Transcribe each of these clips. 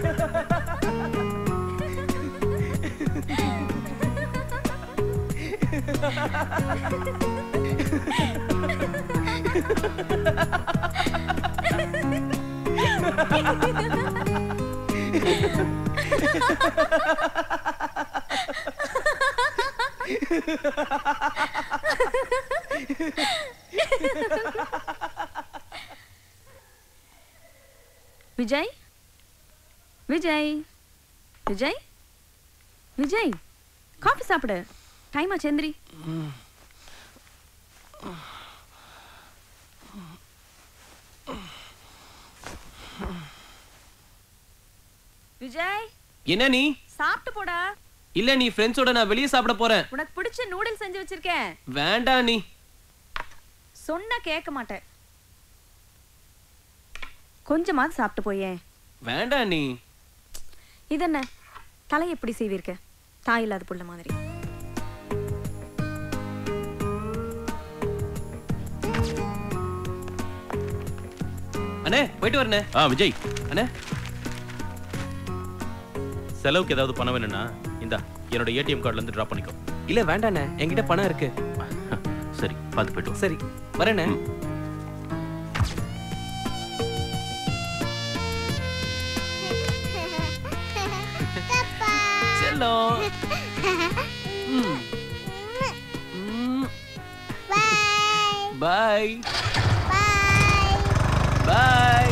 Vijay Vijay Vijay Vijay coffee சாப்பிடு. Time ஆச்சு, எந்திரி. விஜய் என்ன நீ சாப்பிட்டு போடா. இல்ல நீ ஃப்ரெண்ட்ஸோட நான் வெளிய சாப்பிட போறேன். உனக்கு பிடிச்ச நூடுல்ஸ் செஞ்சு வச்சிருக்கேன். வேண்டாம் நீ சொன்னா கேட்க மாட்டேன். கொஞ்சமாவது சாப்பிட்டு போயே. வேண்டாம் நீ. இதென்ன தலை எப்படி செய்வீர்க்க? தாய் இல்லாத புள்ள மாதிரி. அண்ணே போயிட்டு வரனே. விஜய் அண்ணே, செலவுக்கு ஏதாவது பணம் வேணும்னா இந்தா என்னோட ஏடிஎம் கார்டுல இருந்து டிராப் பண்ணிக்கோ. இல்ல வேண்டாண்ணே, என்கிட்ட பணம் இருக்கு. சரி பார்த்து போயிட்டு. சரி வரேண்ணே. செல்லம். பாய் பாய்.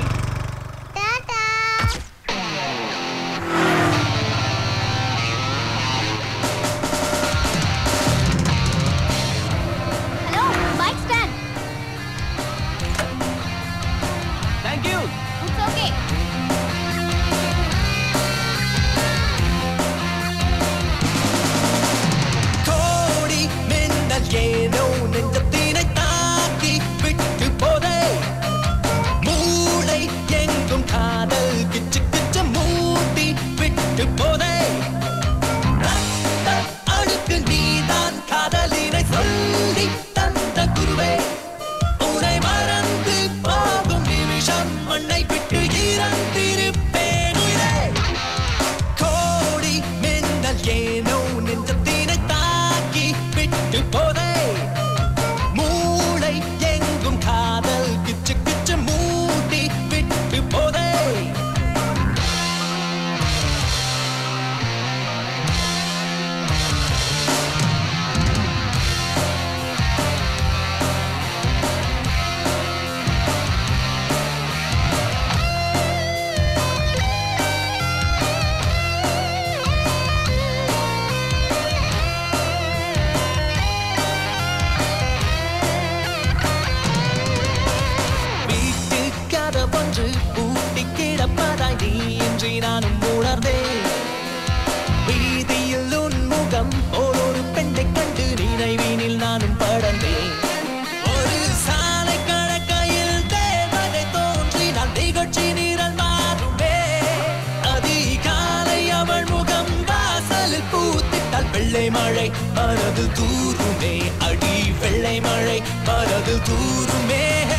வெள்ளை மழை மனது தூருமே, அடி வெள்ளை மழை மனது தூருமே.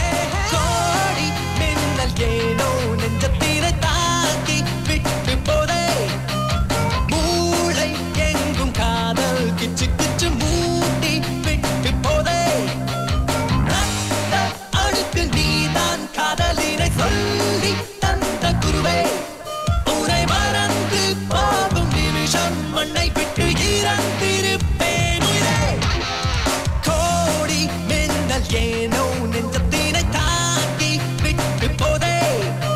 கோடி மின்னல் ஏனோ நெஞ்சத்தினை தாக்கி விட்டு போதே, மூளை எங்கும் காதல் கிச்சு கிச்சு மூட்டி விட்டு போதே. அடுத்து நீதான் காதலினை சொல்லி தந்த குருவே, உனை மறந்து போகும் நிமிஷம் மண்ணை விட்டு இறந்திருப்பேன் உயிரே. கோடி மின்னல் ஏனோ நெஞ்சத்தினை தாக்கி விட்டு போதே,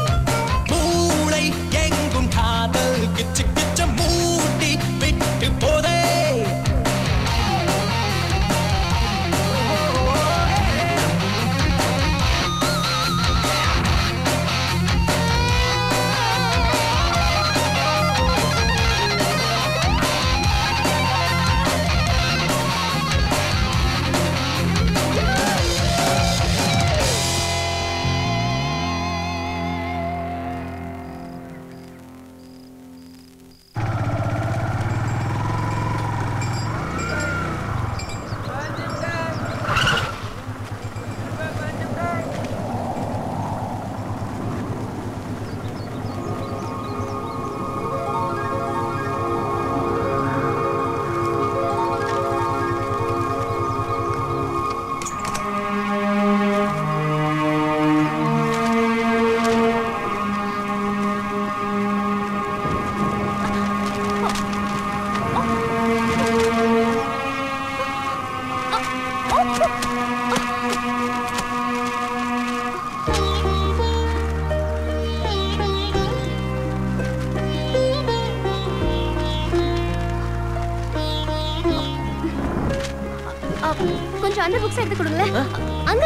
அந்த புக்ஸ் எடுத்து கொடுங்களேன். அங்க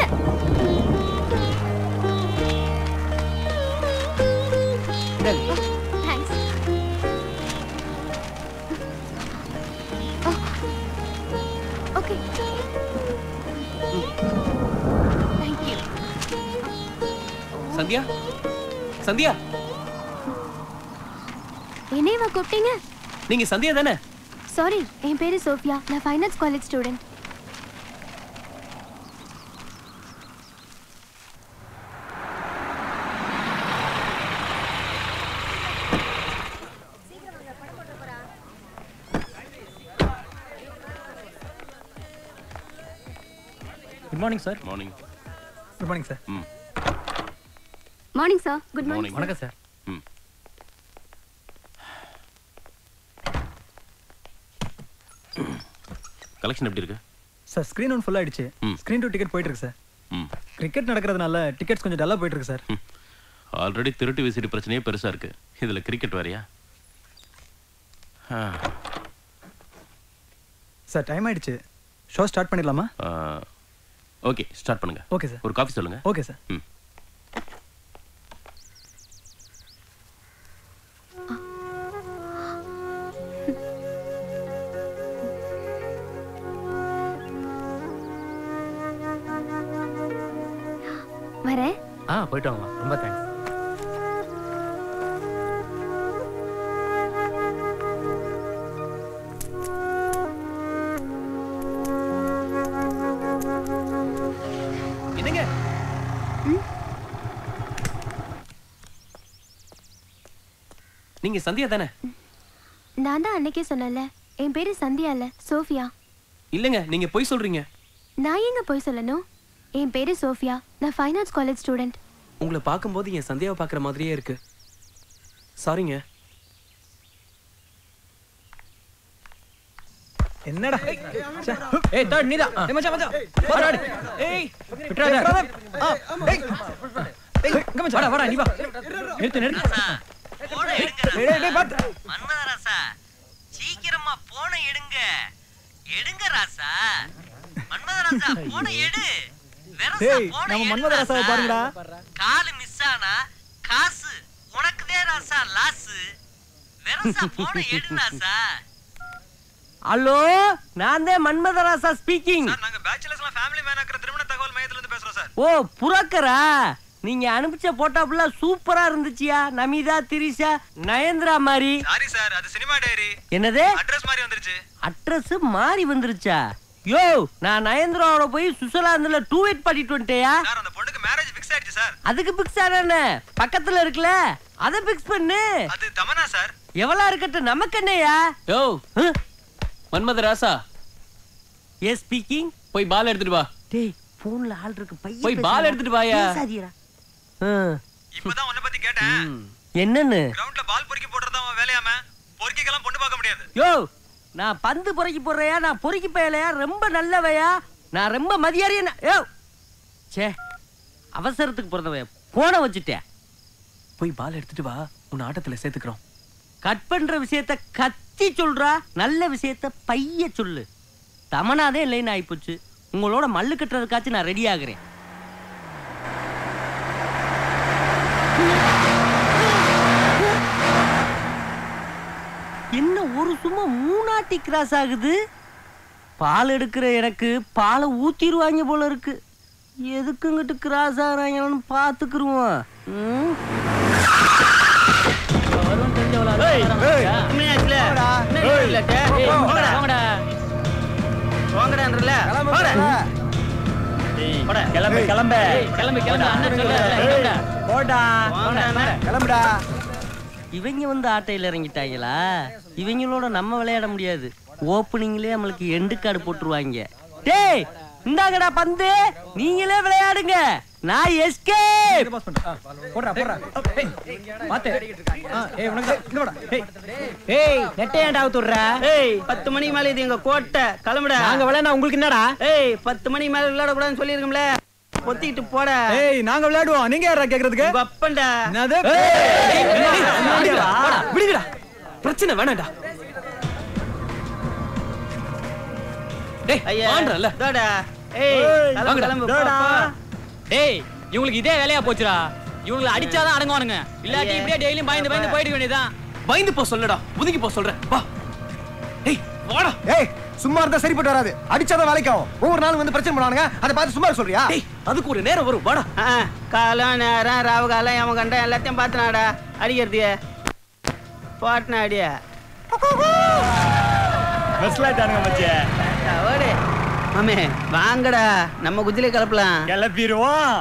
thanks. Okay thank you. Sandhya Sandhya என்னையவா கூப்பிட்டீங்க? நீங்க சந்தியா தானே? சாரி, என் பேரு சோஃபியா. நான் fine arts college student. Good morning sir. Morning. Good morning sir. Morning sir. Good morning. வணக்கம் சார். கலெக்ஷன் எப்படி இருக்கு சார்? ஸ்க்ரீன் ஒன் ஃபுல் ஆயிடுச்சு. ஸ்க்ரீன் 2 டிக்கெட் போயிட்டு இருக்கு சார். கிரிக்கெட் நடக்கிறதுனால டிக்கெட்ஸ் கொஞ்சம் டல்லா போயிட்டு இருக்கு சார். ஆல்ரெடி திருட்டு விசிடி பிரச்சனையே பெருசா இருக்கு, இதுல கிரிக்கெட் வேறயா? சார் டைம் ஆயிடுச்சு. ஷோ ஸ்டார்ட் பண்ணிடலாமா? ஓகே, ஸ்டார்ட் பண்ணுங்க. Okay sir. ஒரு காஃபி சொல்லுங்க. Okay sir. வரேன். போயிட்டு வாங்க. ரொம்ப தேங்க்ஸ். என்னங்க? நீங்க சந்தியா தானே? நான் தான் அன்னைக்கே சொன்னேன்ல, என் பேரு சந்தியா இல்ல, சோஃபியா. இல்லங்க, நீங்க பொய் சொல்றீங்க. நான் எங்க போய் சொல்லணும்? என் பேரு சோஃபியா. நான் ஃபைன் ஆர்ட்ஸ் காலேஜ் ஸ்டூடெண்ட். உங்களை பார்க்கும்போது என் சந்தியாவை பார்க்குற மாதிரியே இருக்கு. சாரிங்க. என்னடா? ஏய் தட் நீதா. ஏய் மச்சான் மச்சான். போடா. ஏய் விட்றாத. டேய். ஏய் இங்க மச்சான். வாடா நீ வா. நிறுத்து. டேய் பாத்து. மன்மதராசா, சீக்கிரமா போனை எடுங்க. எடுங்க ராசா. மன்மதராசா போனை எடு. டேய் நம்ம மன்மதராசாவை பாருங்கடா. கால் மிஸ் ஆனா காசு உனக்குதே ராசா லாஸ். வெரசா போனை எடு ராசா. ஹலோ, நான் தான் மன்மதராசா ஸ்பீக்கிங். சார் நாங்க பேச்சுலர்ஸ்லாம் ஃபேமிலி மேன் ஆக்குற திருமண தகவல் மையத்துல இருந்து பேசுறோம் சார். ஓ புரோக்கரா? நீங்க அனுப்பிச்ச போட்டோல சூப்பரா இருந்துச்சியா. நமிதா, திரிஷா, நயன்த்ரா மாதிரி. சாரி சார், அது சினிமா டைரி. என்னது? அட்ரஸ் மாதிரி வந்துருச்சு. அட்ரஸ் மாறி வந்துருச்சா? யோ, நான் நயன்த்ராவோட போய் சுவிட்சர்லாந்துல 2-8 பாடிட்டு வந்துட்டேயா? சார் அந்த பொண்ணுக்கு மேரேஜ் ஃபிக்ஸ் ஆயிடுச்சு சார். அதுக்கு பிக்ஸ் ஆனே பக்கத்துல இருக்குல, அத பிக்ஸ் பண்ணு. அது தமனா சார். எவ்வளவு இருக்கட்டும், நமக்கு என்னையா? யோ மன்மதராசா. Yes speaking. போய் பால் எடுத்துட்டு வா. டேய் போன்ல ஆள் இருக்கு, பைய போய் பால் எடுத்துட்டு வாயா. பேசாதீரா. இப்பதான் உன்னை பத்தி கேட்டேன். என்னன்னு? கிரவுண்ட்ல பால் பொறுக்கி போடுறதா அவன் வேலையாம. பொறுக்கிக்கலாம் பொண்ணு பார்க்க முடியாது. யோ, நான் பந்து பொறுக்கி போடுறையா, நான் பொறுக்கி பயலையா, ரொம்ப நல்லவையா, நான் ரொம்ப மதியாரியா. யோ சே, அவசரத்துக்கு பிறந்தவையா, போன வச்சுட்டேன். போய் பால் எடுத்துட்டு வா, உன் ஆட்டத்துல சேர்த்துக்கிறோம். கட் பண்ற விஷயத்த கத்தி சொல்றா, நல்ல விஷயத்த பைய சொல்லு. தமனாதே இல்லைன்னு ஆயிப்போச்சு. உங்களோட மல்லு கட்டுறதுக்காச்சும் நான் ரெடி ஆகுறேன். என்ன ஒரு சும்மா மூணாட்டி கிராஸ் ஆகுது? பால் எடுக்கிற எனக்கு பாலை ஊத்திடுவாங்க போல இருக்கு. எதுக்குங்கிட்டு கிராஸ் ஆகிறாங்கன்னு பார்த்துக்குருவோம். இவங்க வந்து ஆட்டையில இறங்கிட்டாங்களா? இவங்களோட நம்ம விளையாட முடியாது. ஓப்பனிங்லயே நம்மளுக்கு எண்டு கார்டு போட்டுருவாங்க. டேய் இந்தாங்கடா பந்து, நீங்களே விளையாடுங்க, நான் எஸ்கேப். போடுறா போடுறா. ஏய் பாத்து. ஏய் உனக்கு இங்க வாடா. ஏய் நெட்டை ஏன்டா அவுத்துறற? ஏய் 10 மணிக்கு மேல இது எங்க கோட்டை, கிளம்புடா. நாங்க விளையாடா உங்களுக்கு என்னடா? ஏய் 10 மணிக்கு மேல விளையாட கூடாதுன்னு சொல்லிருக்கோம்ல, பொத்திட்டு போடா. ஏய் நாங்க விளையாடுவோம், நீங்க யாரா கேக்குறதுக்கு? உங்க அப்பன்டா. என்னது? விடுங்கடா, பிரச்சனை வேணாம்டா. டேய் ஐயா வாங்கறல. டடா டேய் இவங்களுக்கு இதே வேலையா போச்சுடா. இவங்களை அடிச்சாதான் அடங்குவானுங்க. இல்லாட்டி இப்படியே டெய்லியும் பயந்து பயந்து போயிட வேண்டியதான். பயந்து போ சொல்லடா, ஒதுங்கி போ சொல்றேன். வா. ஏய் வாடா. ஏய் சும்மா இருந்தா சரிப்பட்டு வராது. அடிச்சாதான் வேலைக்காகும். ஒவ்வொரு நாளும் வந்து பிரச்சனை பண்ணுவானுங்க. அதை பார்த்து சும்மா சொல்றியா? டேய் அதுக்கு ஒரு நேரம் வரும். வாடா. காலம் நேரம் ராவு காலம் எவன் கண்ட எல்லாத்தையும் பார்த்துனாடா அடிக்கிறதைய பாட்டினா அடியா ஓடு மாமே வாங்கடா நம்ம குஜிலே கலப்பலாம். கிளப்பிடுவோம்.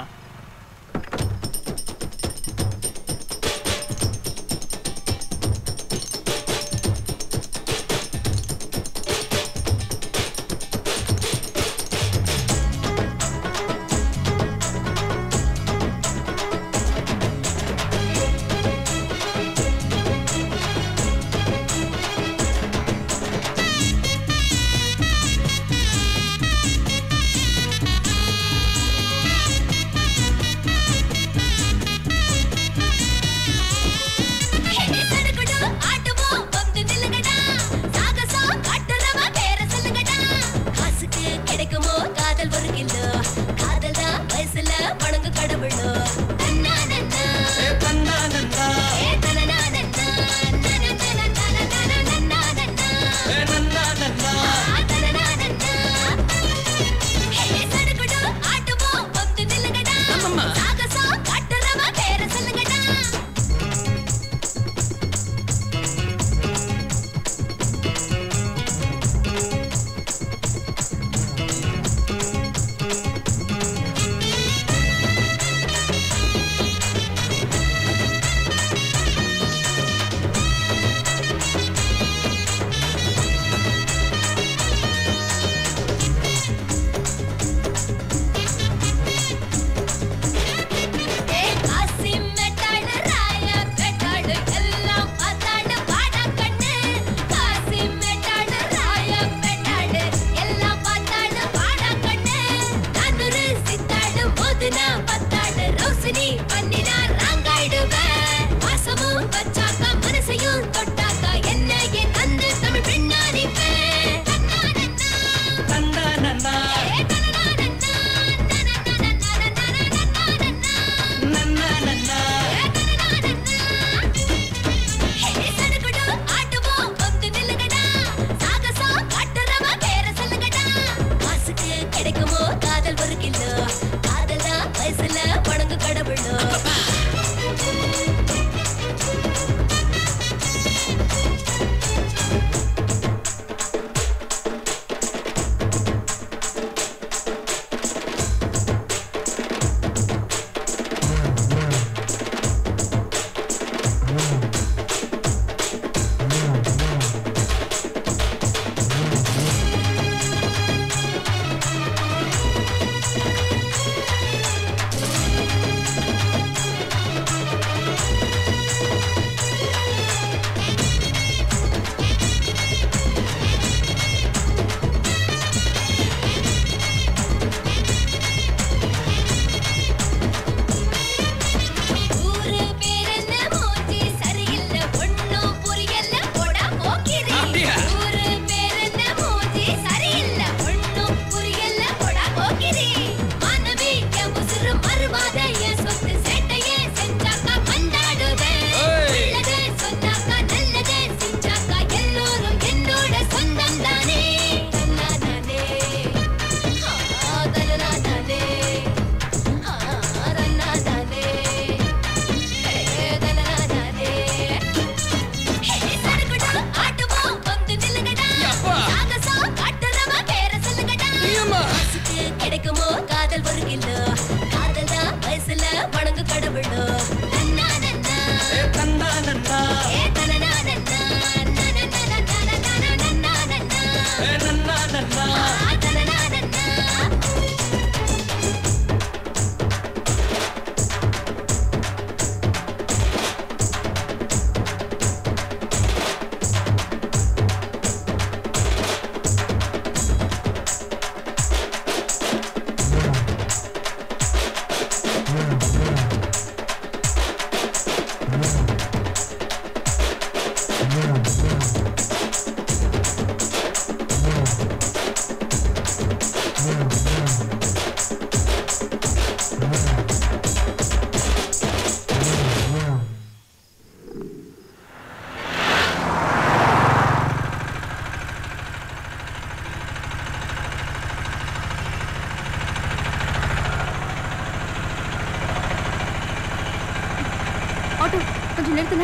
கொஞ்சம் நிறுத்துங்க.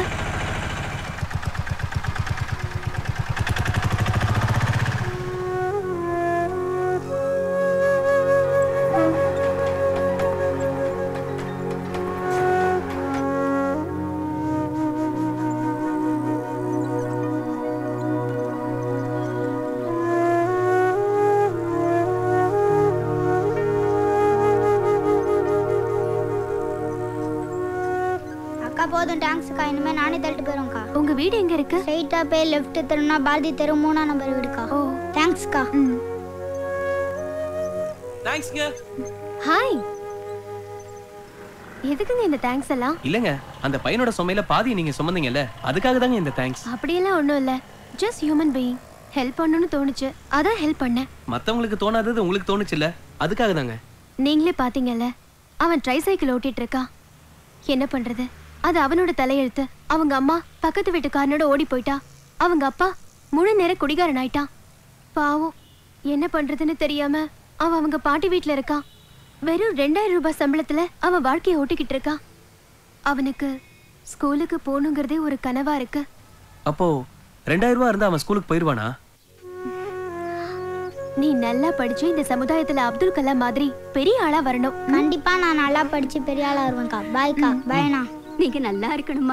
போதும் தேங்க்ஸ்க்கா. இனிமே நானே தள்ளிட்டு போயிடும்க்கா. உங்க வீடு எங்க இருக்கு? ஸ்ட்ரைட்டா போய் லெஃப்ட் திரும்பினா பாரதி தெரு 3ஆம் நம்பர் வீடுக்கா. ஓ தேங்க்ஸ்க்கா. தேங்க்ஸ்ங்க. ஹாய். எதுக்குங்க இந்த தேங்க்ஸ் எல்லாம்? இல்லங்க, அந்த பையனோட சுமையில பாதி நீங்க சுமந்தீங்கல்ல, அதுக்காக தாங்க இந்த தேங்க்ஸ். அப்படியெல்லாம் ஒண்ணும் இல்ல. Just human being. ஹெல்ப் பண்ணணும்னு தோணுச்சு, அதான் ஹெல்ப் பண்ணேன். மத்தவங்களுக்கு தோணாதது உங்களுக்கு தோணுச்சுல்ல, அதுக்காக தாங்க. நீங்களே பாத்தீங்கல்ல, அவன் ட்ரைசைக்கிள் ஓட்டிட்டு இருக்கான். என்ன பண்றது? அது அவனோட தலையெழுத்து. அவங்க அம்மா பக்கத்து வீட்டுக்காரனோட ஓடி போயிட்டா. அவங்க அப்பா முழு நேர குடிகாரன் ஆயிட்டான். பாவம், என்ன பண்றதுன்னு தெரியாம அவன் அவங்க பாட்டி வீட்டுல இருக்கான். வெறும் 2000 ரூபாய் சம்பளத்துல அவன் வாழ்க்கையை ஓட்டிக்கிட்டு இருக்கான். அவனுக்கு ஸ்கூலுக்கு போகணுங்கிறதே ஒரு கனவா இருக்கு. அப்போ 2000 ரூபாய் இருந்தா அவன் ஸ்கூலுக்கு போயிருவானா? நீ நல்லா படிச்சு இந்த சமுதாயத்துல அப்துல் கலாம் மாதிரி பெரிய ஆளா வரணும். கண்டிப்பா நான் நல்லா படிச்சு பெரிய ஆளா வருவேன்க்கா. பாய்க்கா. பாய்னா. நீங்க நல்லா இருக்கணுமா?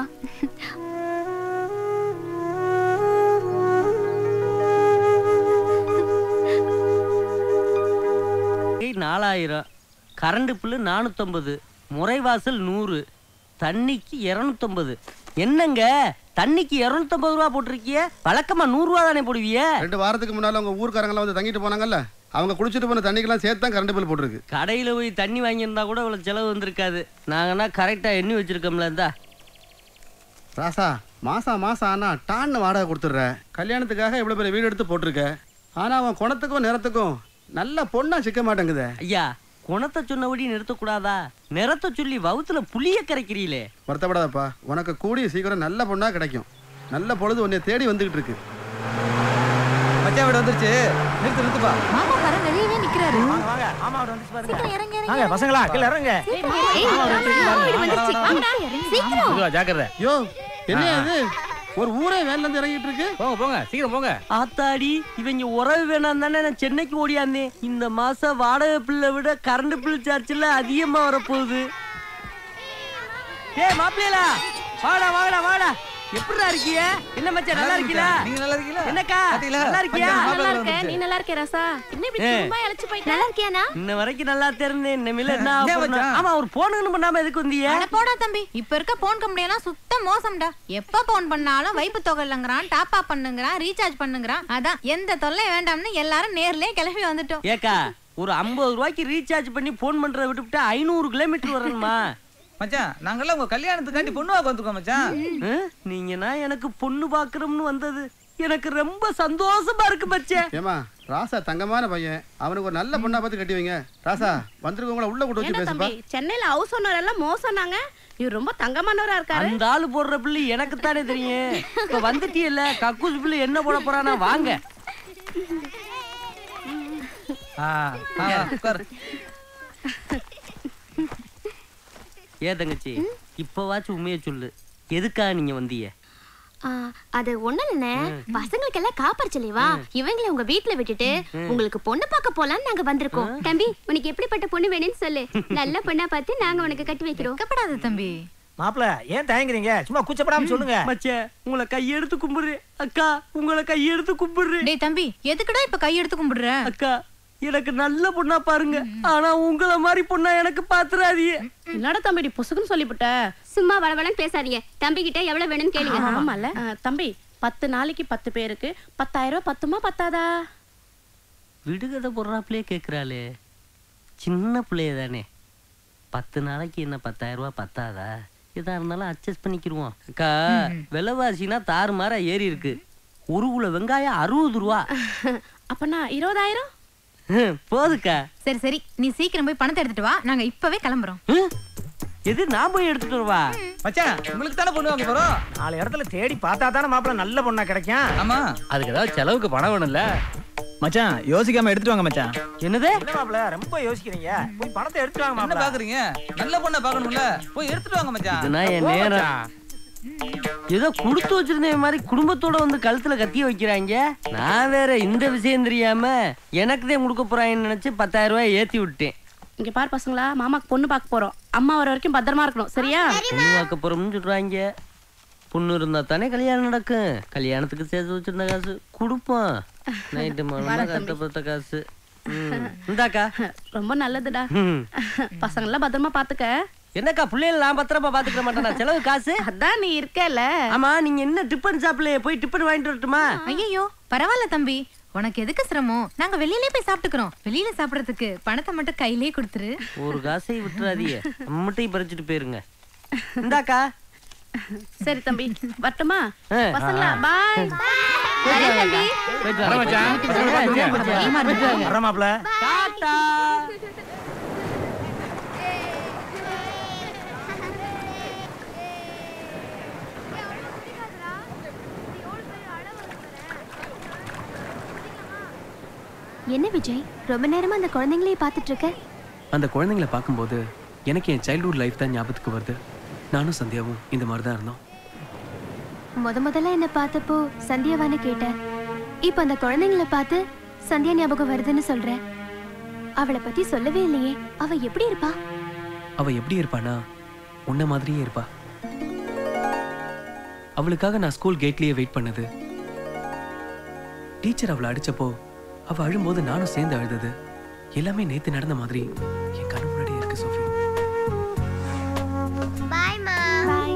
கரண்ட் பில்லு 450, முறைவாசல் 100, தண்ணிக்கு 250. என்னங்க தண்ணிக்கு 250 ரூபா போட்டிருக்கிய? வழக்கமா 100 ரூபா தானே போடுவிய? 2 வாரத்துக்கு முன்னால உங்க ஊர்க்காரங்களாம் வந்து தங்கிட்டு போனாங்கல்ல, அவங்க குளிச்சுட்டு போன தண்ணிக்கெல்லாம் சேர்த்து தான் கரண்ட் பில் போட்டிருக்கு. கடையில போய் தண்ணி வாங்கியிருந்தா கூட இவ்வளவு செலவு வந்திருக்காது. நாங்கன்னா கரெக்டா எண்ணி வச்சிருக்கோம்ல. இருந்தா ராசா, மாசம் ஆனா டான்னு வாடகை கொடுத்துட்ற. கல்யாணத்துக்காக இவ்வளவு பெரிய வீடு எடுத்து போட்டிருக்க. ஆனா அவன் குணத்துக்கும் நிறத்துக்கும் நல்ல பொண்ணா சிக்க மாட்டேங்குது. ஐயா, குணத்தை சொன்னபடி நிறுத்தக்கூடாதா? நிறத்தை சொல்லி வவுத்துல புளிய கரைக்கிறீங்களே. வருத்தப்படாதப்பா, உனக்கு கூடிய சீக்கிரம் நல்ல பொண்ணா கிடைக்கும். நல்ல பொழுது உன்னை தேடி வந்துகிட்டு இருக்கு. மச்சான் வீடு வந்துருச்சு. நிறுத்துப்பா. மாமா வர வெளியவே நிக்கிறாரு. வாங்க வாங்க. மாமா வீடு வந்துச்சு பாருங்க. சீக்கிரம் இறங்க இறங்க. வாங்க பசங்களா, கீழ இறங்க. சீக்கிரம். ஜாக்கிரதை. யோ, என்ன இது? ஒரு ஊரே வேன்ல இருந்து இறங்கிட்டு இருக்கு. போங்க போங்க, சீக்கிரம் போங்க. ஆத்தாடி, இவங்க உறவு வேணாம் தானே நான் சென்னைக்கு ஓடியாந்தேன். இந்த மாசம் வாடகை பில்லை விட கரண்ட் பில் சார்ஜ்ல அதிகமா வரப்போகுது. ஏய் மாப்பிள்ளையா, வாடா வாடா வாடா. எப்படிடா இருக்கீங்க? என்ன மச்சான், நல்லா இருக்கீங்களா? நீங்க நல்லா இருக்கீங்களா? என்னக்கா நல்லா இருக்கியா? நல்லா இருக்கேன். நீ நல்லா இருக்கியா ராசா? என்ன இப்படி ரொம்ப இளைச்சு போயிட்ட? நல்லா இருக்கியானா? இன்ன வரைக்கும் நல்லா தெரிந்தேன். இனிமேல என்ன ஆகணும்? ஆமா, ஒரு போன் பண்ணாம எதுக்கு வந்தீங்க? அட போடா தம்பி, இப்ப இருக்க போன் கம்பெனி எல்லாம் சுத்த மோசம்டா. எப்ப போன் பண்ணாலும் வைப்பு தொகை இல்லங்கறான், டாப் அப் பண்ணுங்கறான், ரீசார்ஜ் பண்ணுங்கறான். அதான் எந்த தொல்லை வேண்டாம்னு எல்லாரும் நேர்லயே கிளம்பி வந்துட்டோம். ஏக்கா, ஒரு 50 ரூபாய்க்கு ரீசார்ஜ் பண்ணி போன் பண்றத விட்டுவிட்டு 500 கிலோமீட்டர் வரணுமா? மச்சான், நாங்கெல்லாம் உங்க கல்யாணத்துக்காண்டி பொண்ணு வாங்க வந்துருக்கோம் மச்சான். நீங்கன்னா எனக்கு பொண்ணு பாக்குறோம்னு வந்தது எனக்கு ரொம்ப சந்தோஷமா இருக்கு மச்சான். ஏமா, ராசா தங்கமான பையன், அவனுக்கு ஒரு நல்ல பொண்ணா பார்த்து கட்டி வைங்க. ராசா, வந்திருக்கவங்கள உள்ள கூட்டி வச்சு பேசுப்பா. சென்னையில ஹவுஸ் ஓனர் எல்லாம் மோசம்னாங்க. இவர் ரொம்ப தங்கமானவரா இருக்காரு. அந்த ஆளு போடுற பிள்ளை எனக்கு தானே தெரியும். இப்ப வந்துட்டீல்ல, கக்கூஸ் பிள்ளை என்ன போட போறானா? வாங்க. ஏ தங்கச்சி, இப்பவாச்சும் உண்மையை சொல்லு, எதுக்காக நீங்க வந்தீங்க? அது ஒண்ணும் இல்ல, பசங்களுக்கு எல்லாம் காப்பரிச்சலைவா, இவங்களை உங்க வீட்டுல விட்டுட்டு உங்களுக்கு பொண்ணு பார்க்க போலான்னு நாங்க வந்திருக்கோம். தம்பி, உனக்கு எப்படிப்பட்ட பொண்ணு வேணும்னு சொல்லு, நல்ல பொண்ணா பார்த்து நாங்க உனக்கு கட்டி வைக்கிறோம். கப்படாது தம்பி. மாப்பிள்ள, ஏன் தயங்குறீங்க? சும்மா கூச்சப்படாம சொல்லுங்க. மச்சே, உங்களை கையெடுத்து கும்பிடுறேன். அக்கா, உங்களை கையெடுத்து கும்பிடுறேன். டேய் தம்பி, எதுக்குடா இப்ப கையெடுத்து கும்பிடுற? அக்கா, எனக்கு நல்ல பொண்ணா பாருங்க. ஆனா உங்களை மாதிரி பொண்ணா எனக்கு பாத்துறாதீங்க. என்னடா தம்பி பொசுக்குன்னு சொல்லிவிட்ட? சும்மா வளவளன்னு பேசாதீங்க. தம்பி கிட்ட எவ்வளவு வேணும்னு கேளுங்க. ஆமால தம்பி, 10 நாளைக்கு 10 பேருக்கு 10,000 ரூபாய் பத்துமா பத்தாதா? விடுகதை போடுறாப்லயே கேக்குறாளே, சின்ன பிள்ளைய தானே. 10 நாளைக்கு என்ன 10,000 ரூபாய் பத்தாதா? எதா இருந்தாலும் அட்ஜஸ்ட் பண்ணிக்கிருவோம். அக்கா, விலைவாசினா தாறுமாறா ஏறி இருக்கு. ஒரு கிலோ வெங்காயம் 60 ரூபா. அப்பனா 20,000 போதுக்கா. சரி சரி, நீ சீக்கிரம் போய் பணத்தை எடுத்துட்டு வா, நாங்க இப்பவே கிளம்புறோம். எது, நான் போய் எடுத்துட்டு வரவா? மச்சான், உங்களுக்கு தானே பொண்ணு வாங்க போறோம். 4 இடத்துல தேடி பார்த்தா தானே மாப்பிள்ள நல்ல பொண்ணா கிடைக்கும். ஆமா, அதுக்கு ஏதாவது செலவுக்கு பணம் வேணும்ல மச்சான். யோசிக்காம எடுத்துட்டு வாங்க மச்சான். என்னது? என்ன மாப்பிள்ள ரொம்ப யோசிக்கிறீங்க? போய் பணத்தை எடுத்துட்டு வாங்க மாப்பிள்ள. என்ன பாக்குறீங்க? நல்ல பொண்ணை பார்க்கணும்ல, போய் எடுத்துட்டு வாங்க மச்சான். இதுனா என் நேரம். ஏதோ கொடுத்து வச்சிருந்த மாதிரி குடும்பத்தோட வந்து கழுத்துல கத்திய வைக்கிறாங்க. நான் வேற இந்த விஷயம் தெரியாம எனக்கு தான் கொடுக்க போறாங்கன்னு நினைச்சு 10,000 ரூபாய் ஏத்தி விட்டேன். இங்க பாரு பசங்களா, மாமாக்கு பொண்ணு பார்க்க போறோம். அம்மா வர வரைக்கும் பத்திரமா இருக்கணும், சரியா? பொண்ணு பார்க்க போறோம்னு சொல்றாங்க. பொண்ணு இருந்தா தானே கல்யாணம் நடக்கும். கல்யாணத்துக்கு சேர்த்து வச்சிருந்த காசு கொடுப்போம். நைட்டு மாமா கஷ்டப்பட்ட காசு. இந்தாக்கா. ரொம்ப நல்லதுடா. பசங்கள பத்திரமா பாத்துக்க. என்னக்கா பிள்ளைகள் நான் பத்திரமா பாத்துக்கிற மாட்டேனா? செலவு காசு அதான் நீ இருக்கல. ஆமா, நீங்க என்ன டிபன் ஷாப்ல போய் டிபன் வாங்கிட்டு வரட்டுமா? ஐயோ பரவாயில்ல தம்பி, உனக்கு எதுக்கு சிரமம்? நாங்க வெளியிலே போய் சாப்பிட்டுக்கிறோம். வெளியில சாப்பிடறதுக்கு பணத்தை மட்டும் கையிலே கொடுத்துரு. ஒரு காசை விட்டுறாதீங்க, நம்மட்டையும் பறிச்சுட்டு போயிருங்க. இந்தாக்கா. சரி தம்பி, வரட்டுமா? பசங்களா பாய். வரேன் தம்பி. வர மச்சான். வர மாப்ள. டாடா. என்ன விஜய், ரொம்ப நேரமா அந்த குழந்தைங்களையே பார்த்துட்டு இருக்க? அந்த குழந்தைங்களை பார்க்கும்போது எனக்கு என் சைல்ட்ஹுட் லைஃப் தான் ஞாபகத்துக்கு வருது. நானும் சந்தியாவும் இந்த மாதிரி தான் இருந்தோம். முதல்ல என்ன பார்த்தப்போ சந்தியாவான்னு கேட்டேன். இப்ப அந்த குழந்தைங்களை பார்த்து சந்தியா ஞாபகம் வருதுன்னு சொல்ற. அவளை பத்தி சொல்லவே இல்லையே. அவ எப்படி இருப்பா? அவ எப்படி இருப்பானா, உன்ன மாதிரியே இருப்பா. அவளுக்காக நான் ஸ்கூல் கேட்லயே வெயிட் பண்ணது. டீச்சர் அவளை அடிச்சப்போ அவ அழும்போது நானும் சேர்ந்து அழுதது எல்லாமே நேத்து நடந்த மாதிரி என் கண்ணு முன்னாடி இருக்கு சோஃபி. பாய் மா. பாய்.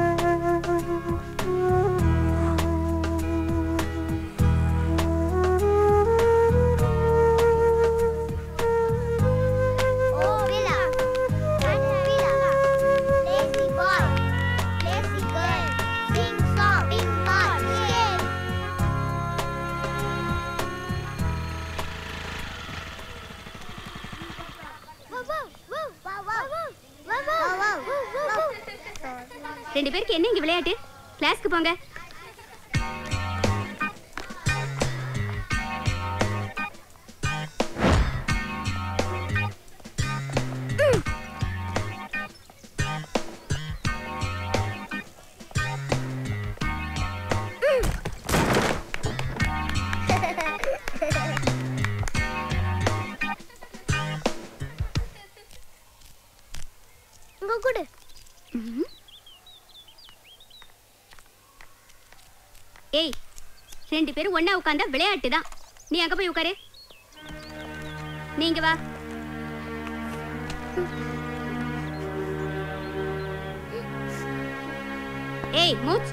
ஓ விலா. விலா. Lazy boy. Lazy girl. Sing song. Bing ball. Scale. ரெண்டு பேருக்கு என்ன இங்க விளையாட்டு? கிளாஸ்க்கு போங்க. குடு. ஏய், ரெண்டு பேரும் ஒண்ணா உட்கார்ந்தா விளையாட்டு தான். நீ அங்க போய் உட்காரு. நீங்க வா. ஏய் மூச்.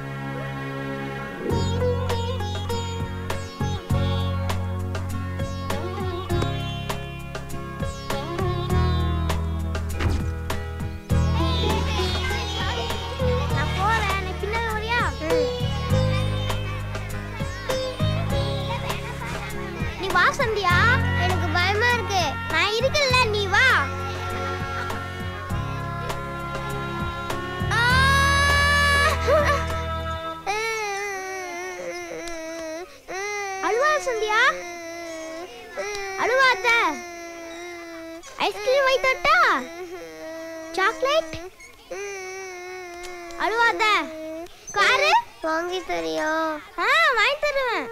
சந்தியா, எனக்கு பயமா இருக்கு. நான் இருக்கல, நீ வா. அழுவா சந்தியா, அழுவாத. ஐஸ்கிரீம் வாங்கி தரட்டா? சாக்லேட் அழுவாத. காரு வாங்கி தரியா? வாங்கி தருவேன்.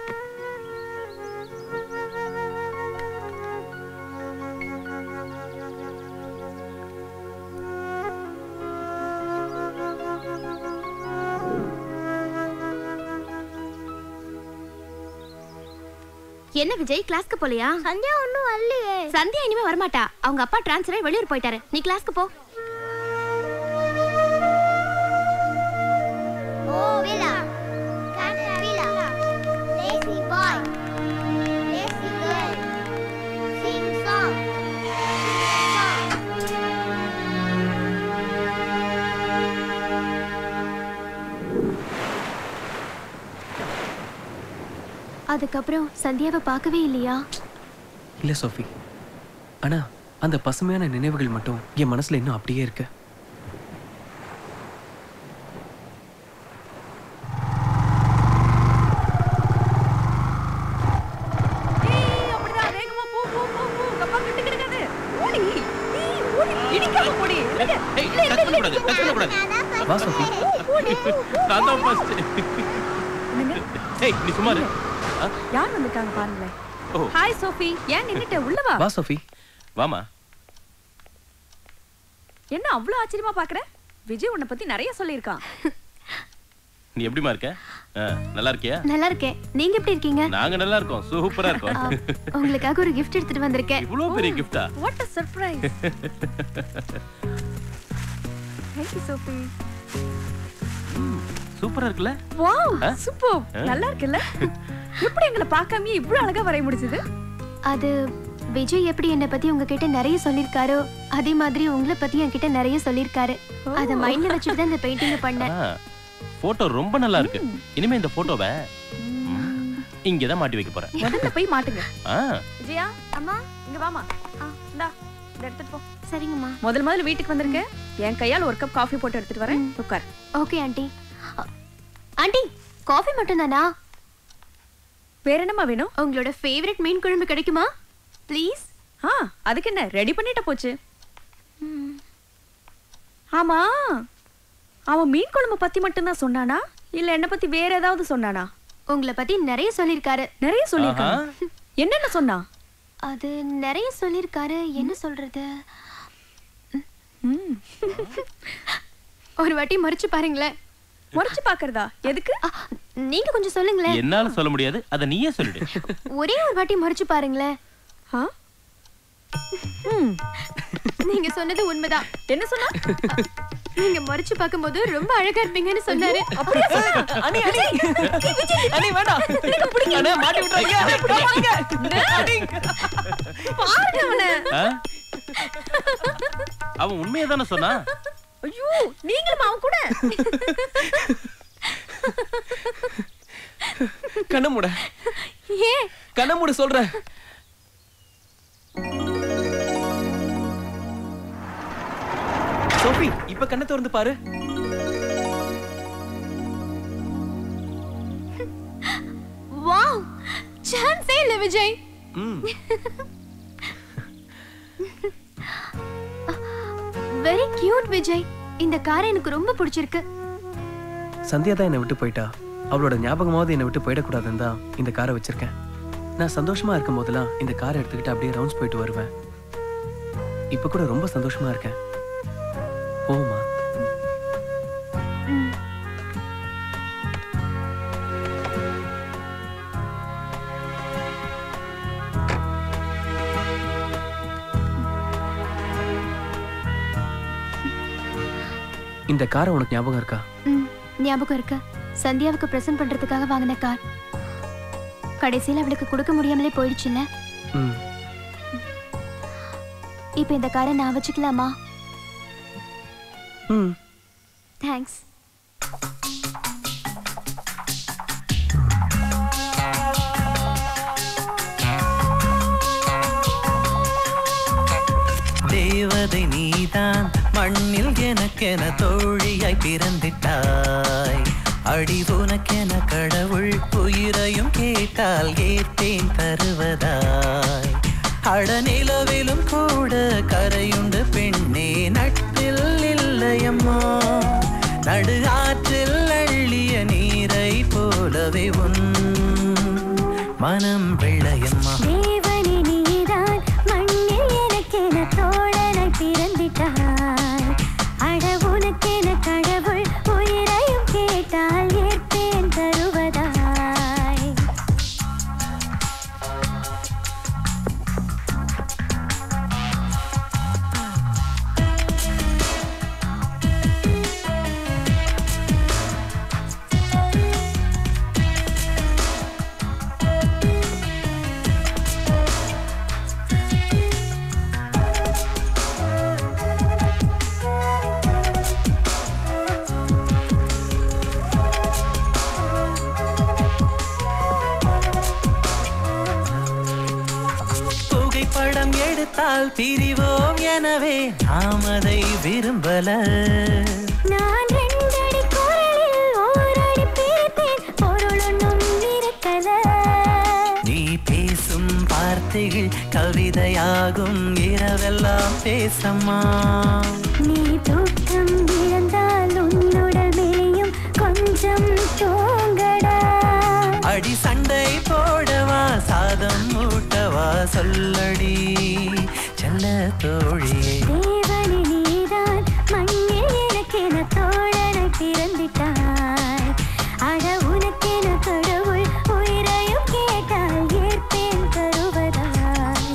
என்ன விஜய், கிளாஸ்க்கு போலையா? சந்தியா ஒண்ணும் வரலையே. சந்தியா இனிமே வரமாட்டா. அவங்க அப்பா டிரான்ஸ்ஃபர் ஆகி வெளியூர் போயிட்டாரு. நீ கிளாஸ்க்கு போ. ஓ விலா. விலா. Lazy boy. Lazy girl. Sing song. அதுக்கப்புறம் சந்தியாவை பார்க்கவே இல்லையா? இல்ல சோஃபி, ஆனா அந்த பசுமையான நினைவுகள் மட்டும் என் மனசுல இன்னும் அப்படியே இருக்கு. வா சோஃபி. தான் ஃபர்ஸ்ட். ஏய் நீ சும்மா இரு. யார் வந்திருக்காங்க பாருங்களே. ஓ ஹாய் சோஃபி, ஏன் நின்னுட்ட? உள்ள வா. வா சோஃபி. வாமா. என்ன அவ்வளவு ஆச்சரியமா பாக்குற? விஜய் உன்னை பத்தி நிறைய சொல்லியிருக்கான். நீ எப்படிமா இருக்க? நல்லா இருக்கியா? நல்லா இருக்கேன். நீங்க எப்படி இருக்கீங்க? நாங்க நல்லா இருக்கோம். சூப்பரா இருக்கோம். உங்களுக்காக ஒரு gift எடுத்துட்டு வந்திருக்கேன். இவ்வளவு பெரிய gift-ஆ? What a surprise. Thank you Sophie. சூப்பரா இருக்குல? Wow, super. நல்லா இருக்குல்ல? எப்படி எங்களை பார்க்காமயே இவ்வளவு அழகா வரைய முடிஞ்சது? அது விஜய் எப்படி என்ன பத்தி உங்ககிட்ட நிறைய சொல்லிருக்காரோ அதே மாதிரி உங்களை பத்தி என்கிட்ட நிறைய சொல்லிருக்காரு. அத மைண்ட்ல வச்சுட்டு தான் இந்த பெயிண்டிங் பண்ணேன். போட்டோ ரொம்ப நல்லா இருக்கு. இனிமே இந்த போட்டோவை இங்க தான் மாட்டி வைக்க போறேன். முதல்ல போய் மாட்டுங்க. விஜயா, அம்மா இங்க வாமா. இந்தா, இத எடுத்துட்டு போ. சரிங்கம்மா. முதல்ல வீட்டுக்கு வந்திருக்க. என் கையால ஒரு கப் காஃபி போட்டு எடுத்துட்டு வரேன். உட்கார். Okay aunty. ஆண்டி, காஃபி மட்டும் தானா? வேற என்னமா வேணும்? உங்களோட ஃபேவரட் மீன் குழம்பு கிடைக்குமா? ப்ளீஸ். அதுக்கு என்ன, ரெடி பண்ணிட்ட போச்சு. ஆமா, அவன் மீன் குழம்பு பத்தி மட்டும் தான் சொன்னானா இல்ல என்ன பத்தி வேற ஏதாவது சொன்னானா? உங்களை பத்தி நிறைய சொல்லிருக்காரு. நிறைய சொல்லிருக்காரு. என்னென்ன சொன்னா? அது நிறைய சொல்லிருக்காரு. என்ன சொல்றது? ஒரு வாட்டி மறைச்சு பாருங்களேன். மறைச்சு பாக்குறதா? எதுக்கு? நீங்க கொஞ்சம் சொல்லுங்களேன். என்னால சொல்ல முடியாது, அத நீயே சொல்லிடு. ஒரே ஒரு வாட்டி மறைச்சு பாருங்களேன். நீங்க சொன்னது உண்மைதான். என்ன சொன்னா? நீங்க மறைச்சு பாக்கும்போது ரொம்ப அழகா இருப்பீங்கன்னு சொன்னாரு. அப்படியே சொன்னா? அனி அனி அனி வேண்டாம். நீங்க புடிங்க. அண்ணே மாட்டி விட்டுறாங்க. அனி பாருங்க அவனை. அவன் உண்மையை தானே சொன்னா? ஐயோ, நீங்களும் அவன் கூட. கண்ண மூட. ஏன் கண்ண மூட சொல்றேன். சோஃபி, இப்ப கண்ணை திறந்து பாரு. வாவ், சான்ஸே இல்ல விஜய். Very cute Vijay. இந்த கார் எனக்கு ரொம்ப பிடிச்சிருக்கு. சந்தியா தான் என்னை விட்டு போயிட்டா. அவளோட ஞாபகமாவது என்னை விட்டு போயிடக்கூடாதுன்னு தான் இந்த காரை வச்சிருக்கேன். நான் சந்தோஷமா இருக்கும் போதெல்லாம் இந்த காரை எடுத்துக்கிட்டு அப்படியே ரவுண்ட்ஸ் போயிட்டு வருவேன். இப்ப கூட ரொம்ப சந்தோஷமா இருக்கேன். போமா. இந்த காரை உனக்கு ஞாபகம் இருக்கா? ஞாபகம் இருக்கு. சந்தியாவுக்கு பிரசன்ட் பண்றதுக்காக வாங்கின கார். கடைசியில் அவளுக்கு கொடுக்க முடியாமலே போயிடுச்சுல்ல. இப்ப இந்த காரை நான் வச்சுக்கலாமா? தேங்க்ஸ். தேவதை நீதான் மண்ணில் எனக்கென தோழியாய் பிறந்திட்டாய். அடி உனக்கென கடவுள் உயிரையும் கேட்டால் ஏற்பேன் தருவதாய். அடநிலவிலும் கூட கரையுண்டு பெண்ணே நட்பில் இல்லையம்மா. நடு ஆற்றில் அள்ளிய நீரை போலவே உன் மனம் வெள்ளையம்மா. தேவனே நீதான் மண்ணில் எனக்கென தோழனாய் பிறந்திட்டாய். அட உனக்கென கடவுள் உயிரையும் கேட்டால் ஏற்பேன் தருவதாய். புகைப்படம் எடுத்தால் பிரிவோம் எனவே நாம் அதை விரும்பல. நான் ரெண்டடி குரலில் ஓரடி பிரித்தேன், பொருள் ஒன்றும் இருக்கல. நீ பேசும் வார்த்தைகள் கவிதையாகும், இரவெல்லாம் பேசம்மா. நீ தூக்கம் இழந்தால் உன்னுடல் மேயும் கொஞ்சம் தூங்கடா. அடி சண்டை போடவா சாதம் ஊட்டவா சொல்லடி செல்ல தோழியே. தேவனே நீதான் மண்ணில் எனக்கென தோழனை பிறந்திட்டாய். அட உனக்கென கடவுள் உயிரையும் கேட்டால் ஏற்பேன் தருவதாய்.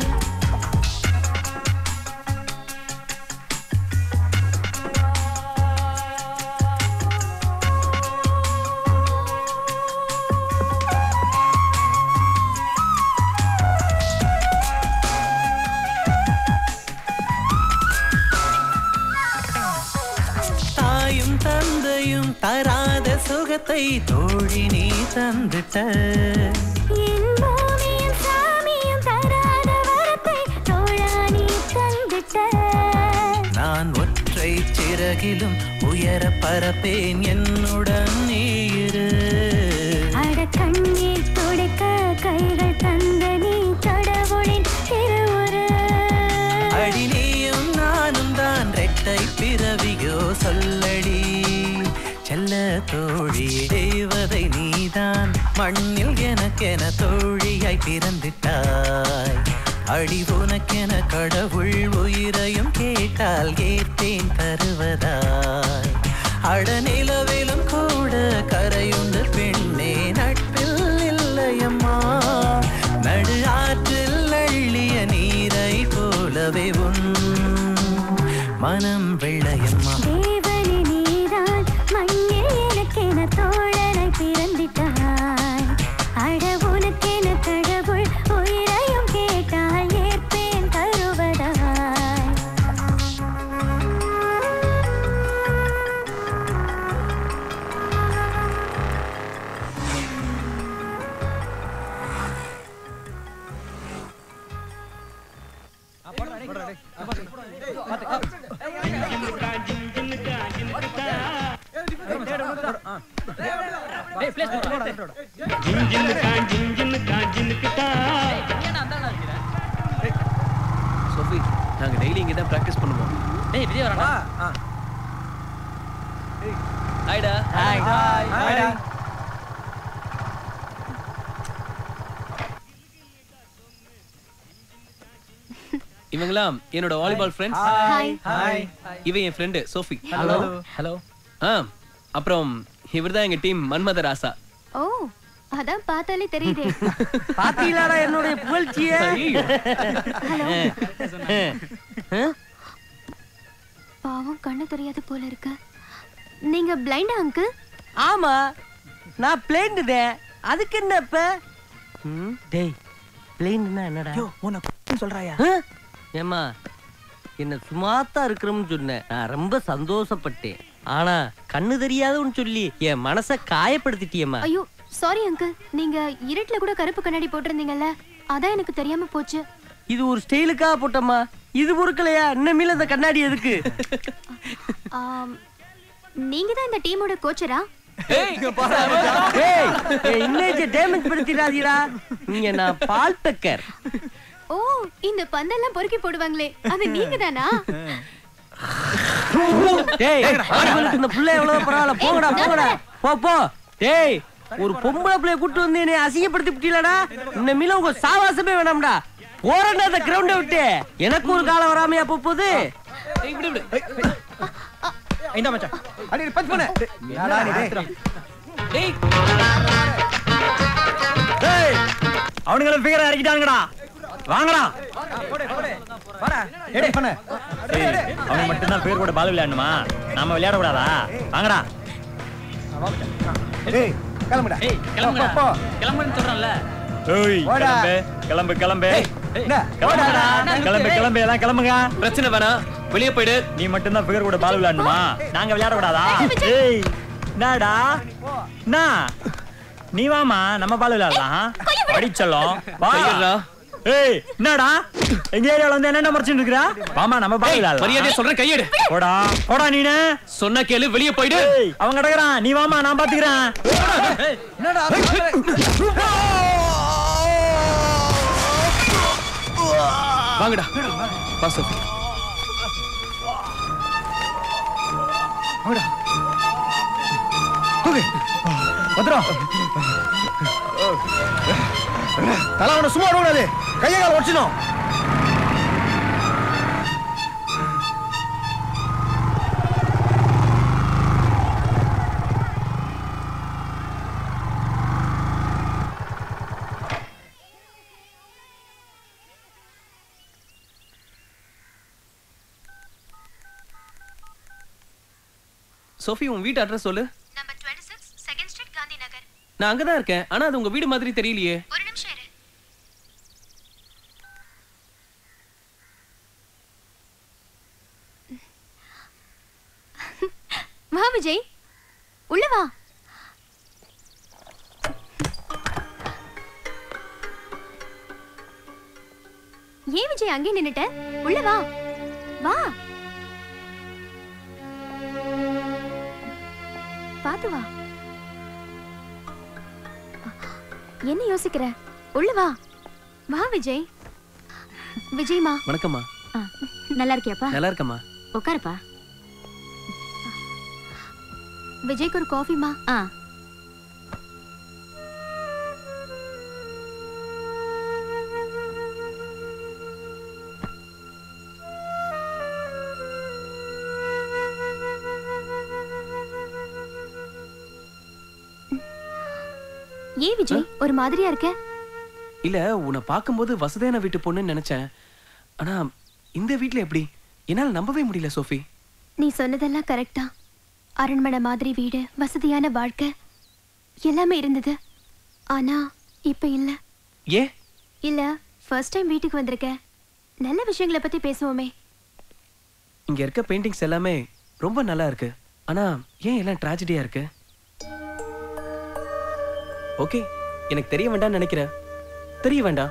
தாயும் தந்தையும் தராத சுகத்தை தோழி நீ தந்துட்ட. என் பூமியும் சாமியும் தராத வரத்தை தோழா நீ தந்துட்ட. நான் ஒற்றை சிறகிலும் உயர பரப்பேன் என்னுடன் நீ இரு. அட கண்ணீர் துடைக்க கைகள் தந்த நீ கடவுளின் திருவுரு. அடி நீயும் நானும் தான் ரெட்டை பிறவியோ சொல்லடி செல்ல தோழியே. தேவதை நீதான் மண்ணில் எனக்கென தோழியாய் பிறந்திட்டாய். அடி உனக்கென கடவுள் உயிரையும் கேட்டால் ஏற்பேன் தருவதாய். அட நிலவிலும் கூட கரையுண்டு பெண்ணே நட்பில் இல்லையம்மா. நடு ஆற்றில் அள்ளிய நீரை போலவே உன் மனம் வெள்ளையம்மா. தேவனே நீதான் மண்ணில் எனக்கென தோழனை பிறந்திட்டாய். அட உனக்கென கடவுள் உயிரையும் கேட்டால் ஏற்பேன் தருவதாய். சோஃபி, நாங்க டெய்லி இங்க தான் பிராக்டிஸ் பண்ணுவோம். டேய் விஜய் வரடா. ஹாய்டா. ஹாய். ஹாய்டா. இவங்களாம் என்னோட வாலிபால் ஃப்ரெண்ட்ஸ். ஹாய். ஹாய். இவன் என் ஃப்ரெண்டு சோஃபி. ஹலோ. ஹலோ. அப்புறம் இவர்தான் எங்க டீம் மன்மத ராசா. ஓ, அதான் பார்த்தாலே தெரியுதே. பாத்தீங்களாடா என்னுடைய புகழ்ச்சிய. பாவம் கண்ணு தெரியாது போல இருக்கு. நீங்க பிளைண்டா அங்கிள்? ஆமா, நான் பிளைண்டுதே. அதுக்கு என்ன இப்ப? டேய், பிளைண்ட்னா என்னடா? உனக்கு சொல்றாயா? ஏம்மா, என்ன சும்மாத்தான் இருக்கிறோம்னு சொன்னேன். நான் ரொம்ப சந்தோஷப்பட்டேன். ஆனா கண்ணு தெரியாதுன்னு சொல்லி என் மனச காயப்படுத்திட்டியம்மா. ஐயோ சாரி அங்கிள். நீங்க இருட்டுல கூட கருப்பு கண்ணாடி போட்டிருந்தீங்கல்ல, அதான் எனக்கு தெரியாம போச்சு. இது ஒரு ஸ்டைலுக்காக போட்டம்மா. இது பொறுக்கலையா? இன்னமேல அந்த கண்ணாடி எதுக்கு? நீங்க தான் இந்த டீமோட கோச்சரா? Image damage படுத்திடாதீடா. நீங்க நான் பால் பெக்கர். ஓ, இந்த பந்தெல்லாம் பொறுக்கி போடுவாங்களே, அது நீங்க தானா? டேய், உங்களுக்கு இந்த புள்ள எவ்வளவு பரவாயில்ல. போங்கடா போங்கடா, போ போ. டேய், ஒரு பொம்பளை பிள்ளைய கூட்டு வந்து என்னை அசிங்கப்படுத்தி விட்டீங்களடா. இன்னமேல உங்க சாவாசமே வேணாம்டா. போறேன்டா அந்த கிரவுண்டை விட்டு. எனக்கு ஒரு காலம் வராமையா போகுது. இந்த மச்சான் அடி பஞ்ச் பண்ணு. யாரா நீ? டேய் டேய், அவனுங்கள ஃபிகர் இறக்கிட்டாங்கடா. வாங்கடா. வாடா. எடே பண்ணு. அவங்க மட்டும் தான் பேர் கூட பால் விளையாடணுமா? நாம விளையாட கூடாதா? வாங்கடா. டேய் கிளம்புடா. ஏய் கிளம்புடா. கிளம்புன்னு சொல்றேன்ல. ஏய் கிளம்பு கிளம்பு கிளம்பு. கிளம்புடா. கிளம்பு கிளம்பு, எல்லாம் கிளம்புங்க. பிரச்சனை வேணாம், வெளியே போயிடு. நீ மட்டும் தான் ஃபிகர் கூட பால் விளையாடணுமா? நாங்க விளையாட கூடாதா? ஏய் என்னடா? நீ வாமா, நம்ம பால் விளையாடலாம். அடிச்சலாம். வா. ஏய் என்னடா? எங்க ஏரியால வந்து என்ன மறைச்சிட்டு இருக்கற? வாமா, நம்ம பால் விளையாடலாம். மரியாதையா சொல்றேன், கையெடு. போடா போடா. நீனே சொன்னா கேளு, வெளியே போயிடு. அவன் கடக்குறான், நீ வாமா, நான் பாத்துக்கிறேன். என்னடா? வாங்கடா. வா சோஃபி. வாங்கடா. ஓகே. பத்ரா தலை அவனை சும்மா விடக்கூடாது, கையை கால உடச்சிடும். சோஃபி, உன் வீட்டு அட்ரஸ் சொல்லு. Number 26 2nd street Gandhi Nagar. நான் அங்கதான் இருக்கேன். ஆனா அது உங்க வீடு மாதிரி தெரியலையே. ஒரு நிமிஷம் இரு. வா விஜய், உள்ள வா. ஏன் விஜய் அங்கே நின்னுட்ட? உள்ள வா. வா. பாத்து வா. என்ன யோசிக்கிற? உள்ள வா. வா விஜய். விஜய்மா. வணக்கம்மா. நல்லா இருக்கியாப்பா? நல்லா இருக்கம்மா. உட்காருப்பா. விஜய்க்கு ஒரு காஃபிமா. ஏன் விஜய் ஒரு மாதிரியா இருக்க? இல்ல, உன்னை பார்க்கும்போது வசதியான வீட்டு பொண்ணுன்னு நினைச்சேன். ஆனா இந்த வீட்ல எப்படி? என்னால நம்பவே முடியல சோஃபி. நீ சொன்னதெல்லாம் கரெக்டா. அரண்மனை மாதிரி வீடு, வசதியான வாழ்க்கை எல்லாமே இருந்தது. ஆனா இப்ப இல்ல. ஏ? இல்ல, ஃபர்ஸ்ட் டைம் வீட்டுக்கு வந்திருக்க. நல்ல விஷயங்களை பத்தி பேசுவோமே. இங்க இருக்க பெயிண்டிங்ஸ் எல்லாமே ரொம்ப நல்லா இருக்கு. ஆனா ஏன் எல்லாம் ட்ராஜடியா இருக்கு? ஓகே, எனக்கு தெரிய வேண்டாம்னு நினைக்கிறேன். தெரிய வேண்டாம்.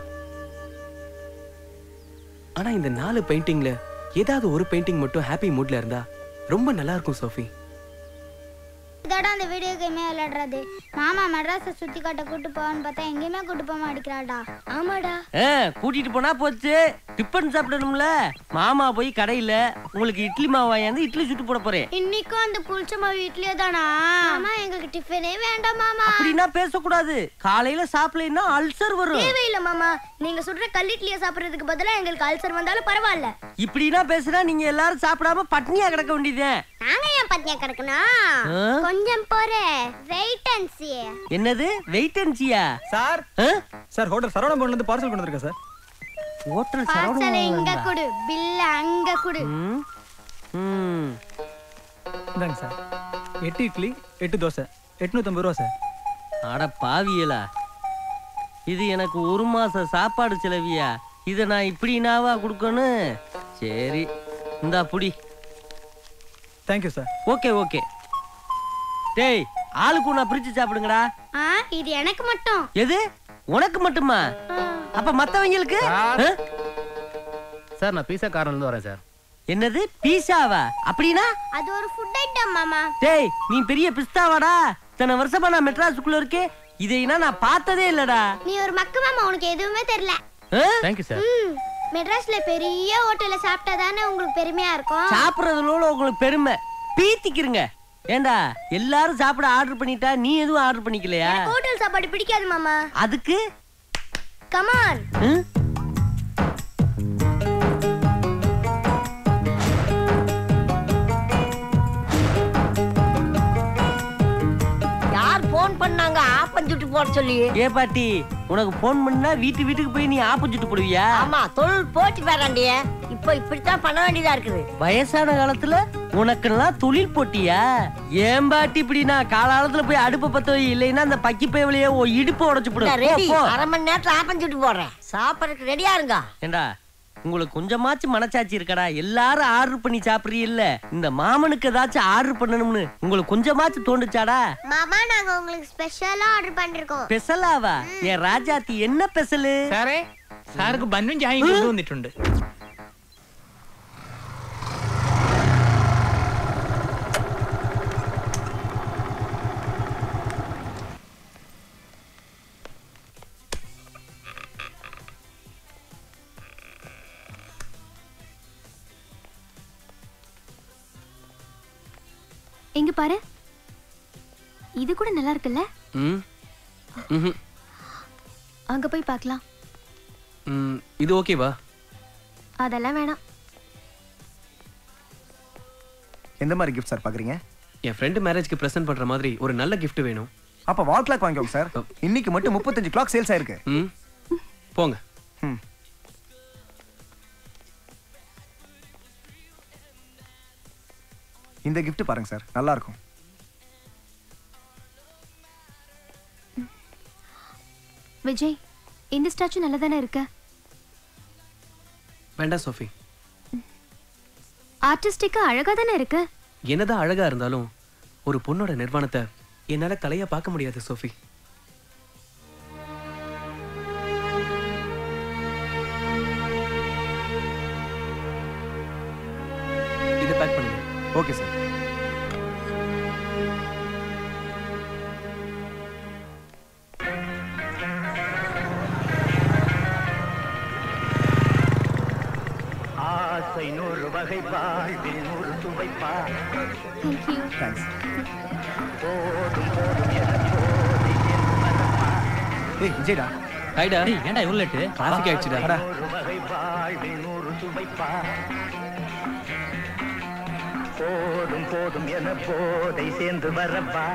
ஆனா இந்த 4 பெயிண்டிங்ல ஏதாவது ஒரு பெயிண்டிங் மட்டும் ஹாப்பி மூட்ல இருந்தா ரொம்ப நல்லா இருக்கும் சோஃபி. இதோட அந்த வீடியோ கேமே விளையாடுறது. மாமா மெட்ராஸை சுத்தி காட்ட கூட்டு போவான்னு பார்த்தா எங்கேயுமே கூட்டு போக மாட்டேங்கிறாடா. ஆமாடா. கூட்டிட்டு போனா போச்சு. டிஃபன் சாப்பிடணும்ல. மாமா போய் கடையில உங்களுக்கு இட்லி மாவு வாங்கி இட்லி சுட்டு போட போறேன். இன்னைக்கும் அந்த புளிச்ச மாவு இட்லியே தானா? மாமா எங்களுக்கு டிஃபனே வேண்டாம் மாமா. அப்படின்னா பேசக்கூடாது. காலையில சாப்பிடலைன்னா அல்சர் வரும். தேவையில்லை மாமா, நீங்க சுடுற கல் இட்லியை சாப்பிடுறதுக்கு பதிலா எங்களுக்கு அல்சர் வந்தாலும் பரவாயில்ல. இப்படின்னா பேசுனா நீங்க எல்லாரும் சாப்பிடாம பட்னியா கிடக்க வேண்டியதே. நாங்க ஏன் பட்னியா கிடக்கணும்? கொஞ்சம் போறே. Wait and see. என்னது wait and see? Sir sir hotel சரவணபவன்ல இருந்து பார்சல் கொண்டு வந்திருக்கேன் சார். ஹோட்டல் பார்சல் எங்க கொடு, பில் அங்க கொடு. இந்தாங்க சார். 8 இட்லி 8 தோசை 850 ரூபா சார். அட பாவியலா, இது எனக்கு ஒரு மாச சாப்பாடு செலவியா? இதை நான் இப்படினாவா கொடுக்கணும்? சரி இந்தா புடி. Thank you sir. Okay okay. டேய், ஆளுக்கு ஒண்ணா பிரிச்சு சாப்பிடுங்கடா. இது எனக்கு மட்டும். எது உனக்கு மட்டுமா? அப்ப மத்தவங்களுக்கு? சார் நான் பீஸா கார்னர்ல இருந்து வரேன் சார். என்னது பீஸாவா? அப்படினா அது ஒரு ஃபுட் ஐட்டம் மாமா. டேய், நீ பெரிய பிஸ்தாவாடா. இத்தனை வருஷமா நான் மெட்ராஸுக்குள்ள இருக்கேன், இதைனா நான் பார்த்ததே இல்லடா. நீ ஒரு மக்கு மாமா, உனக்கு எதுவுமே தெரியல. Thank you sir. மெட்ராஸ்ல பெரிய ஹோட்டல்ல சாப்பிட்டா தானே உங்களுக்கு பெருமையா இருக்கும். சாப்பிடுறதுல உங்களுக்கு பெருமை பீத்திக்கிறங்க. ஏண்டா எல்லாரும் சாப்பிட ஆர்டர் பண்ணிட்டா நீ எதுவும் ஆர்டர் பண்ணிக்கலையா? ஹோட்டல் சாப்பாடு பிடிக்காது மாமா. அதுக்கு கம் ஆன். யார் போன் பண்ணாங்க ஆப்பம் சுட்டு போட சொல்லி? ஏ பாட்டி, உனக்கு போன் பண்ணா வீட்டுக்கு போய் நீ ஆப்பம் சுட்டு போடுவியா? ஆமா, தொழில் போட்டி வேறாண்டிய. இப்போ இப்படித்தான் பண்ண வேண்டியதா இருக்குது. வயசான காலத்துல உனக்குலாம் தொழில் போட்டியா? ஏன் பாட்டி இப்படி நான் காலாலத்துல போய் அடுப்ப பத்த வை, இல்லைன்னா அந்த பக்கி பேவலையே இடுப்பு உடைச்சு போடு. ரெடி, அரை மணி நேரத்துல ஆப்பம் சுட்டு போடுறேன். சாப்பிடறதுக்கு ரெடியா இருங்க. ஏண்டா உங்களுக்கு கொஞ்சமாச்சும் மனசாட்சி இருக்கடா? எல்லாரும் ஆர்டர் பண்ணி சாப்பிடுறீல்ல, இந்த மாமனுக்கு ஏதாச்சும் ஆர்டர் பண்ணணும்னு உங்களுக்கு கொஞ்சமாச்சும் தோண்டுச்சாடா? மாமா, நாங்க உங்களுக்கு ஸ்பெஷலா ஆர்டர் பண்ணிருக்கோம். ஸ்பெஷலாவா? என் ராஜாத்தி என்ன ஸ்பெஷல்? സാറേ സാർക്ക് ബന്നും ചായയും കൊണ്ടുവന്നിട്ടുണ്ട്. எங்க பாரு, இது கூட நல்லா இருக்குல்ல? அங்க போய் பார்க்கலாம். இது ஓகேவா? அதெல்லாம் வேணாம். எந்த மாதிரி கிஃப்ட் சார் பாக்குறீங்க? என் ஃப்ரெண்ட் மேரேஜ்க்கு பிரசன்ட் பண்ற மாதிரி ஒரு நல்ல gift வேணும். அப்ப வால் கிளாக் வாங்கிக்கோங்க சார். இன்னைக்கு மட்டும் 35 கிளாக் சேல்ஸ் ஆயிருக்கு. போங்க. இந்த gift பாருங்க சார், நல்லா இருக்கும். விஜய், இந்த ஸ்டாச்சு நல்லா தானே இருக்கு. வேண்டாம் சோஃபி. ஆர்டிஸ்டிக்கா அழகா தானே இருக்கு. என்னதான் அழகா இருந்தாலும் ஒரு பொண்ணோட நிர்வாணத்தை என்னால கலையா பார்க்க முடியாது சோஃபி. இதை பேக் பண்ணுங்க. Okay sir. ஆசை நூறு வகை வாழ்வில் நூறு சுவைப்பா. தேங்க்ஸ். போதும் போதும் என போதை என்பதப்பா. ஏய் விஜய்டா. ஹாய்டா. ஏன்டா இவ்வளவு லேட்? டிராஃபிக் ஆயிடுச்சுடா. நூறு வகை வாழ்வில் நூறு சுவைப்பா. போதும் போதும் என போதை சேர்ந்து வரப்பா.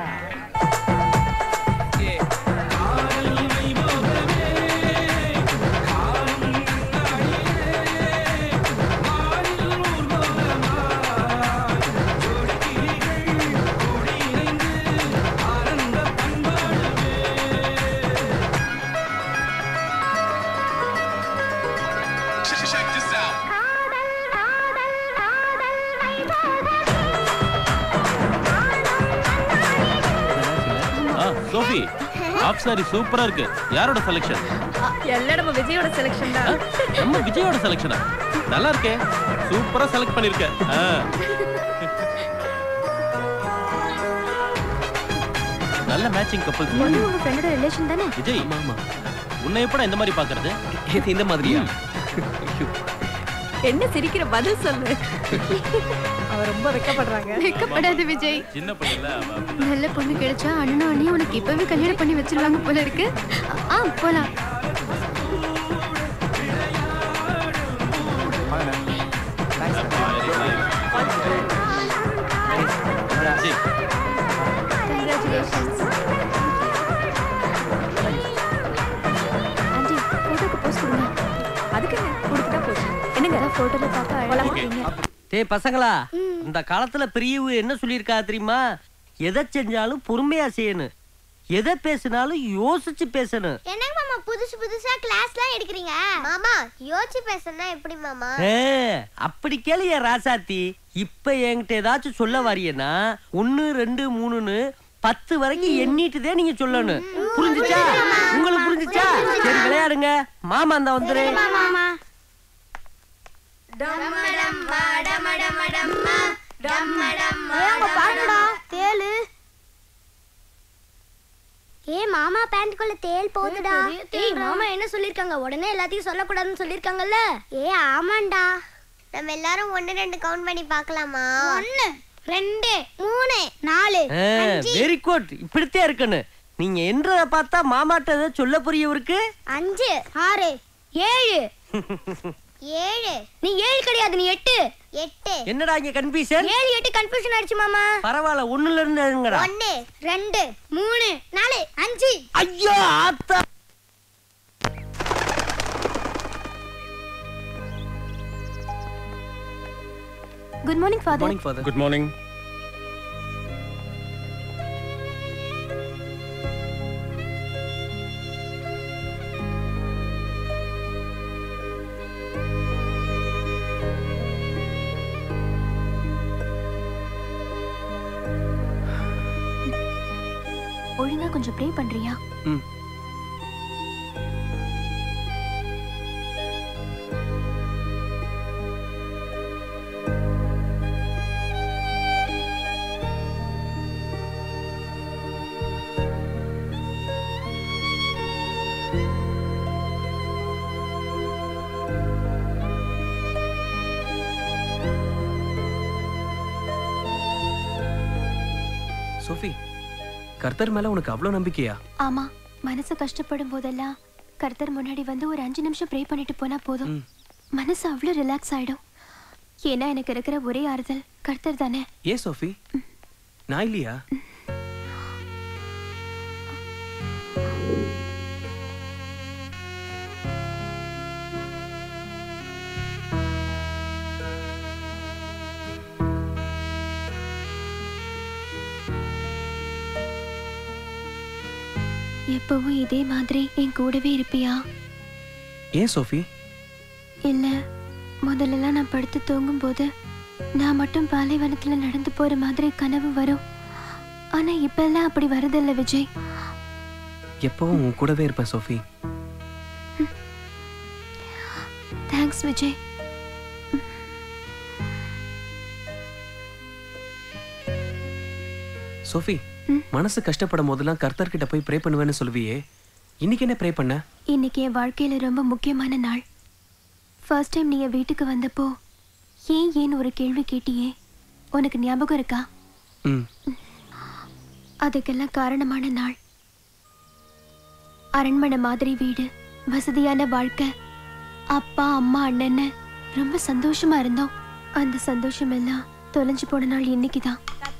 சோஃபி, ஆஃப் சாரி சூப்பரா இருக்கு. யாரோட செலக்ஷன்? எல்லாம் நம்ம விஜயோட செலக்ஷன் தான். நம்ம விஜயோட செலக்ஷனா? நல்லா இருக்கே. சூப்பரா செலக்ட் பண்ணிருக்க. நல்ல மேட்சிங் கப்பிள்ஸ். நீ உங்க ஃப்ரெண்டோட ரிலேஷன் தானே? விஜய், ஆமா. உன்னை எப்பட இந்த மாதிரி பாக்குறது? இது இந்த மாதிரியா? என்ன சிரிக்கிற, பதில் சொல்லு. அவ ரொம்ப வெக்கப்படுறாங்க. வெக்கப்படாத விஜய். சின்ன பையன்ல அவ. நல்ல பொண்ணு கிடைச்சா அண்ணனும் அண்ணியும் உனக்கு இப்பவே கல்யாணம் பண்ணி வச்சிருவாங்க போல இருக்கு. போலாம். Congratulations. ஆண்டி, போட்டோக்கு போஸ்ட் கொடுங்க. அதுக்கு என்ன கொடுத்தா போச்சு. என்னங்க போட்டோல பார்க்க அழகா இருக்கீங்க. டேய் பசங்களா, இந்த காலத்துல பெரியவங்க என்ன சொல்லியிருக்கா தெரியுமா? எதை செஞ்சாலும் பொறுமையா செய்யணும், எதை பேசினாலும் யோசிச்சு பேசணும். என்னங்க மாமா புதுசு புதுசா கிளாஸ்லாம் எடுக்கிறீங்க? மாமா யோசிச்சு பேசணும்னா எப்படி மாமா? அப்படி கேளிய ராசாத்தி. இப்ப என்கிட்ட ஏதாச்சும் சொல்ல வரியனா 1 2 3ன்னு 10 வரைக்கும் எண்ணிட்டுதே நீங்க சொல்லணும். புரிஞ்சுச்சா? உங்களுக்கு புரிஞ்சுச்சா? சரி விளையாடுங்க. மாமா அந்த வந்துரு. மாமா பேண்ட்குள்ள தேல் போகுதுடா. ஏய் மாமா என்ன சொல்லிருக்காங்க? உடனே எல்லாத்தையும் சொல்லக்கூடாதுன்னு சொல்லிருக்காங்கல்ல. ஆமாண்டா. நம்ம எல்லாரும் 1 2 கவுண்ட் பண்ணி பார்க்கலாமா? 1 2 3 4 5. Very good. இப்படித்தே இருக்கணும். நீங்க என்றத பார்த்தா மாமாட்ட ஏதோ சொல்ல புரியவருக்கு. 5 6 7 7. நீ 7 கிடையாது, நீ 8. 8. என்னடா இங்க கன்ஃபியூஷன்? 7 8 கன்ஃபியூஷன் ஆயிடுச்சு மாமா. பரவாயில்ல, 1ல இருந்து எழுங்கடா. 1 2 3 4 5. ஐயோ ஆத்தா. Good morning father. Morning father. Good morning. ஒழுங்கா கொஞ்சம் ப்ரே பண்றியா? சோஃபி, கர்த்தர் மேல உனக்கு அவ்வளவு நம்பிக்கையா? ஆமா, மனசு கஷ்டப்படும் போதெல்லாம் கர்த்தர் முன்னாடி வந்து ஒரு 5 நிமிஷம் ப்ரே பண்ணிட்டு போனா போதும். மனசு அவ்வளவு ரிலாக்ஸ் ஆயிடும். ஏன்னா எனக்கு இருக்கிற ஒரே ஆறுதல் கர்த்தர் தானே. ஏ சோஃபி, நான் இல்லையா? எப்பவும் இதே மாதிரி என் கூடவே இருப்பியா? ஏன் சோஃபி? இல்ல, முதல்லலாம் நான் படுத்து தூங்கும் போது நான் மட்டும் பாலைவனத்துல நடந்து போற மாதிரி கனவு வரும். ஆனா இப்பெல்லாம் அப்படி வரதில்ல விஜய். எப்பவும் உன் கூடவே இருப்பேன் சோஃபி. தேங்க்ஸ் விஜய். சோஃபி, மனசு கஷ்டப்படும் போதெல்லாம் கர்த்தர் கிட்ட போய் ப்ரே பண்ணுவேன்னு சொல்லுவியே, இன்னைக்கு என்ன ப்ரே பண்ண? இன்னைக்கு என் வாழ்க்கையில ரொம்ப முக்கியமான நாள். ஃபர்ஸ்ட் டைம் நீங்க வீட்டுக்கு வந்தப்போ ஏன் ஒரு கேள்வி கேட்டியே, உனக்கு ஞாபகம் இருக்கா? அதுக்கெல்லாம் காரணமான நாள். அரண்மனை மாதிரி வீடு, வசதியான வாழ்க்கை, அப்பா அம்மா அண்ணன்னு ரொம்ப சந்தோஷமா இருந்தோம். அந்த சந்தோஷம் எல்லாம் தொலைஞ்சு போன நாள் இன்னைக்குதான்.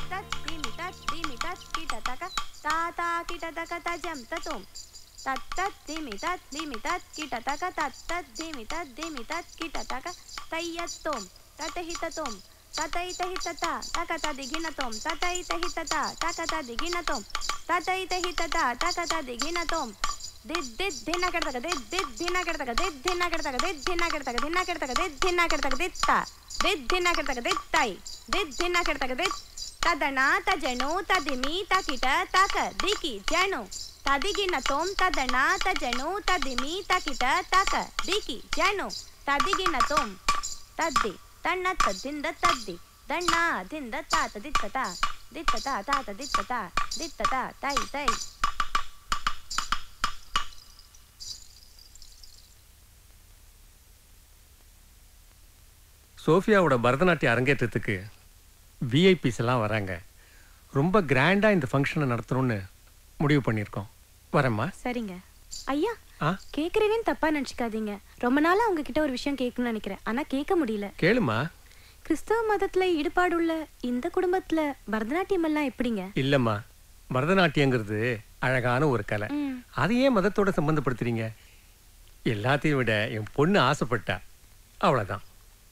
Tata kita taka tajam tatum. Tatat dimitat kita taka tatat dimitat kita taka tayatum. Tatahitatum. Tataitahitata takata diginatum. Tataitahitata takata diginatum. Tataitahitata takata diginatum. Did dina kertaka did dina kertaka did dina kertaka did dina kertaka dina kertaka did dina kertaka ditta. Did dina kertaka dittai. Did dina kertaka dit. Tadana tajanu tadimi takita taka diki janu tadigina tom tadana tajanu tadimi takita taka diki janu tadigina tom taddi tanna tadinda taddi danna dinda tata dittata dittata tata dittata tai tai. சோஃபியாவோட பரதநாட்டிய அரங்கேற்றத்துக்கு VIPs எல்லாம் வராங்க. ரொம்ப கிராண்டா இந்த ஃபங்க்ஷனை நடத்தணும்னு முடிவு பண்ணியிருக்கோம். வரேம்மா. சரிங்க ஐயா. கேக்குறேன்னு தப்பா நினைச்சுக்காதீங்க. ரொம்ப நாளா உங்ககிட்ட ஒரு விஷயம் கேட்கணும்னு நினைக்கிறேன், ஆனா கேட்க முடியல. கேளுமா. கிறிஸ்தவ மதத்துல ஈடுபாடுள்ள இந்த குடும்பத்துல பரதநாட்டியம் எல்லாம் எப்படிங்க? இல்லம்மா, பரதநாட்டியங்கிறது அழகான ஒரு கலை. அதையே மதத்தோட சம்பந்தப்படுத்துறீங்க? எல்லாத்தையும் விட என் பொண்ணு ஆசைப்பட்டா, அவ்வளவுதான்.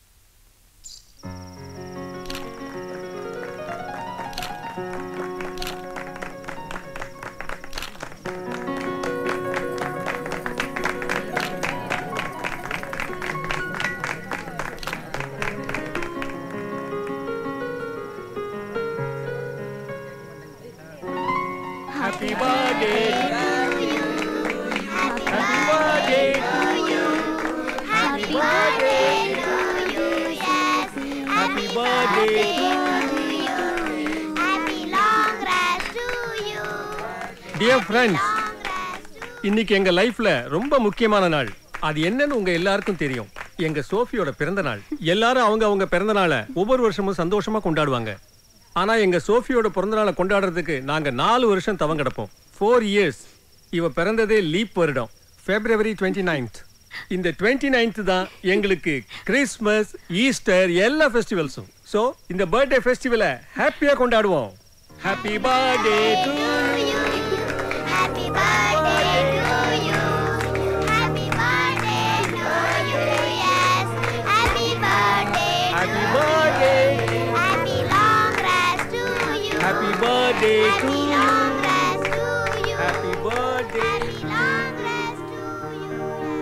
Happy birthday to you. Happy birthday to you. Happy birthday to you. Yes. Happy birthday to you. Happy long rest to you. Dear friends, இன்னைக்கு எங்க லைஃப்ல ரொம்ப முக்கியமான நாள். அது என்னன்னு உங்க எல்லாருக்கும் தெரியும். எங்க சோஃபியோட பிறந்த நாள். எல்லாரும் அவங்க பிறந்த நாளை ஒவ்வொரு வருஷமும் சந்தோஷமா கொண்டாடுவாங்க. ஆனா எங்க சோஃபியோட பிறந்த நாளை கொண்டாடுறதுக்கு நாங்க 4 வருஷம் தவம் கிடப்போம். 4 years. இவ பிறந்ததே லீப் வருடம், February 29th. இந்த 29th தான் எங்களுக்கு கிறிஸ்மஸ், ஈஸ்டர் எல்லா ஃபெஸ்டிவல்ஸும். சோ இந்த பர்த்டே ஃபெஸ்டிவலை ஹாப்பியா கொண்டாடுவோம். Happy birthday to you. Happy birthday to you. Happy birthday to you. Yes. Happy birthday. Happy birthday. Happy long rest to you. Happy birthday to you. Long rest to you. Happy birthday. Happy long rest to you.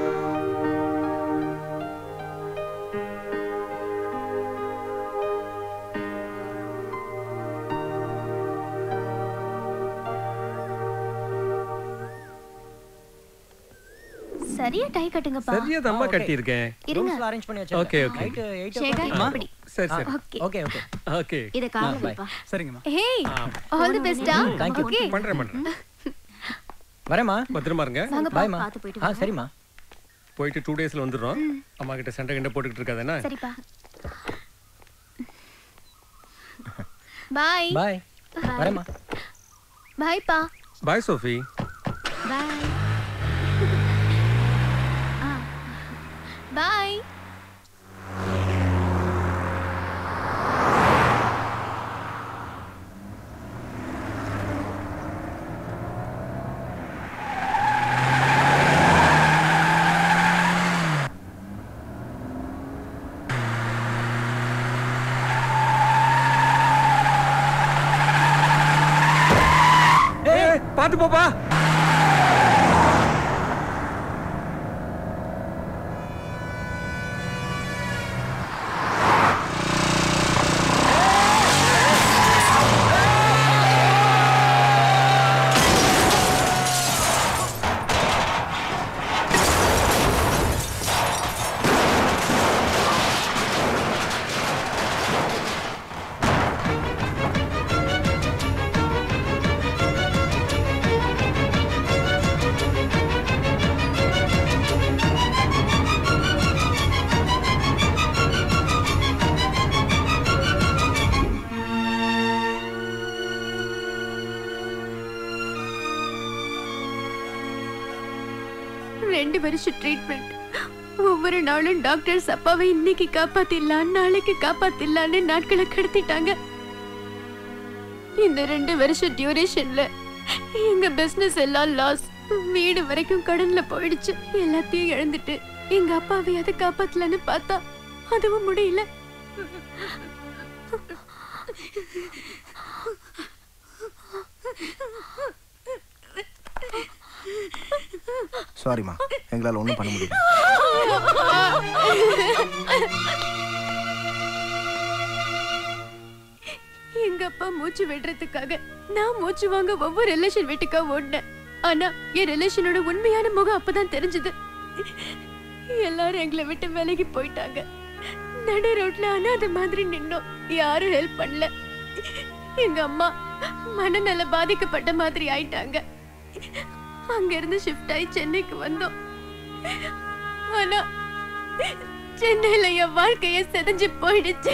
சரியா tie கட்டுங்கப்பா. சரியா தம்மா கட்டி இருக்கேன். இருங்க. Arrange பண்ணி வச்சிருக்கேன். Okay okay. Sekar அப்படி. சரி சரி. Okay okay. ஓகே. இத கால்ல வைப்பா. சரிங்கம்மா. Hey, all the best. Okay. பண்றேன். வரேம்மா. பத்திரமா இருங்க. பாய்மா. பாத்து போயிட்டு வா. சரிம்மா. போயிட்டு 2 daysல வந்துறோம். அம்மா கிட்ட சண்டை கண்ட போட்டுக்கிட்டு இருக்காதேனா? சரிப்பா. பை. பை. வரேம்மா. பாய் பா. Bye Sophie. பாய். பாய். பாத்து போப்பா. ட்ரீட்மெண்ட். ஒவ்வொரு நாளும் டாக்டர்ஸ் அப்பாவை இன்னைக்கு காப்பாத்திடலாம் நாளைக்கு காப்பாத்திடலான்னு நாட்களை கடத்திட்டாங்க. இந்த 2 வருஷம் டியூரேஷன்ல எங்க பிசினஸ் எல்லாம் லாஸ். வீடு வரைக்கும் கடன்ல போயிடுச்சு. எல்லாத்தையும் இழந்துட்டு எங்க அப்பாவை அதை காப்பாத்தலன்னு பார்த்தா அதுவும் முடியல. சாரிமா, எங்களால ஒண்ணும் பண்ண முடியல. எங்க அப்பா மூச்சு விடுறதுக்காக நான் மூச்சு வாங்க ஒவ்வொரு ரிலேஷன் வீட்டுக்கா ஓடினேன். ஆனா என் ரிலேஷனோட உண்மையான முகம் அப்பதான் தெரிஞ்சது. எல்லாரும் எங்களை விட்டு விலகி போயிட்டாங்க. நடு ரோட்ல அனாதை மாதிரி நின்னோம். யாரும் ஹெல்ப் பண்ணல. எங்க அம்மா மனநல பாதிக்கப்பட்ட மாதிரி ஆயிட்டாங்க. அங்க இருந்து ஷிஃப்ட் ஆகி சென்னைக்கு வந்தோம். ஆனா சென்னையில என் வாழ்க்கைய செதஞ்சு போயிடுச்சு.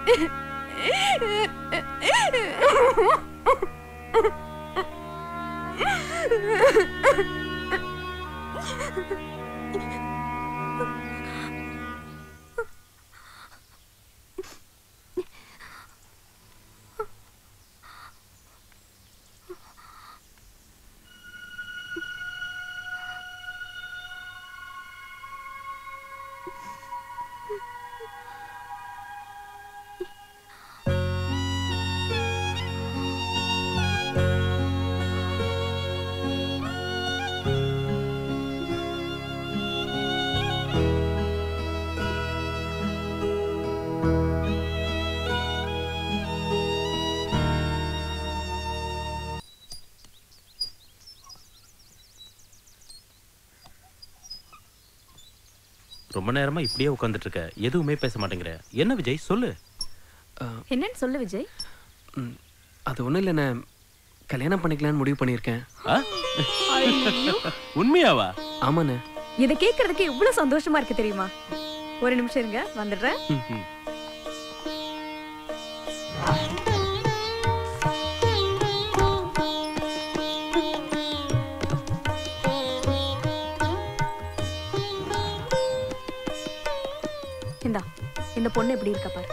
ரொம்ப நேரமா இப்படியே உட்கார்ந்துட்டு இருக்க, எதுவுமே பேச மாட்டேங்கிற. என்ன விஜய் சொல்லு. என்னன்னு சொல்லு விஜய். அது ஒண்ணும் இல்லைண்ணே, கல்யாணம் பண்ணிக்கலாம்னு முடிவு பண்ணியிருக்கேன். உண்மையாவா? ஆமாண்ணே. இதை கேட்கறதுக்கு எவ்வளவு சந்தோஷமா இருக்கு தெரியுமா? ஒரு நிமிஷம் இருங்க, வந்துடுறேன். இந்த பொண்ணு எப்படி இருக்க பாரு.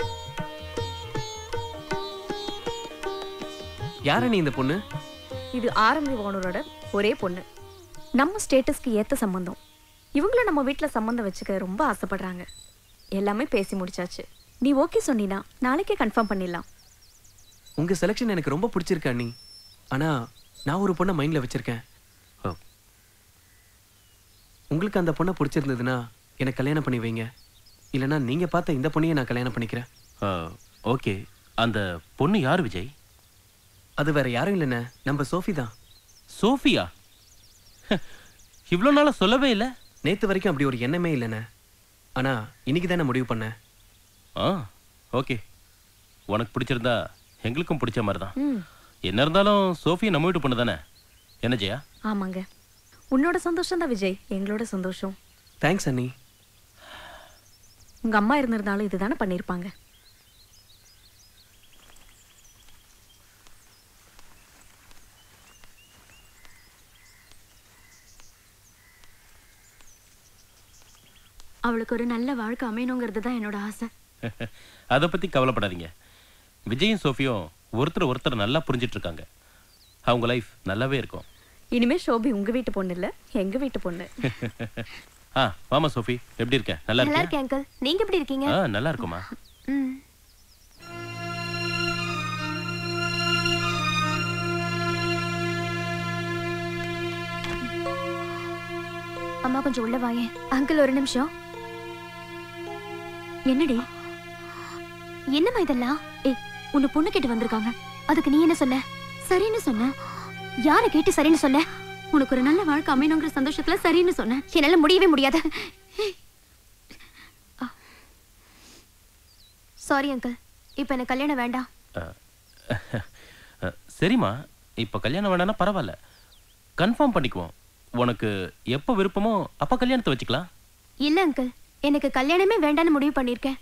யார நீ இந்த பொண்ணு? இது ஆரம்பி ஓனரோட ஒரே பொண்ணு. நம்ம ஸ்டேட்டஸ்க்கு ஏத்த சம்பந்தம். இவங்களும் நம்ம வீட்டுல சம்பந்தம் வச்சுக்க ரொம்ப ஆசைப்படுறாங்க. எல்லாமே பேசி முடிச்சாச்சு. நீ ஓகே சொன்னீனா நாளைக்கே கன்ஃபார்ம் பண்ணிடலாம். உங்க செலக்ஷன் எனக்கு ரொம்ப பிடிச்சிருக்கா நீ. ஆனா நான் ஒரு பொண்ணை மைண்ட்ல வச்சிருக்கேன். உங்களுக்கு அந்த பொண்ணை பிடிச்சிருந்ததுன்னா எனக்கு கல்யாணம் பண்ணி வைங்க. இல்லைன்னா நீங்க பார்த்த இந்த பொண்ணையே நான் கல்யாணம் பண்ணிக்கிறேன். ஓகே. அந்த பொண்ணு யார் விஜய்? அது வேற யாரும் இல்லைண்ணே, நம்ம சோஃபி தான். சோஃபியா? இவ்வளோ நாளா சொல்லவே இல்லை. நேத்து வரைக்கும் அப்படி ஒரு எண்ணமே இல்லைண்ணே. ஆனா இன்னைக்கு தான் நான் முடிவு பண்ணேன். ஓகே. உனக்கு பிடிச்சிருந்தா எங்களுக்கும் பிடிச்ச மாதிரி தான். என்ன இருந்தாலும் சோஃபி நம்ம வீட்டு பொண்ணு தானே. என்ன ஜெயா? ஆமாங்க, உன்னோட சந்தோஷம் தான் விஜய் எங்களோட சந்தோஷம். தேங்க்ஸ் அண்ணி. உங்க அம்மா இருந்திருந்தாலும் இதுதானே பண்ணிருப்பாங்க. அவளுக்கு ஒரு நல்ல வாழ்க்கை அமையணுங்கிறது தான் என்னோட ஆசை. அதை பத்தி கவலைப்படாதீங்க. விஜயும் சோஃபியும் ஒருத்தர் நல்லா புரிஞ்சிட்டு இருக்காங்க. அவங்க லைஃப் நல்லாவே இருக்கும். இனிமே சோபி உங்க வீட்டு பொண்ணு இல்ல, எங்க வீட்டு பொண்ணு. வாமா சோஃபி, எப்படி இருக்க? நல்லா இருக்கேன் அங்கிள். நீங்க எப்படி இருக்கீங்க? நல்லா இருக்குமா. அம்மா கொஞ்சம் உள்ள வாயே. அங்கிள் ஒரு நிமிஷம். என்னடி? என்னம்மா இதெல்லாம்? உன்னை பொண்ணு கேட்டு வந்திருக்காங்க. அதுக்கு நீ என்ன சொன்ன? சரின்னு சொன்ன. யாரை கேட்டு சரின்னு சொன்ன? உனக்கு ஒரு நல்ல வாழ்க்கை அமையணுங்கிற சந்தோஷத்துல சரின்னு சொன்னேன். என்னால முடியவே முடியாது. சாரி அங்கிள், இப்ப எனக்கு கல்யாணம் வேண்டாம். சரிம்மா, இப்ப கல்யாணம் வேண்டாம்னா பரவாயில்ல, கன்ஃபார்ம் பண்ணிக்குவோம். உனக்கு எப்ப விருப்பமோ அப்ப கல்யாணத்தை வச்சுக்கலாம். இல்ல அங்கிள், எனக்கு கல்யாணமே வேண்டாம்னு முடிவு பண்ணிருக்கேன்.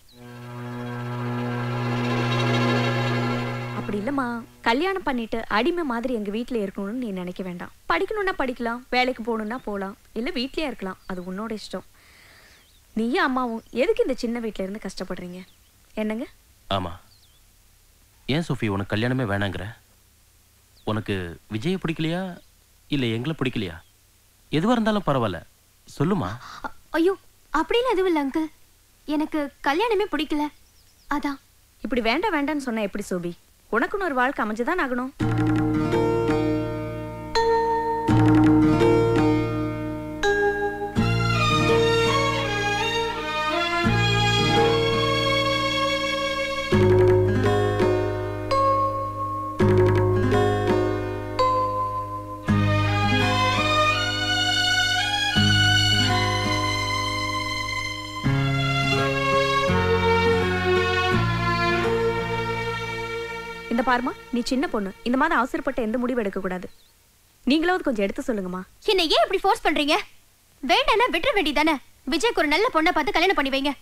அப்படி இல்லம்மா, கல்யாணம் பண்ணிட்டு அடிமை மாதிரி எங்க வீட்டுல இருக்கணும்னு நீ நினைக்க வேண்டாம். படிக்கணும்னா படிக்கலாம், வேலைக்கு போகணும்னா போகலாம், இல்ல வீட்லயே இருக்கலாம். அது உன்னோட இஷ்டம். நீயும் அம்மாவும் எதுக்கு இந்த சின்ன வீட்டுல இருந்து கஷ்டப்படுறீங்க? என்னங்க? ஆமா, ஏன் சோஃபி உனக்கு கல்யாணமே வேணாங்கிற? உனக்கு விஜய பிடிக்கலையா இல்ல எங்களை பிடிக்கலையா? எதுவா இருந்தாலும் பரவாயில்ல, சொல்லுமா. ஐயோ, அப்படின்னு எதுவும் இல்லை அங்கிள். எனக்கு கல்யாணமே பிடிக்கல, அதான். இப்படி வேண்டாம் வேண்டாம்னு சொன்னா எப்படி சோபி? உனக்குன்னு ஒரு வாழ்க்கை அமைஞ்சுதான் ஆகணும். இந்த பாருமா, நீ சின்ன பொண்ணு, இந்த மாதிரி அவசரப்பட்ட எந்த முடிவு எடுக்க கூடாது. நீங்களாவது கொஞ்சம் எடுத்து சொல்லுங்கம்மா. என்ன ஏன் இப்படி ஃபோர்ஸ் பண்றீங்க? வேண்டானா விட்டுற வேண்டியதானே. விஜய்க்கு ஒரு நல்ல பொண்ணை பார்த்து கல்யாணம் பண்ணி வைங்க.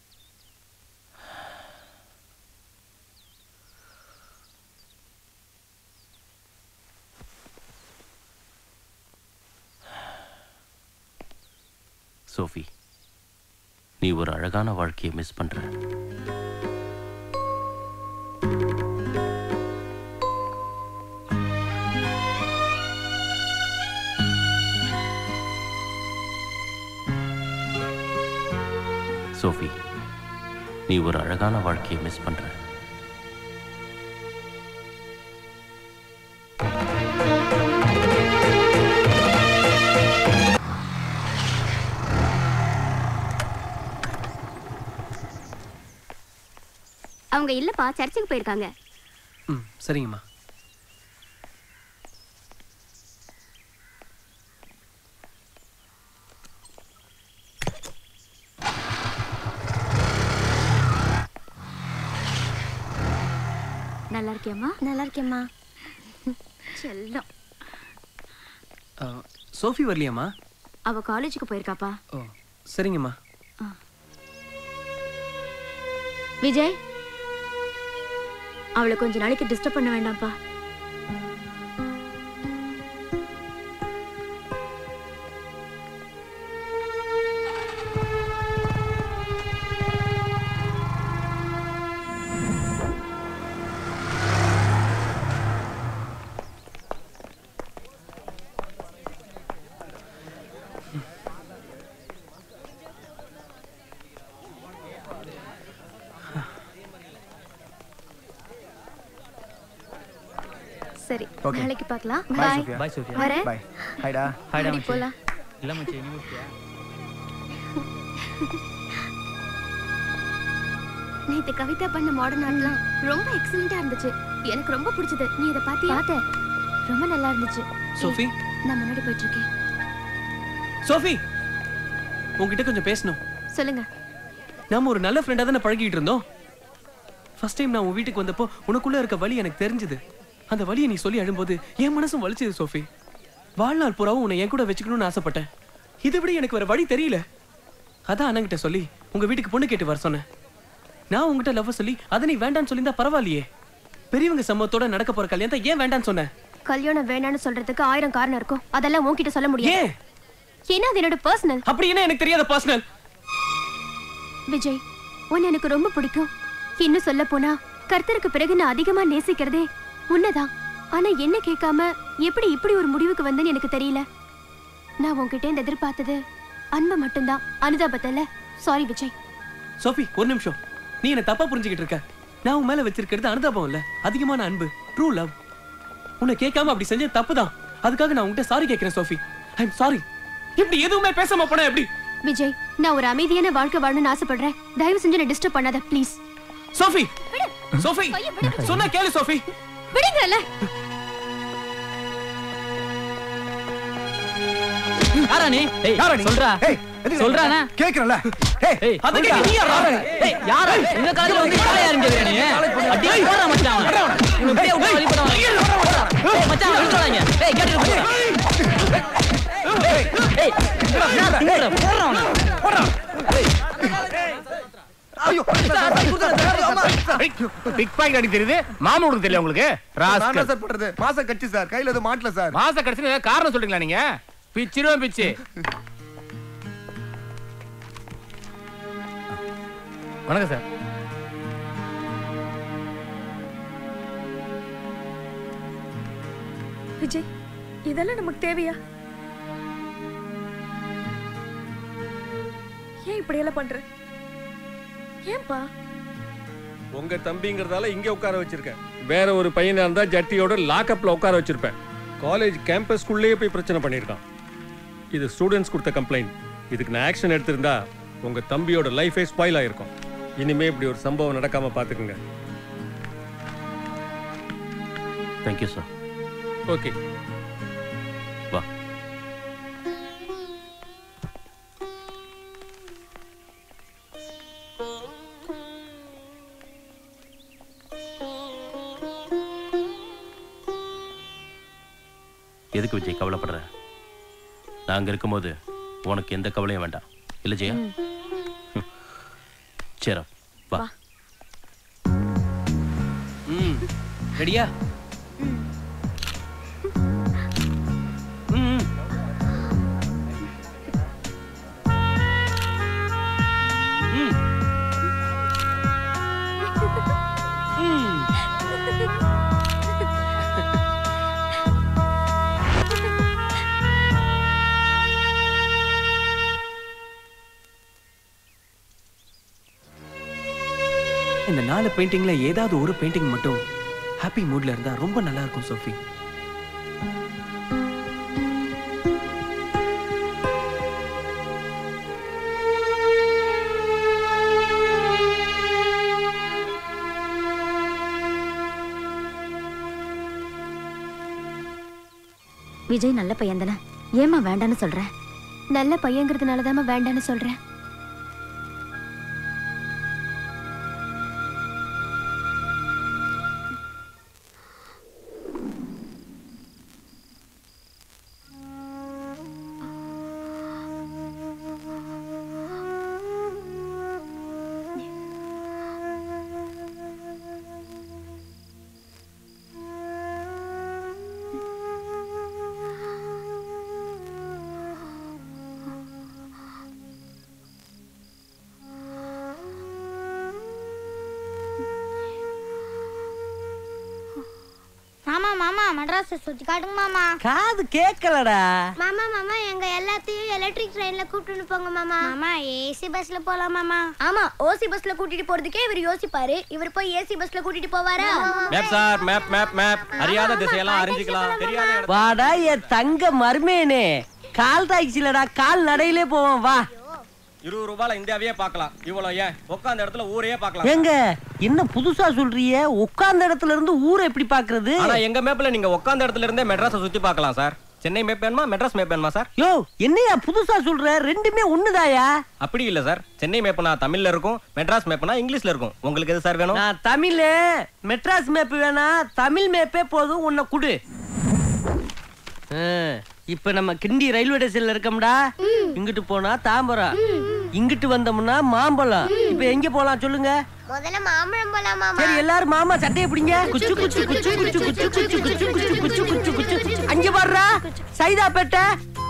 சோஃபி, நீ ஒரு அழகான வாழ்க்கையை மிஸ் பண்ற. சோஃபி, நீ ஒரு அழகான வாழ்க்கையை மிஸ் பண்ற. அவங்க இல்லப்பா, சர்ச்சுக்கு போயிருக்காங்க. சரிங்கம்மா. நல்லா இருக்கியம்மா? நல்லா இருக்கேம்மா. செல்லம். சோஃபி வரலையாம்மா? அவ காலேஜுக்கு போயிருக்காப்பா. ஓ சரிங்கம்மா. விஜய், அவளை கொஞ்ச நாளைக்கு டிஸ்டர்ப் பண்ண வேண்டாம்ப்பா. சரி, நாளைக்கு பார்க்கலாம். பை. Bye Sophia. வரேன். பை. ஹைடா. ஹைடா மச்சி. போலாம். இல்ல மச்சி, நீ முக்கியா? நேத்து கவிதா பண்ண மாடர்ன் ஆர்ட்லாம் ரொம்ப எக்ஸலென்ட்டா இருந்துச்சு. எனக்கு ரொம்ப பிடிச்சது. நீ இத பாத்தியா? பார்த்தேன். ரொம்ப நல்லா இருந்துச்சு. சோஃபி, நான் முன்னாடி போயிட்டு இருக்கேன். சோஃபி, உன்கிட்ட கொஞ்சம் பேசணும். சொல்லுங்க. நாம ஒரு நல்ல ஃப்ரெண்டா தானே பழகிட்டு இருந்தோம். ஃபர்ஸ்ட் டைம் நான் உன் வீட்டுக்கு வந்தப்போ உனக்குள்ள இருக்க வலி எனக்கு தெரிஞ்சது. அந்த வலியை நீ சொல்லி அழும்போது என் மனசும் வலிச்சது சோஃபி. வாழ்நாள் பூராவும் உன்னை என் கூட வச்சுக்கணும்னு ஆசைப்பட்டேன். இதை விட எனக்கு வேற வழி தெரியல. அதான் அண்ணங்கிட்ட சொல்லி உங்க வீட்டுக்கு பொண்ணு கேட்டு வர சொன்னேன். நான் உங்ககிட்ட லவ் சொல்லி அதை நீ வேண்டான்னு சொல்லியிருந்தா பரவாயில்லையே. பெரியவங்க சம்மத்தோட நடக்க போற கல்யாணத்தை ஏன் வேண்டான்னு சொன்னேன்? கல்யாணம் வேண்டான்னு சொல்றதுக்கு 1000 காரணம் இருக்கும். அதெல்லாம் உன்கிட்ட சொல்ல முடியாது. ஏன்? ஏன்னா அது என்னோட பர்சனல். அப்படி என்ன எனக்கு தெரியாத பர்சனல்? விஜய், உன்னை எனக்கு ரொம்ப பிடிக்கும். இன்னும் சொல்ல போனா கர்த்தருக்கு பிறகு நான் அதிகமா நேசிக்கிறதே உன்னதான். ஆனா என்ன கேட்காம எப்படி இப்படி ஒரு முடிவுக்கு வந்தேன்னு எனக்கு தெரியல. நான் உன்கிட்ட இந்த எதிர்பார்த்தது அன்பு மட்டும்தான், அனுதாபத்தை இல்ல. சாரி விஜய். சோஃபி, ஒரு நிமிஷம். நீ என்ன தப்பா புரிஞ்சுக்கிட்டு இருக்க. நான் உன் மேல வச்சிருக்கிறது அனுதாபம் இல்ல, அதிகமான அன்பு, ட்ரூ லவ். உன்னை கேட்காம அப்படி செஞ்ச தப்புதான். அதுக்காக நான் உன்கிட்ட சாரி கேட்கிறேன் சோஃபி. I am sorry. இப்படி எதுவுமே பேசாம போனா எப்படி? விஜய், நான் ஒரு அமைதியான வாழ்க்கை வாழணும்னு ஆசைப்படுறேன். தயவு செஞ்சு என்ன டிஸ்டர்ப் பண்ணாத ப்ளீஸ். சோஃபி, சோஃபி, சொன்னா கேளு சோஃபி. விடுங்கல. யாரா நீ? சொல்றா. சொல்றானே கேக்குறல. ஏய் அதுக்கு நீ யாரா? ஏய் யாரா? இந்த காலேஜ்ல வந்து யாரா இருந்தீங்க நீ? அடி போறா மச்சான். இவன் இப்படியே உள்ள வழி போறான். ஏய் மச்சான் விட்டுறாங்க. ஏய் கேட்டு போ. ஏய் போறான். போறான். ஐயோ பிக் பாக்கெட் அடி தெரியுது. மாமா உங்களுக்கு தெரியல உங்களுக்கு? ராஸ்கல் சார் பண்றது. மாச கட்சி சார். கையில எதுவும் மாட்டல சார். மாச கட்சின்னு காரணம் சொல்றீங்களா நீங்க? பிச்சிரும் பிச்சி. வணக்கம் சார். விஜய், இதெல்லாம் நமக்கு தேவையா? ஏன் இப்படி எல்லாம் பண்ற? ஏன்பா? உங்க தம்பிங்கிறதால இங்க உட்கார வச்சிருக்கேன். வேற ஒரு பையனா இருந்தா ஜட்டியோட லாக்அப்ல உட்கார வச்சிருப்பேன். காலேஜ் கேம்பஸ்க்குள்ளேயே போய் பிரச்சனை பண்ணிருக்கான். இது ஸ்டூடெண்ட்ஸ் கொடுத்த கம்ப்ளைண்ட். இதுக்கு நான் ஆக்ஷன் எடுத்திருந்தா உங்க தம்பியோட லைஃபே ஸ்பாயில் ஆயிருக்கும். இனிமே இப்படி ஒரு சம்பவம் நடக்காம பாத்துக்குங்க. Thank you sir. ஓகே வா. எதுக்கு விஜய் கவலைப்படுற? நான் அங்க இருக்கும்போது உனக்கு எந்த கவலையும் வேண்டாம். இல்ல ஜெயா? சரி வா. ரெடியா? இந்த 4 பெயிண்டிங்ல ஏதாவது ஒரு பெயிண்டிங் மட்டும் ஹாப்பி மூட்ல இருந்தா ரொம்ப நல்லா இருக்கும் சோஃபி. விஜய் நல்ல பையன் தானே, ஏமா வேண்டான்னு சொல்ற? நல்ல பையங்கிறதுனால தாமா வேண்டான்னு சொல்றேன். மாமா மாமா மட்ராஸ் சுத்தி காட்டுங்க மாமா. காது கேட்கலடா. மாமா மாமா எங்க எல்லாத்தையும் எலக்ட்ரிக் ட்ரெயின்ல கூட்டிட்டு போங்க மாமா. மாமா ஏசி பஸ்ல போலாம் மாமா. ஆமா ஓசி பஸ்ல கூட்டிட்டு போறதுக்கே இவர் யோசிப்பாரு. இவர் போய் ஏசி பஸ்ல கூட்டிட்டு போவாரா? Map sir map map map. அறியாத திசையெல்லாம் அறிஞ்சிக்கலாம். தெரியாத வாடா என் தங்க மர்மேனே. கால் டாக்ஸிலடா, கால் நடையிலே போவோம் வா. 20 ரூபாயில இந்தியாவையே பார்க்கலாம். இவ்வளவு ஏன் உட்கார்ந்த இடத்துல ஊரையே பார்க்கலாம். எங்க என்ன புதுசா சொல்றியே? உட்கார்ந்த இடத்துல இருந்து ஊரை எப்படி பாக்குறது? ஆனா எங்க மேப்ல நீங்க உட்கார்ந்த இடத்துல இருந்தே மெட்ராஸை சுத்தி பார்க்கலாம் சார். சென்னை மேப் வேணுமா மெட்ராஸ் மேப் வேணுமா சார்? யோ என்னையா புதுசா சொல்ற? ரெண்டுமே ஒண்ணுதாயா? அப்படி இல்ல சார். சென்னை மேப்னா தமிழ்ல இருக்கும், மெட்ராஸ் மேப்னா இங்கிலீஷ்ல இருக்கும். உங்களுக்கு எது சார் வேணும்? நான் தமிழ். மெட்ராஸ் மேப் வேணா, தமிழ் மேப்பே போதும். உன்னை குடு. இப்ப நம்ம கிண்டி ரயில்வே ஸ்டேஷன்ல இருக்கோம்டா. இங்கிட்டு போனா தாம்பரம், இங்கிட்டு வந்தோம்னா மாம்பழம். இப்ப எங்க போலாம் சொல்லுங்க? முதல்ல மாம்பழம் போலாம் மாமா. சரி எல்லாரும் மாமா சட்டையை பிடிங்க. குச்சு குச்சு குச்சு குச்சு குச்சு குச்சு குச்சு குச்சு குச்சு குச்சு குச்சு. அங்க பாருடா சைதாப்பேட்டை.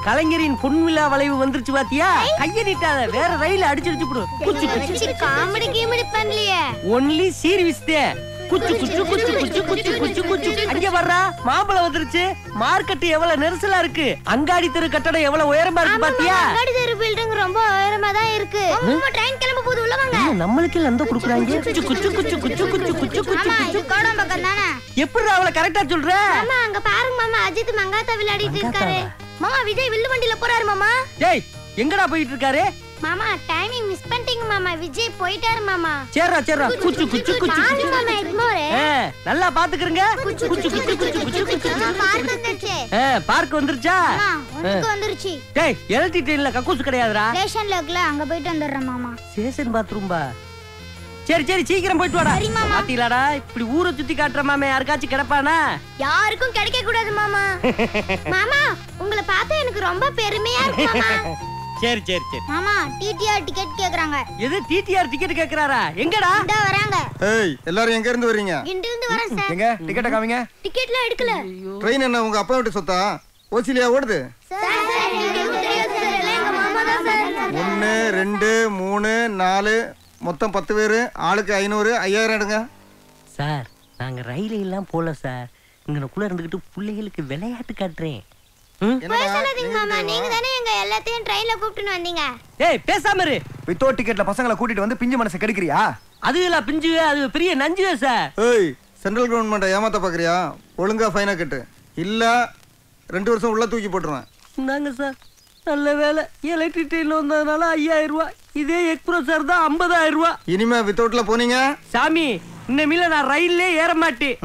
கலைஞரின் பொன்விழா வளைவு வந்துருச்சு பாத்தியா? கைய நீட்டாத, வேற ரயில அடிச்சு போடு. குச்சி காமெடி கீமெடி பண்ணலையே. ஒன்லி சீரியஸ் தே. குச்சி குச்சி குச்சி குச்சி குச்சி குச்சி குச்சி. அங்க வர்றா, மாம்பழம் வந்துருச்சு. மார்க்கெட் எவ்வளவு நெரிசலா இருக்கு. அங்காடி தெரு கட்டடம் எவ்வளவு உயரமா இருக்கு பாத்தியா? அங்காடி தெரு பில்டிங் ரொம்ப உயரமா தான் இருக்கு. அம்மா ட்ரெயின் கிளம்ப போகுது, உள்ள வாங்க. நம்மளுக்கு லந்த குடுக்குறாங்க. குச்சி குச்சி குச்சி குச்சி குச்சி குச்சி குச்சி. அம்மா இது கோடம் பக்கம் தானே. எப்படி அவளை கரெக்ட்டா சொல்ற? அம்மா அங்க பாருங்க மாமா, அஜித் மங்காத்தா விளையாடிட்டு இருக்காரு. மாமா விஜய் வில்லு வண்டில போறாரு மாமா. டேய் எங்கடா போயிட்டு இருக்காரு? மாமா டைமிங் மிஸ் பண்ணிட்டீங்க மாமா, விஜய் போயிட்டாரு மாமா. சேரா சேரா குச்சி குச்சி குச்சி குச்சி. மாமா இக்னோர். நல்லா பாத்துக்கறங்க. குச்சி குச்சி குச்சி குச்சி குச்சி. பார்க் வந்துருச்சு. பார்க் வந்துருச்சா? உனக்கு வந்துருச்சு. டேய் எலக்ட்ரிக் ட்ரெயின்ல கக்கூஸ் கிடையாதுடா. ஸ்டேஷன்ல இருக்குல, அங்க போயிட்டு வந்துறேன் மாமா. ஸ்டேஷன் பாத்ரூம் பா. சரி சரி சீக்கிரம் போயிட்டு வாடா. பாத்தீங்களாடா, இப்படி ஊரை சுத்தி காட்டுற மாமே யாருக்காச்சும் கிடப்பானா? யாருக்கும் கிடைக்க கூடாது மாமா. மாமா உங்களை பார்த்தா எனக்கு ரொம்ப பெருமையா இருக்கு மாமா. சரி சரி சரி. மாமா டிடிஆர் டிக்கெட் கேக்குறாங்க. எது டிடிஆர் டிக்கெட் கேக்குறாரா? எங்கடா? இந்த வராங்க. ஏய் எல்லாரும் எங்க இருந்து வரீங்க? கிண்டில இருந்து வரேன் சார். எங்க டிக்கெட் காமிங்க. டிக்கெட்லாம் எடுக்கல. ட்ரெயின் என்ன உங்க அப்பா வீட்டு சொத்தா? ஓசிலியா ஓடுது? சார் எனக்கு தெரியாது சார், எங்க மாமா தான் சார். 1 2 3 4 மொத்தம் 10 பேரு, ஆளுக்கு 500, 5000 எடுங்க. சார் நாங்க ரயில எல்லாம் போல சார், இங்கனக்குள்ள இருந்துகிட்டு பிள்ளைகளுக்கு விளையாட்டு காட்டுறேன். பேசாதீங்க மாமா, நீங்க தானே எங்க எல்லாத்தையும் ட்ரெயின்ல கூப்பிட்டுன்னு வந்தீங்க. ஏய் பேசாம இரு. வித்தவுட் டிக்கெட்ல பசங்களை கூட்டிட்டு வந்து பிஞ்சு மனசை கெடுக்கிறியா? அது இல்ல பிஞ்சு, அது பெரிய நஞ்சுவே சார். ஏய் சென்ட்ரல் கவர்மெண்ட்டை ஏமாத்த பாக்குறியா? ஒழுங்கா ஃபைனா கட்டு, இல்ல 2 வருஷம் உள்ள தூக்கி போட்டுருவேன். நாங்க சார் நல்ல வேலை எலக்ட்ரிக் ட்ரெயின்ல வந்ததுனால 5000 ரூபாய். இதே எக்ஸ்பிரஸ் சார் தான் 50000 ரூபாய். இனிமே வித்தவுட்ல போனீங்க சாமி, இன்னமில்ல நான் ரயில்லே ஏற மாட்டேன்.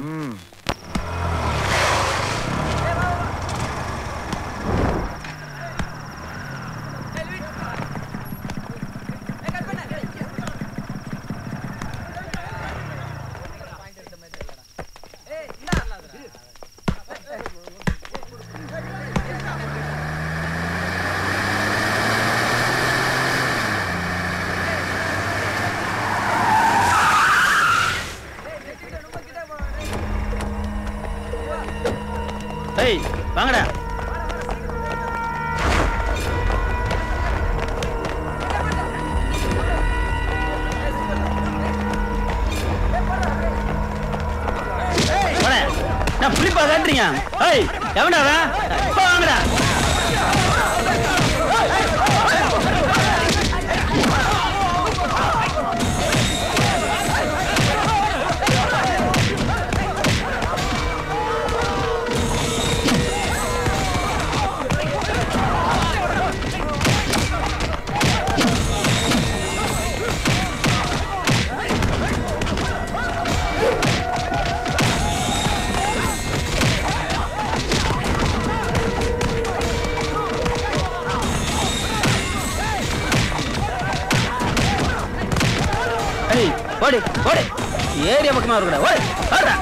ஏய் வாங்கடா. நான் புளிப்பா காட்டுறீங்க. ஏய் எவன்டா அவன்? வாங்கடா. ஓடி ஓடி, ஏரியா பக்கமா இருக்கடா. ஓடி ஓடுறா.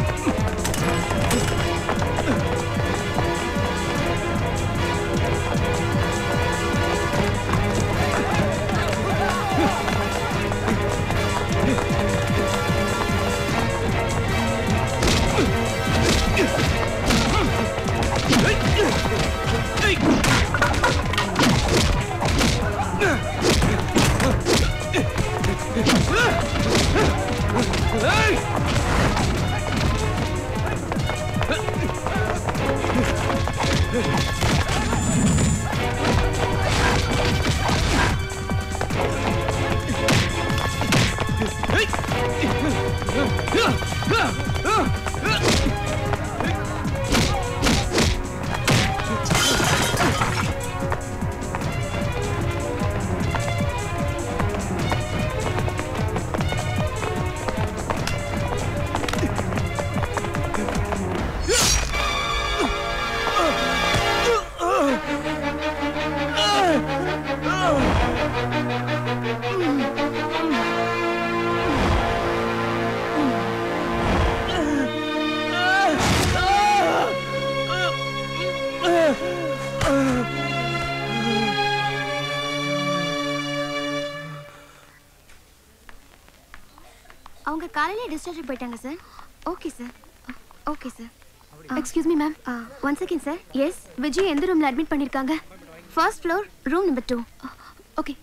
அவங்க காலையில டிஸ்சார்ஜ் போயிட்டாங்க sir. Okay sir. Okay sir. Excuse me ma'am. 1 second sir. Yes, Vijay எந்த ரூம்ல அட்மிட் பண்ணிருக்காங்க? First floor, room number 2. Okay.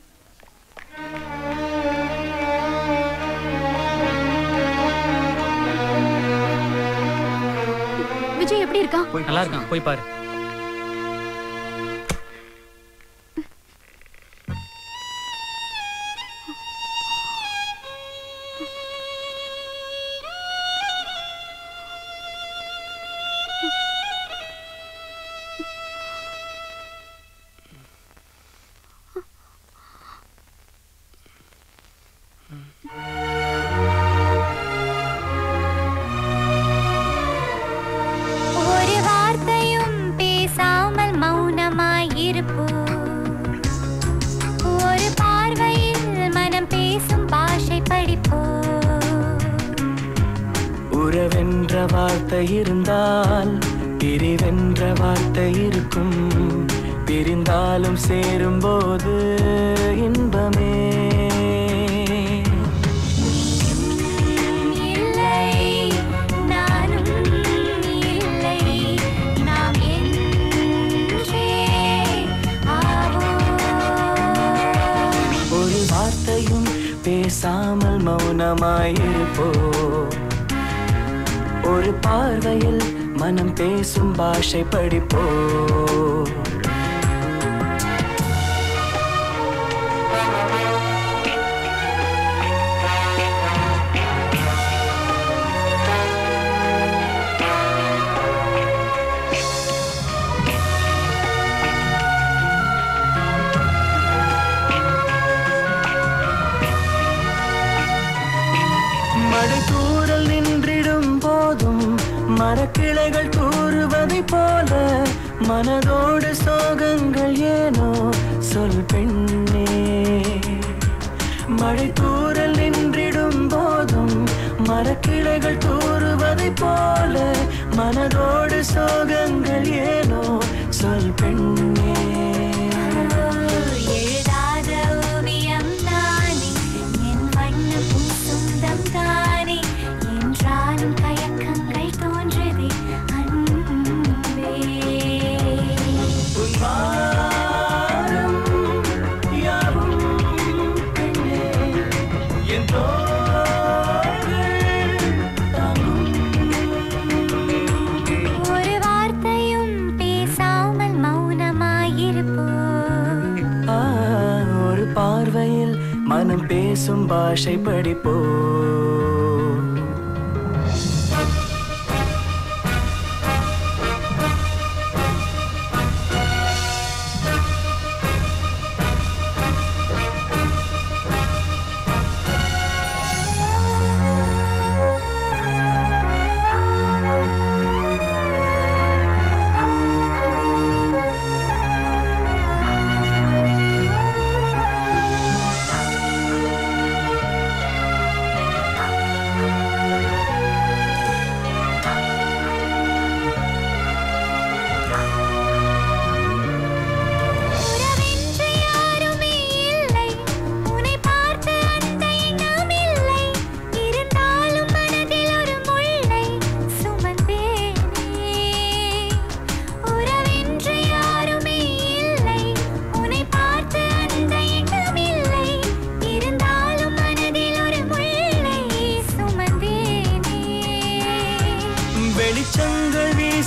Vijay எப்படி இருக்கா? நல்லா இருக்கான், போய் பாரு. உறவென்ற வார்த்தை இருந்தால் பிரிவென்ற வார்த்தை இருக்கும். பிரிந்தாலும் சேரும்போது இன்பமே. ஒரு வார்த்தையும் பேசாமல் மௌனமாயிருப்போ. ஒரு பார்வையில் மனம் பேசும் பாஷை படிப்போ. மழை தூறல் நின்றிடும் போதும் மரக்கிளைகள் தூறுவதை போல மனதோடு சோகங்கள் ஏனோ சொல் பெண்ணே. மழை தூறல் நின்றிடும் போதும் மரக்கிளைகள் தூறுவதை போல மனதோடு சோகங்கள் ஏனோ சொல் பெண்ணே. எழுதாத ஓவியம் தானே என் வண்ணம் பூசுந்தம் தானே என்றாலும் கயக்கங்கள் தோன்றுதே அன்பே. உன்மானம் யாவும் பெண்ணே என் தோள்கள் தாங்கும். ஒரு வார்த்தையும் பேசாமல் மௌனமாயிருப்போ. ஒரு பார்வையில் மனம் பேசும் பாஷை படிப்போ.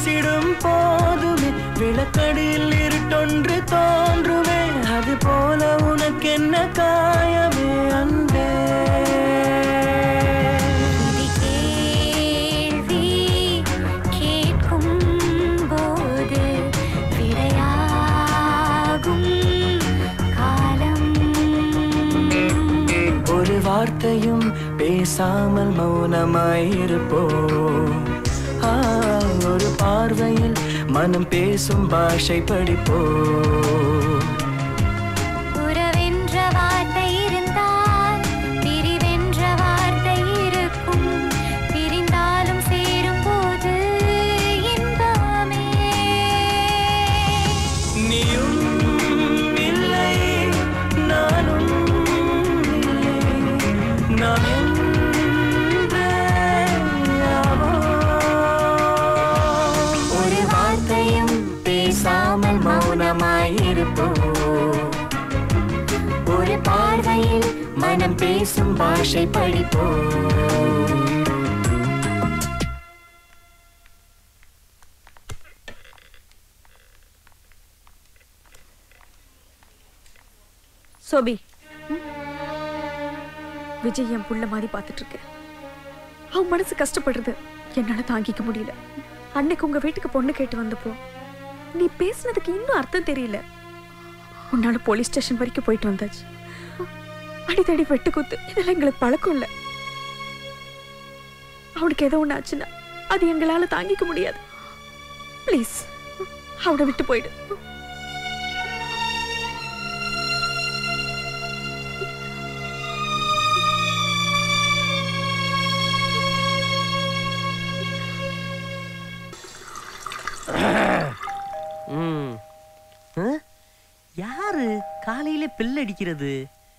வீசிடும் போதுமே விளக்கடியில் இருட்டொன்று தோன்றுமே அது போல உனக்கு என்ன காயமே அன்பே வார்த்தையும் பேசாமல் மௌனமாயிருப்போம் ஒரு பார்வையில் மனம் பேசும் பாஷை படிப்போம் உறவென்ற வார்த்தை இருந்தால் பிரிவென்ற வார்த்தை இருக்கும் பிரிந்தாலும் சேரும் போது இன்பமே நீயும் இல்லை நானும் ஒரு வார்த்தையும் பேசாமல் மௌனமாயிருப்போம் ஒரு பார்வையில் மனம் பேசும் பாஷை படிப்போம் சோபி விஜய் என் புள்ள மாதிரி பார்த்துட்டு இருக்கேன். அவன் மனசு கஷ்டப்படுறது என்னால தாங்கிக்க முடியல. அன்னைக்கு உங்க வீட்டுக்கு பொண்ணு கேட்டு வந்தப்போ நீ பேசுனதுக்கு இன்னும் அர்த்தம் தெரியல. உன்னால போலீஸ் ஸ்டேஷன் வரைக்கும் போயிட்டு வந்தாச்சு. அடித்தடி வெட்டு குத்து இதெல்லாம் எங்களுக்கு பழக்கம் இல்லை. அவனுக்கு ஏதோ ஒண்ணு ஆச்சுன்னா அது எங்களால தாங்கிக்க முடியாது. ப்ளீஸ் அவனை விட்டு போயிடு. யாரு காலையில பெல் அடிக்கிறது?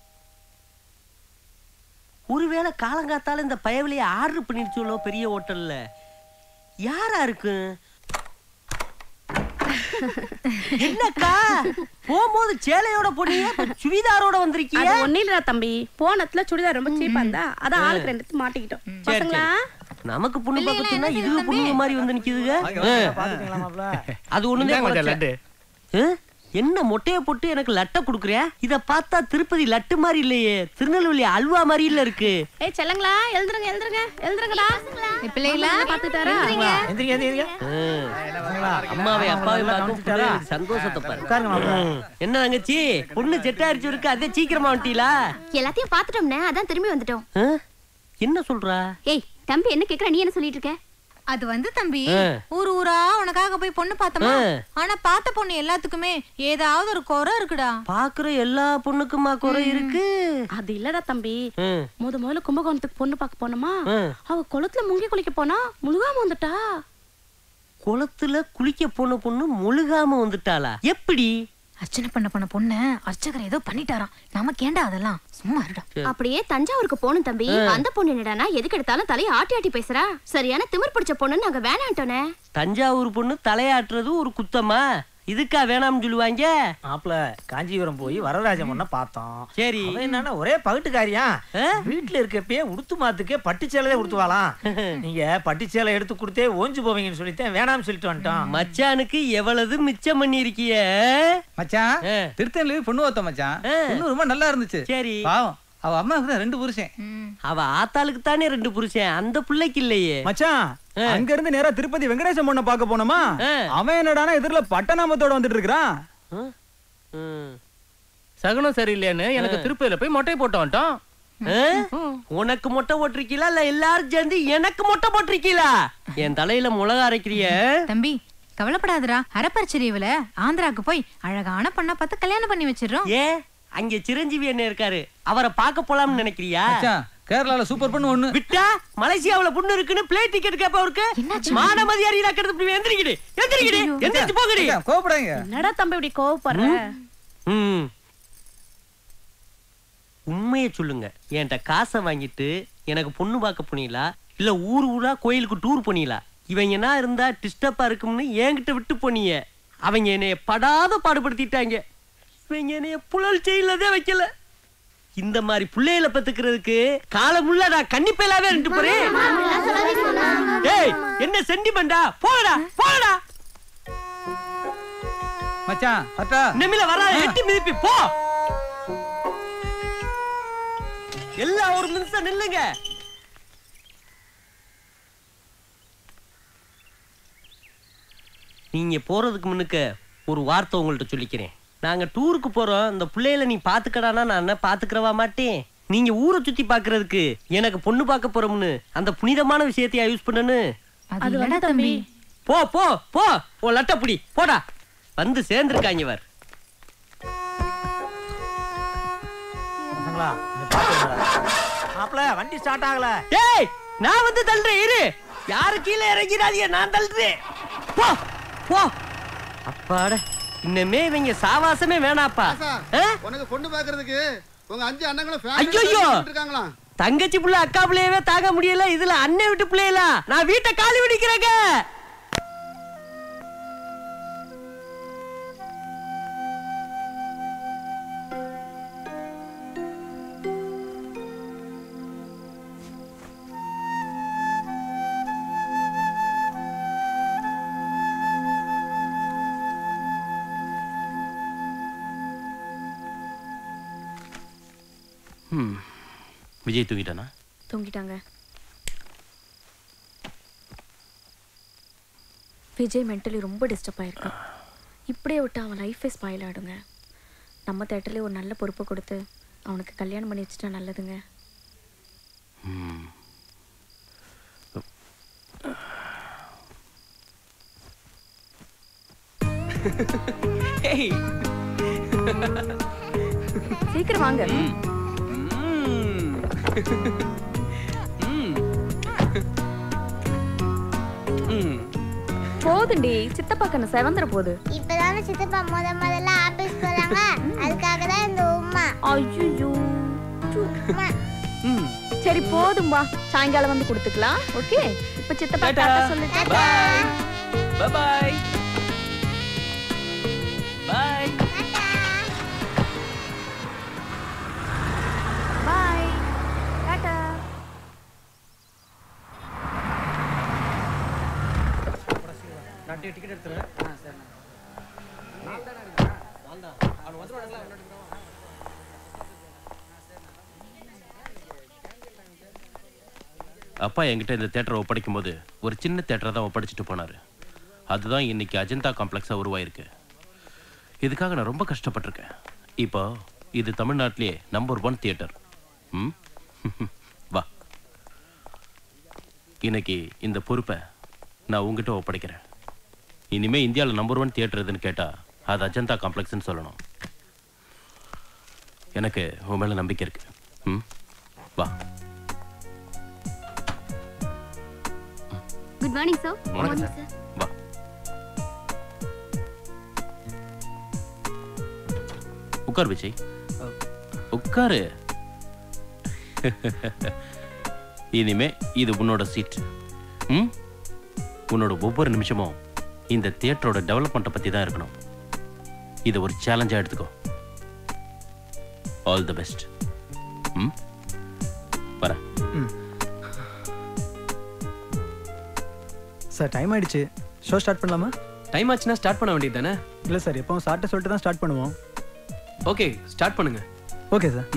ஒருவேளை காலங்காத்தால இந்த பயவிலைய ஆர்டர் பண்ணிருச்சோளோ பெரிய ஹோட்டல்ல. யாரா இருக்கு? என்னக்கா போகும்போது சேலையோட போனீங்க, சுடிதாரோட வந்திருக்கீங்க? அது ஒண்ணு இல்லடா தம்பி, போனத்துல சுடிதார் ரொம்ப சீப்பா இருந்தா அதான் ஆளுக்கு ரெண்டு மாட்டிக்கிட்டோம். பசங்களா நமக்கு பொண்ணு பார்க்கணும்னா இதுல பொண்ணு மாதிரி வந்து நிக்குதுங்க. அது ஒண்ணுதான். என்ன மொட்டைய போட்டு எனக்கு லட்ட குடுக்குறியா? இத பார்த்தா திருப்பதி லட்டு மாதிரி இல்லையே, திருநெல்வேலி அல்வா மாதிரி இல்ல இருக்கு. ஏய் செல்லங்களா, எழுந்துருங்க எழுந்துருங்க எழுந்துருங்கடா. பிள்ளைகளா பாத்துட்டாரா? எந்திரிங்க எந்திரிங்க. அம்மாவே அப்பாவே பார்க்கும் சந்தோஷத்தை பாரு. என்ன தங்கச்சி பொண்ணு செட் ஆயிருச்சு இருக்கு, அதே சீக்கிரமா வந்துட்டீங்களா? எல்லாத்தையும் பாத்துட்டோம்னே, அதான் திரும்பி வந்துட்டோம். என்ன சொல்றா? ஏய் தம்பி என்ன கேக்குற, நீ என்ன சொல்லிட்டு இருக்க? அது வந்து தம்பி, ஊர் ஊரா உனக்காக போய் பொண்ணு பார்த்தோமா, ஆனா பார்த்த பொண்ணு எல்லாத்துக்குமே ஏதாவது ஒரு குறை இருக்குடா. பாக்குற எல்லா பொண்ணுக்குமா குறை இருக்கு? அது இல்லடா தம்பி, முதல்ல கும்பகோணத்துக்கு பொண்ணு பார்க்க போனோமா, அவ குளத்துல முங்கி குளிக்க போனா முழுகாம வந்துட்டா. குளத்துல குளிக்க போன பொண்ணு முழுகாம வந்துட்டாளா? எப்படி? அர்ச்சனை பண்ண பொண்ணு அர்ச்சகர் ஏதோ பண்ணிட்டாராம். நமக்கு ஏண்டா அதெல்லாம், சும்மா இருடா. அப்படியே தஞ்சாவூருக்கு போணும் தம்பி. அந்த பொண்ணு என்னடானா எதுக்கு எடுத்தாலும் தலையை ஆட்டி ஆட்டி பேசுறா. சரியான திமிர் பிடிச்ச பொண்ணு நாங்க வேணான்ட்டோனே. தஞ்சாவூர் பொண்ணு தலையாட்டுறது ஒரு குத்தமா? இதுக்கா வேணாம்னு சொல்லுவாங்க? மாப்ள காஞ்சிபுரம் போய் வரராஜ பொண்ண பார்த்தோம். சரி, என்னன்னா ஒரே பகட்டுக்காரியா, வீட்டுல இருக்கப்பே உடுத்து மாத்துக்கே பட்டுச்சேலையே உடுத்துவாளாம். நீங்க பட்டுச்சேலை எடுத்து கொடுத்தே ஓஞ்சு போவீங்கன்னு சொல்லிட்டேன், வேணாம்னு சொல்லிட்டு வந்துட்டோம். மச்சானுக்கு எவ்வளவு மிச்சம் பண்ணி இருக்கிய மச்சான். திருத்தணில பொண்ணு பார்த்தோம் மச்சான், பொண்ணு ரொம்ப நல்லா இருந்துச்சு. சரி, பாவம் அவ அம்மாவுக்கு தான் 2 புருஷன். அவ ஆத்தாளுக்கு தானே 2 புருஷன், அந்த பிள்ளைக்கு இல்லையே. மச்சான் அங்க இருந்து நேரா திருப்பதி வெங்கடேசன் பொண்ண பார்க்க போனோமா, அவன் என்னடானா எதிரில பட்டநாமத்தோட வந்துட்டு இருக்கான். சகுனம் சரியில்லைன்னு எனக்கு திருப்பதியில போய் மொட்டை போட்டு வந்துட்டோம். உனக்கு மொட்டை போட்டிருக்கீங்களா இல்ல எல்லாரும் சேர்ந்து எனக்கு மொட்டை போட்டிருக்கீங்களா? என் தலையில மிளகா அரைக்கிறிய தம்பி? கவலைப்படாதடா, அரப்பரிச்சரிவுல ஆந்திராக்கு போய் அழகான பொண்ணா பார்த்து கல்யாணம் பண்ணி வச்சிடறோம். ஏ அங்க சிரஞ்சீவி என்ன இருக்காரு, அவரை பார்க்க போலாம்னு நினைக்கிறியா? கேரளால சூப்பர் பொண்ணு ஒண்ணு விட்டா மலேசியாவுல பொண்ணு இருக்குன்னு பிளேட் டிக்கெட் கேப்ப அவருக்கு மானமதி அறியறா கெடுத்து எந்திரிக்கிடு எந்திரிக்கிடு எந்திரிச்சு போங்கடி. கோவப்படாதீங்க. என்னடா தம்பி இப்படி கோவப்படுற? உண்மையை சொல்லுங்க, என்கிட்ட காசை வாங்கிட்டு எனக்கு பொண்ணு பார்க்க போனீங்களா இல்ல ஊர் ஊரா கோயிலுக்கு டூர் போனீங்களா? இவங்க என்ன இருந்தா டிஸ்டர்பா இருக்கும்னு என்கிட்ட விட்டு போனீங்க. அவங்க என்னைய படாத பாடுபடுத்திட்டாங்க. இவங்க என்னைய புழல் செயலதே வைக்கல. இந்த மாதிரி புள்ளைகளை பத்துக்கிறதுக்கு காலமுள்ள நான் கன்னிப்பையிலாவே ரெண்டு போறேன். ஏய் என்ன சென்டிமெண்டா? போடா போடா மச்சான் அட்டா நிமில வராத எட்டி மிதிப்பி போ. எல்லாம் ஒரு நிமிஷம் நில்லுங்க. நீங்க போறதுக்கு முன்னுக்கு ஒரு வார்த்தை உங்கள்ட்ட சொல்லிக்கிறேன். நாங்க டூருக்கு போறோம். இந்த பிள்ளைகளை நீ பாத்துக்கடானா நான் என்ன பாத்துக்கிறவா மாட்டேன். நீங்க ஊரை சுத்தி பாக்குறதுக்கு எனக்கு பொண்ணு பார்க்க போறோம்னு அந்த புனிதமான விஷயத்தையா யூஸ் பண்ணனு. அது வேணா தம்பி. போ போ போ ஓ லட்டப்புடி போடா. வந்து சேர்ந்துருக்காங்க இவர். மாப்ள வண்டி ஸ்டார்ட் ஆகல. ஏய் நான் வந்து தள்ளுறேன் இரு. யாரு கீழே இறங்கிறாதீங்க, நான் தள்ளுறேன். போ போ. அப்பாடா இன்னமே இவங்க சாவாசமே வேணாப்பா. உனக்கு பொண்ணு பாக்குறதுக்கு உங்க 5 அண்ணங்களும் ஐயோ இருக்காங்களா? தங்கச்சி புள்ள அக்கா புள்ளையவே தாங்க முடியல, இதுல அண்ணன் விட்டு பிள்ளைகளா? நான் வீட்டை காலி விடிக்கிறேங்க. விஜய் தூங்கிட்டானா? தூங்கிட்டாங்க. விஜய் மென்டலி ரொம்ப டிஸ்டர்ப் ஆயிருக்கான். இப்படியே விட்டு அவன் லைஃபே ஸ்பாயில் ஆடுங்க. நம்ம தேட்டர்லேயே ஒரு நல்ல பொறுப்பை கொடுத்து அவனுக்கு கல்யாணம் பண்ணி வச்சுட்டா நல்லதுங்க. சீக்கிரம் வாங்க. போதுண்டி, சித்தப்பா கண்ணு செவந்துற போகுது. இப்பதானே சித்தப்பா முதல்ல ஆபீஸ் போறாங்க, அதுக்காக தான் இந்த உம்மா. ஐயோ சரி போதும் வா, சாயங்காலம் வந்து கொடுத்துக்கலாம். ஓகே இப்ப சித்தப்பா டாடா சொல்லுங்க. Bye bye bye bye tata. நான் டிக்கெட் எடுத்துறேன். சரி அப்பா என்கிட்ட இந்த தேட்டரை ஒப்படைக்கும் போது ஒரு சின்ன தேட்டரை தான் ஒப்படைச்சிட்டு போனாரு. அதுதான் இன்னைக்கு அஜந்தா காம்ப்ளெக்ஸா உருவாயிருக்கு. இதுக்காக நான் ரொம்ப கஷ்டப்பட்டிருக்கேன். இப்போ இது தமிழ்நாட்டிலேயே நம்பர் 1 தியேட்டர். வா, இன்னைக்கு இந்த பொறுப்பை நான் உங்ககிட்ட ஒப்படைக்கிறேன். இனிமே இந்தியாவில் நம்பர் 1 தியேட்டர் எதுன்னு கேட்டா அது அஜந்தா காம்ப்ளெக்ஸ்ன்னு சொல்லணும். எனக்கு உன் மேல நம்பிக்கை இருக்கு. வா. Good morning sir. Morning sir. வா. உட்கார் விஜய், உட்காரு. இனிமே இது உன்னோட சீட். உன்னோட ஒவ்வொரு நிமிஷமும் இந்த தியேட்டரோட டெவலப்மெண்ட்டை பத்தி தான் இருக்கணும். இது ஒரு சேலஞ்சா எடுத்துக்கோ. All the best. வரேன். சார் டைம் ஆயிடுச்சு, ஷோ ஸ்டார்ட் பண்ணலாமா? டைம் ஆச்சுன்னா ஸ்டார்ட் பண்ண வேண்டியது தானே? இல்லை சார், எப்பவும் சார்ட்ட சொல்லிட்டு தான் ஸ்டார்ட் பண்ணுவோம். ஓகே ஸ்டார்ட் பண்ணுங்க. Okay sir.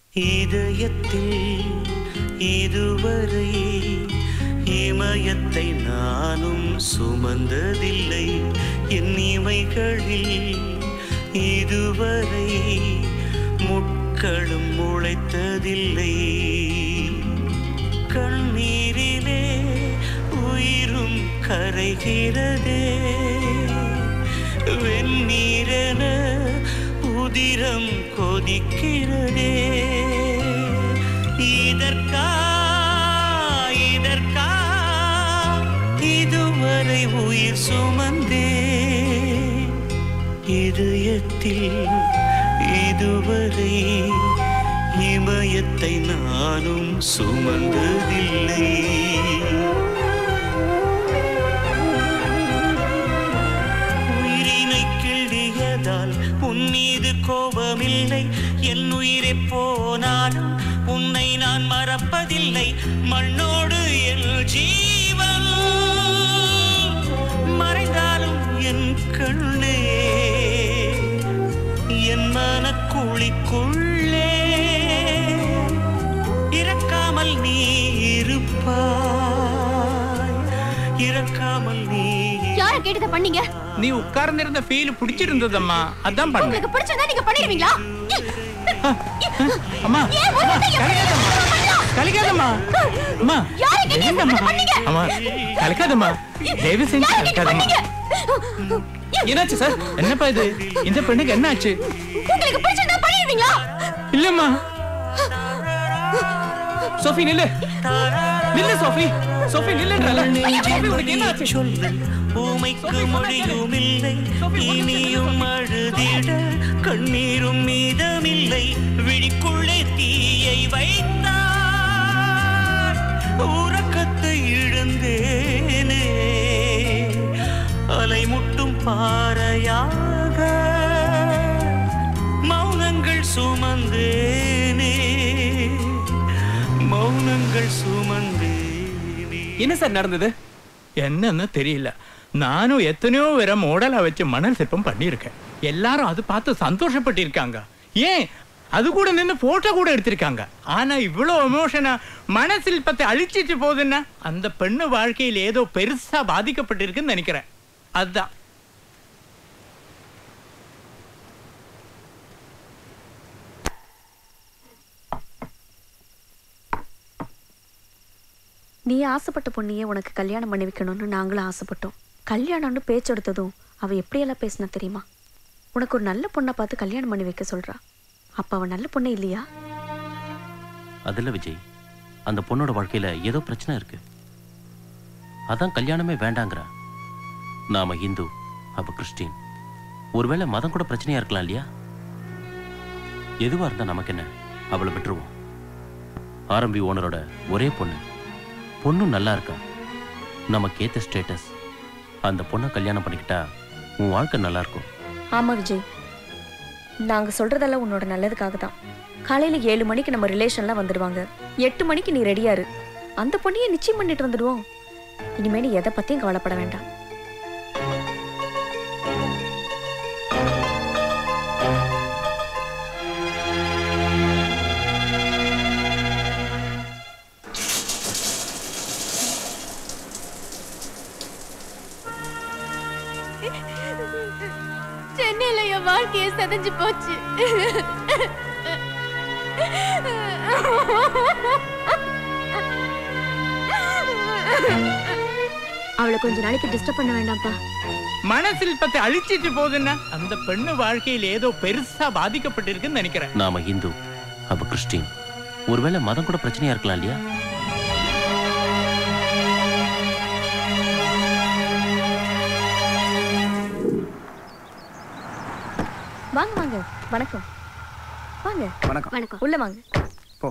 இதயத்தில் இதுவரை இமயத்தை நானும் சுமந்ததில்லை என் இமைகளில் இதுவரை முட்களும் முளைத்ததில்லை கண்ணீரிலே உயிரும் கரைகிறதே வெந்நீரென உதிரம் கொதிக்கிறதே இதற்கா இதுவரை உயிர் சுமந்தே இதயத்தில் இதுவரை இமயத்தை நானும் சுமந்ததில்லை உயிரினை கிள்ளியதால் உன் மீது கோபமில்லை என் உயிரை போனாலும் உன்னை நான் மறப்பதில்லை மண்ணோடு என் ஜீவன் மறைந்தாலும் என் கண்ணே என் மனக்குழிக்குள்ளே இறக்காமல் நீ இருப்பாய் இறக்காமல் நீ யார கேட்டத பண்ணீங்க நீ உட்கார்ந்து இருந்த ஃபீல் பிடிச்சிருந்ததம்மா அதான் பண்ணேன் உங்களுக்கு பிடிச்சதா நீங்க பண்ணிடுவீங்களா அம்மா கலக்காதம்மா அம்மா யார கேட்டத பண்ணீங்க அம்மா கலக்காதம்மா தயவு செஞ்சு கலக்காதம்மா என்னாச்சு சார் என்னப்பா இது இந்த பெண்ணுக்கு என்னாச்சு உங்களுக்கு பிடிச்சதா பண்ணிடுவீங்களா இல்லம்மா சோஃபி நில்லு சோஃபி சோஃபி நில்லுன்றல சோஃபி உனக்கு என்னாச்சு சொல்லு ஊமைக்கு மொழியும் இல்லை இனியும் அழுதிட கண்ணீரும் மீதமில்லை விழிக்குள்ளே தீயை வைத்தார் உறக்கத்தை இழந்தேனே அலைமுட்டும் பாறையாக மௌனங்கள் சுமந்தேனே மௌனங்கள் சுமந்தேனே என்ன சார் நடந்தது என்னன்னு தெரியல நானும் எத்தனையோ வேற மாடலா வச்சு மணல் சிற்பம் பண்ணியிருக்கேன் எல்லாரும் அது பார்த்து சந்தோஷப்பட்டு இருக்காங்க ஏன் அது கூட நின்று போட்டோ கூட எடுத்திருக்காங்க ஆனா இவ்வளவு எமோஷனா மணல் சிற்பத்தை அழிச்சிட்டு போகுதுன்னா அந்த பெண்ணு வாழ்க்கையில் ஏதோ பெருசா பாதிக்கப்பட்டிருக்குன்னு நினைக்கிறேன் அதுதான் நீ ஆசைப்பட்ட பொண்ணையே உனக்கு கல்யாணம் பண்ணி வைக்கணும்னு நாங்களும் ஆசைப்பட்டோம் கல்யாணம்னு பேச்செடுத்ததும் அவ எப்படியெல்லாம் பேசினா தெரியுமா உனக்கு ஒரு நல்ல பொண்ணை பார்த்து கல்யாணம் பண்ணி வைக்க சொல்றா அப்ப அவன் நல்ல பொண்ணே இல்லையா அதில் விஜய் அந்த பொண்ணோட வாழ்க்கையில ஏதோ பிரச்சனை இருக்கு அதான் கல்யாணமே வேண்டாங்கிறா நாம இந்து அவ கிறிஸ்டின் ஒருவேளை மதம் கூட பிரச்சனையா இருக்கலாம் இல்லையா எதுவா இருந்தா நமக்கு என்ன அவளை விட்டுருவோம் ஆரம்பி ஓனரோட ஒரே பொண்ணும் நல்லா இருக்கா நமக்கு ஏத்த ஸ்டேட்டஸ் அந்த பொண்ணை கல்யாணம் பண்ணிக்கிட்டா உன் வாழ்க்கை நல்லா இருக்கும் ஆமா விஜய் நாங்க சொல்றதெல்லாம் உன்னோட நல்லதுக்காக தான் காலையில 7 மணிக்கு நம்ம ரிலேஷன்லாம் வந்துடுவாங்க 8 மணிக்கு நீ ரெடியா இரு அந்த பொண்ணையே நிச்சயம் பண்ணிட்டு வந்துடுவோம் இனிமேல் எதை பத்தியும் கவலைப்பட வேண்டாம் சென்னையில என் வாழ்க்கையை செதஞ்சு போச்சு அவளை கொஞ்ச நாளைக்கு டிஸ்டர்ப் பண்ண வேண்டாம்ப்பா மனசில்பத்தை அழிச்சிட்டு போகுதுன்னா அந்த பெண்ணு வாழ்க்கையில் ஏதோ பெருசா பாதிக்கப்பட்டிருக்குன்னு நினைக்கிறேன் நாம இந்து அவ கிறிஸ்டின் ஒருவேளை மதம் கூட பிரச்சனையா இருக்கலாம் இல்லையா வாங்க வாங்க வணக்கம் வாங்க வணக்கம் வணக்கம் உள்ள வாங்க போ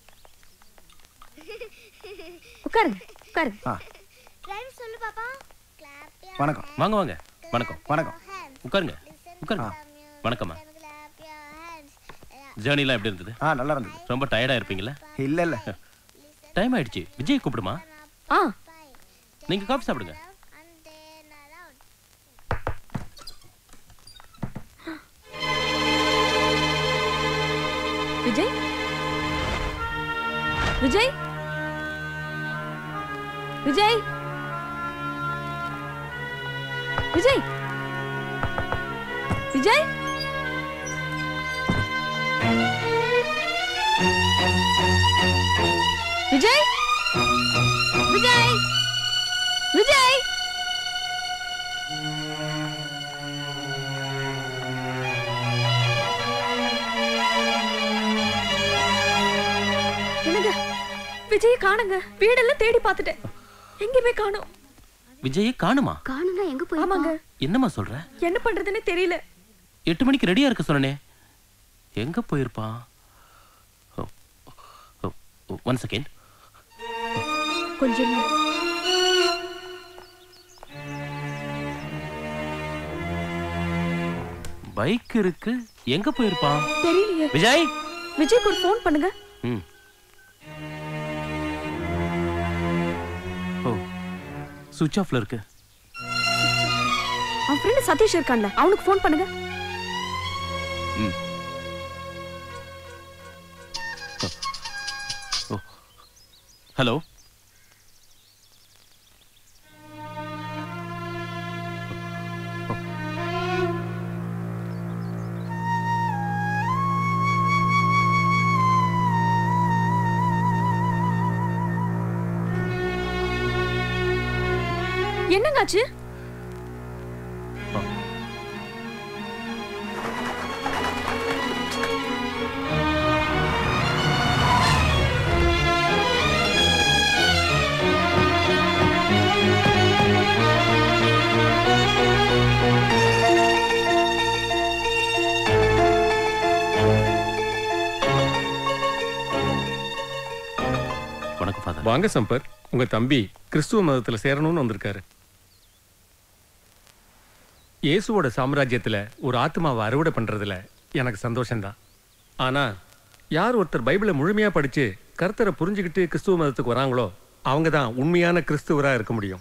உட்காருங்க உட்காருங்க Prem சொல்லு பாப்பா வணக்கம் வாங்க வாங்க வணக்கம் வணக்கம் உட்காருங்க உட்காருங்க வணக்கம்மா ஜேர்னிலாம் எப்படி இருந்தது நல்லா இருந்தது ரொம்ப டயர்டா இருப்பீங்களா இல்ல டைம் ஆயிடுச்சு விஜய் கூப்பிடுமா ஆ நீங்க காஃபி சாப்பிடுங்க விஜய் விஜய் விஜய் விஜய் விஜய் விஜய் விஜய் விஜய் என்னங்க விஜய் காணுங்க வீடெல்லாம் தேடி பார்த்துட்டேன் எங்கேயுமே காணோம் விஜயை காணுமா? காணுங்க எங்க போய்? ஆமாங்க என்னம்மா சொல்ற? என்ன பண்றதுன்னு தெரியல. 8 மணிக்கு ரெடியா இருக்க சொன்னனே, எங்க போயிருப்பான்? One second. கொஞ்சம் பைக் இருக்கு, எங்க போயிருப்பான்? தெரியலையே. விஜய், விஜய்க்கு ஒரு ஃபோன் பண்ணுங்க. சுவிட்ச் ஆஃப்ல இருக்கு. அவன் ஃப்ரெண்ட் சதீஷ் இருக்கான்ல, அவனுக்கு ஃபோன் பண்ணுங்க. ஹலோ, என்னங்காச்சு? வாங்க சம்பர், உங்க தம்பி கிறிஸ்துவ மதத்துல சேரணும்னு வந்திருக்காரு. இயேசுவோட சாம்ராஜ்யத்துல ஒரு ஆத்மாவை அறுவடை பண்றதுல எனக்கு சந்தோஷம்தான். ஆனா யார் ஒருத்தர் பைபிளை முழுமையா படிச்சு கர்த்தரை புரிஞ்சுக்கிட்டு கிறிஸ்துவ மதத்துக்கு வராங்களோ அவங்க தான் உண்மையான கிறிஸ்துவரா இருக்க முடியும்.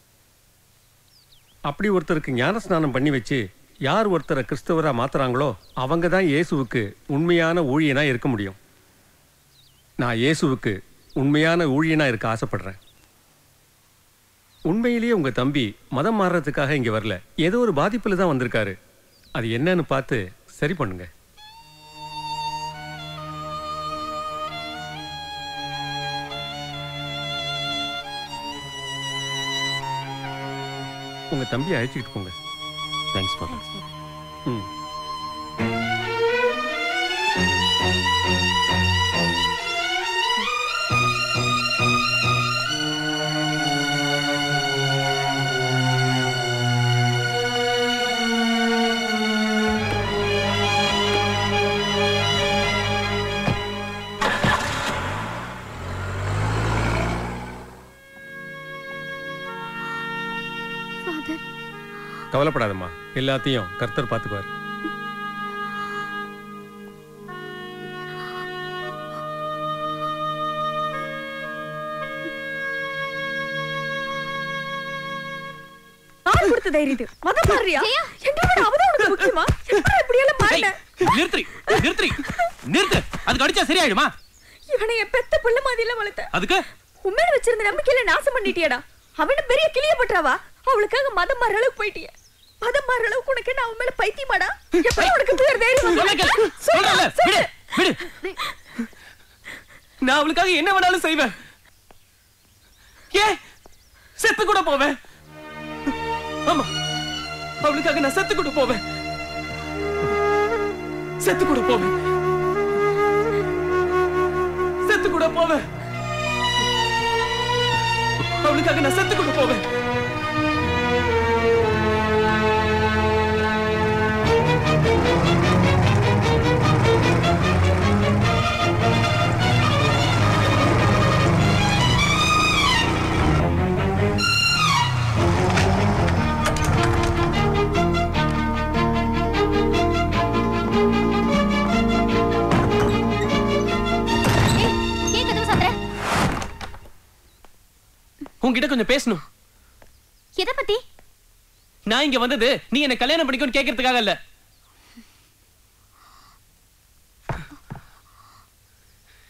அப்படி ஒருத்தருக்கு ஞான ஸ்நானம் பண்ணி வச்சு யார் ஒருத்தரை கிறிஸ்துவரா மாத்துறாங்களோ அவங்க தான் இயேசுவுக்கு உண்மையான ஊழியனா இருக்க முடியும். நான் இயேசுவுக்கு உண்மையான ஊழியனா இருக்க ஆசைப்படுறேன். உண்மையிலேயே உங்க தம்பி மதம் மாறுறதுக்காக இங்க வரல, ஏதோ ஒரு பாதிப்புல தான் வந்திருக்காரு. அது என்னன்னு பார்த்து சரி பண்ணுங்க. உங்க தம்பியை அழைச்சிக்கிட்டு போங்க. தேங்க்ஸ் ஃபார் கவலைப்படாதம்மா, எல்லாத்தையும் கர்த்தர் பார்த்துக்குவார். யார் கொடுத்த தைரியம்? மதம் மாறியா? எங்களோட அவதான் உனக்கு முக்கியமா? எப்படி இப்படி எல்லாம் மாறின? நிறுத்து. அதுக்கு அடிச்சா சரியாயிடுமா? இவனை என் பெத்த புள்ள மாதிரில வளர்த்த. அதுக்கு உண்மையில வச்சிருந்த நம்பிக்கையில நாசம் பண்ணிட்டியடா. அவன பெரிய கிளிய பண்றவா? அவளுக்காக மதம் மாற அளவுக்கு போயிட்டிய. மதம் மாற அளவுக்கு உனக்கு என்ன அவன் மேல பைத்தியமாடா? எப்படி உனக்கு பேர் தைரியம்? சொல்லல, விடு. நான் அவளுக்காக என்ன வேணாலும் செய்வேன். செத்து கூட போவேன். ஆமா, அவளுக்காக நான் செத்து கூட போவேன். செத்து கூட போவேன். அவளுக்காக நான் செத்து கூட போவேன். உன்கிட்ட கொஞ்சம் பேசணும். எதை பத்தி? நான் இங்க வந்தது நீ என்ன கல்யாணம் பண்ணிக்கணும்னு கேட்கறதுக்காக இல்ல.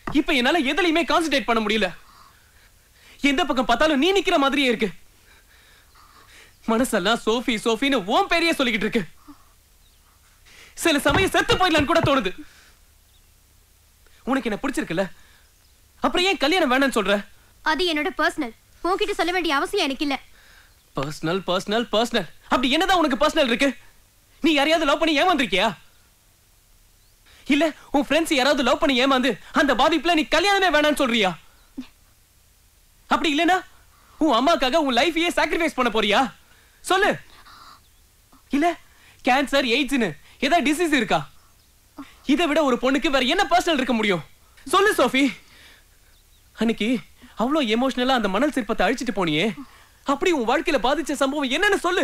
இப்ப என்னால எதுலயுமே கான்சென்ட்ரேட் பண்ண முடியல. எந்த பக்கம் பார்த்தாலும் நீ நிக்கிற மாதிரியே இருக்கு. மனசெல்லாம் சோஃபி சோஃபின்னு ஓம் பேரையே சொல்லிக்கிட்டு இருக்கு. சில சமயம் செத்து போயிடலான்னு கூட தோணுது. உனக்கு என்ன பிடிச்சிருக்குல்ல, அப்புறம் ஏன் கல்யாணம் வேண்டாம்னு சொல்ற? அது என்னோட பர்சனல். உன்கிட்ட சொல்ல வேண்டிய அவசியம் எனக்கு இல்ல. பர்சனல் பர்சனல் பர்சனல் அப்படி என்னதான் உனக்கு பர்சனல் இருக்கு? நீ யாரையாவது லவ் பண்ணி ஏமாந்திருக்கியா? இல்ல உன் ஃப்ரெண்ட்ஸ் யாராவது லவ் பண்ணி ஏமாந்து அந்த பாதிப்புல நீ கல்யாணமே வேணாம்னு சொல்றியா? அப்படி இல்லனா உன் அம்மாக்காக உன் லைஃபையே சாக்ரிஃபைஸ் பண்ண போறியா? சொல்லு. இல்ல கேன்சர் எய்ட்ஸ்னு ஏதாவது டிசீஸ் இருக்கா? இதை விட ஒரு பொண்ணுக்கு வேற என்ன பர்சனல் இருக்க முடியும்? சொல்லு சோஃபி. அன்னைக்கு அவ்வளோ எமோஷனலா அந்த மணல் சிற்பத்தை அழிச்சிட்டு போனியே, அப்படி உன் வாழ்க்கையில பாதிச்ச சம்பவம் என்னன்னு சொல்லு.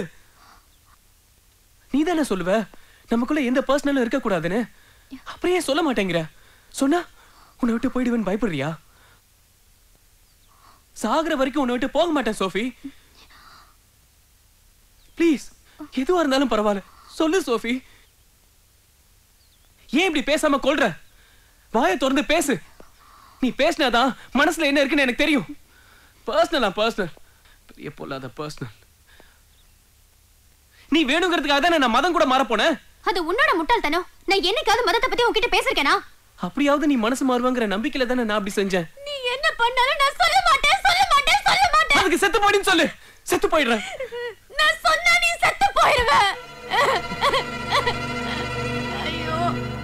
நீ தானே சொல்லுவ நமக்குள்ள எந்த பர்சனலும் இருக்க கூடாதுன்னு. அப்படியே சொல்ல மாட்டேங்கிற. சொன்னா உன்னை விட்டு போயிடுவேன்னு பயப்படுறியா? சாகுற வரைக்கும் உன்னை விட்டு போக மாட்டேன் சோஃபி. ப்ளீஸ், எதுவா இருந்தாலும் பரவாயில்ல சொல்லு சோஃபி. ஏன் இப்படி பேசாம கொள்ற? வாயை திறந்து பேசு. நீ பேசினாதான் மனசுல என்ன இருக்குன்னு எனக்கு தெரியும். பர்சனலா பர்சனல், பெரிய பொல்லாத பர்சனல். நீ வேணுங்கிறதுக்காக தான் நான் மதம் கூட மாற போனேன். அது உன்னோட முட்டாள்தனம். நான் என்னைக்காவது மதத்தை பத்தி உன்கிட்ட பேசிருக்கேனா? அப்படியாவது நீ மனசு மாறுவாங்கற நம்பிக்கையில தானே நான் அப்படி செஞ்சேன். நீ என்ன பண்ணாலும் நான் சொல்ல மாட்டேன், சொல்ல மாட்டேன், சொல்ல மாட்டேன். அதுக்கு செத்து போடின்னு சொல்லு. செத்து போயிடுறேன். நான் சொன்னா நீ செத்து போயிடுவ. ஐயோ.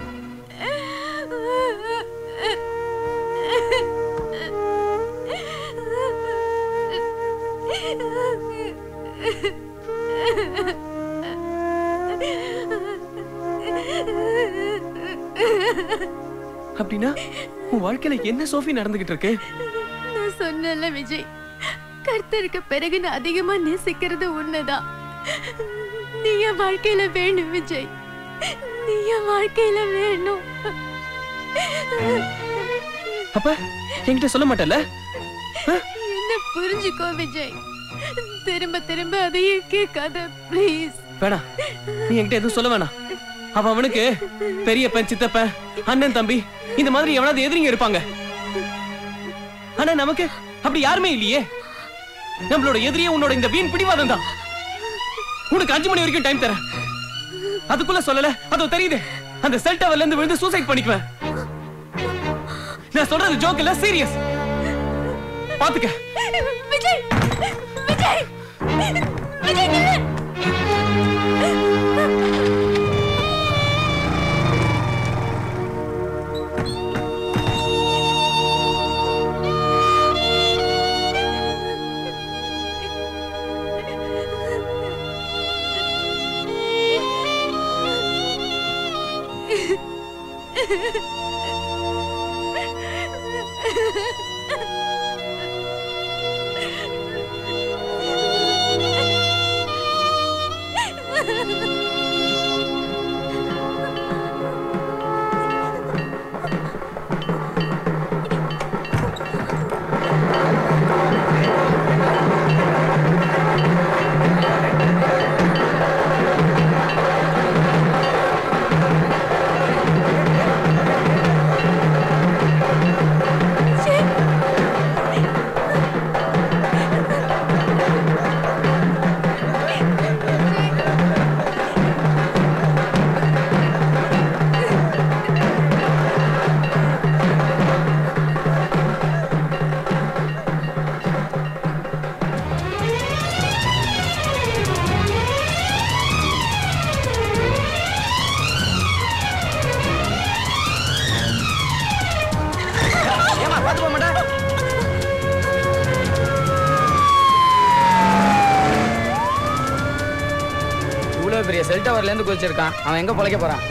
அப்படின்னா உன் வாழ்க்கையில என்ன சோஃபி நடந்துகிட்டு இருக்கு? நான் சொன்னல விஜய், கர்த்தருக்கு பிறகு நான் அதிகமா நேசிக்கிறது உன்னதான். நீ என் வாழ்க்கையில வேணும் விஜய், நீ என் வாழ்க்கையில வேணும். அப்ப என்கிட்ட சொல்ல மாட்டல? என்ன புரிஞ்சுக்கோ விஜய், திரும்ப திரும்ப அதையே கேட்காத ப்ளீஸ். வேணாம், நீ என்கிட்ட எதுவும் சொல்ல வேணாம். அவனுக்கு பெரியப்பன், சித்தப்பன், அண்ணன், தம்பி இந்த மாதிரி எவனாவது எதிரிங்க இருப்பாங்க. ஆனா நமக்கு அப்படி யாருமே இல்லையே. நம்மளோட எதிரியே உன்னோட இந்த வீண் பிடிவாதம் தான். உனக்கு 5 மணி வரைக்கும் டைம் தரேன். அதுக்குள்ள சொல்லல, அதோ தெரியுது. அந்த செல் டவர்ல இருந்து விழுந்து சூசைட் பண்ணிக்குவேன். நான் சொல்றது ஜோக் இல்ல, சீரியஸ். பாத்துக்க. விஜய், விஜய், விஜய் நில்லு. பெரிய செல் டவர்ல இருந்து குதிச்சிருக்கான். அவன் எங்க பொழைக்க போறான்?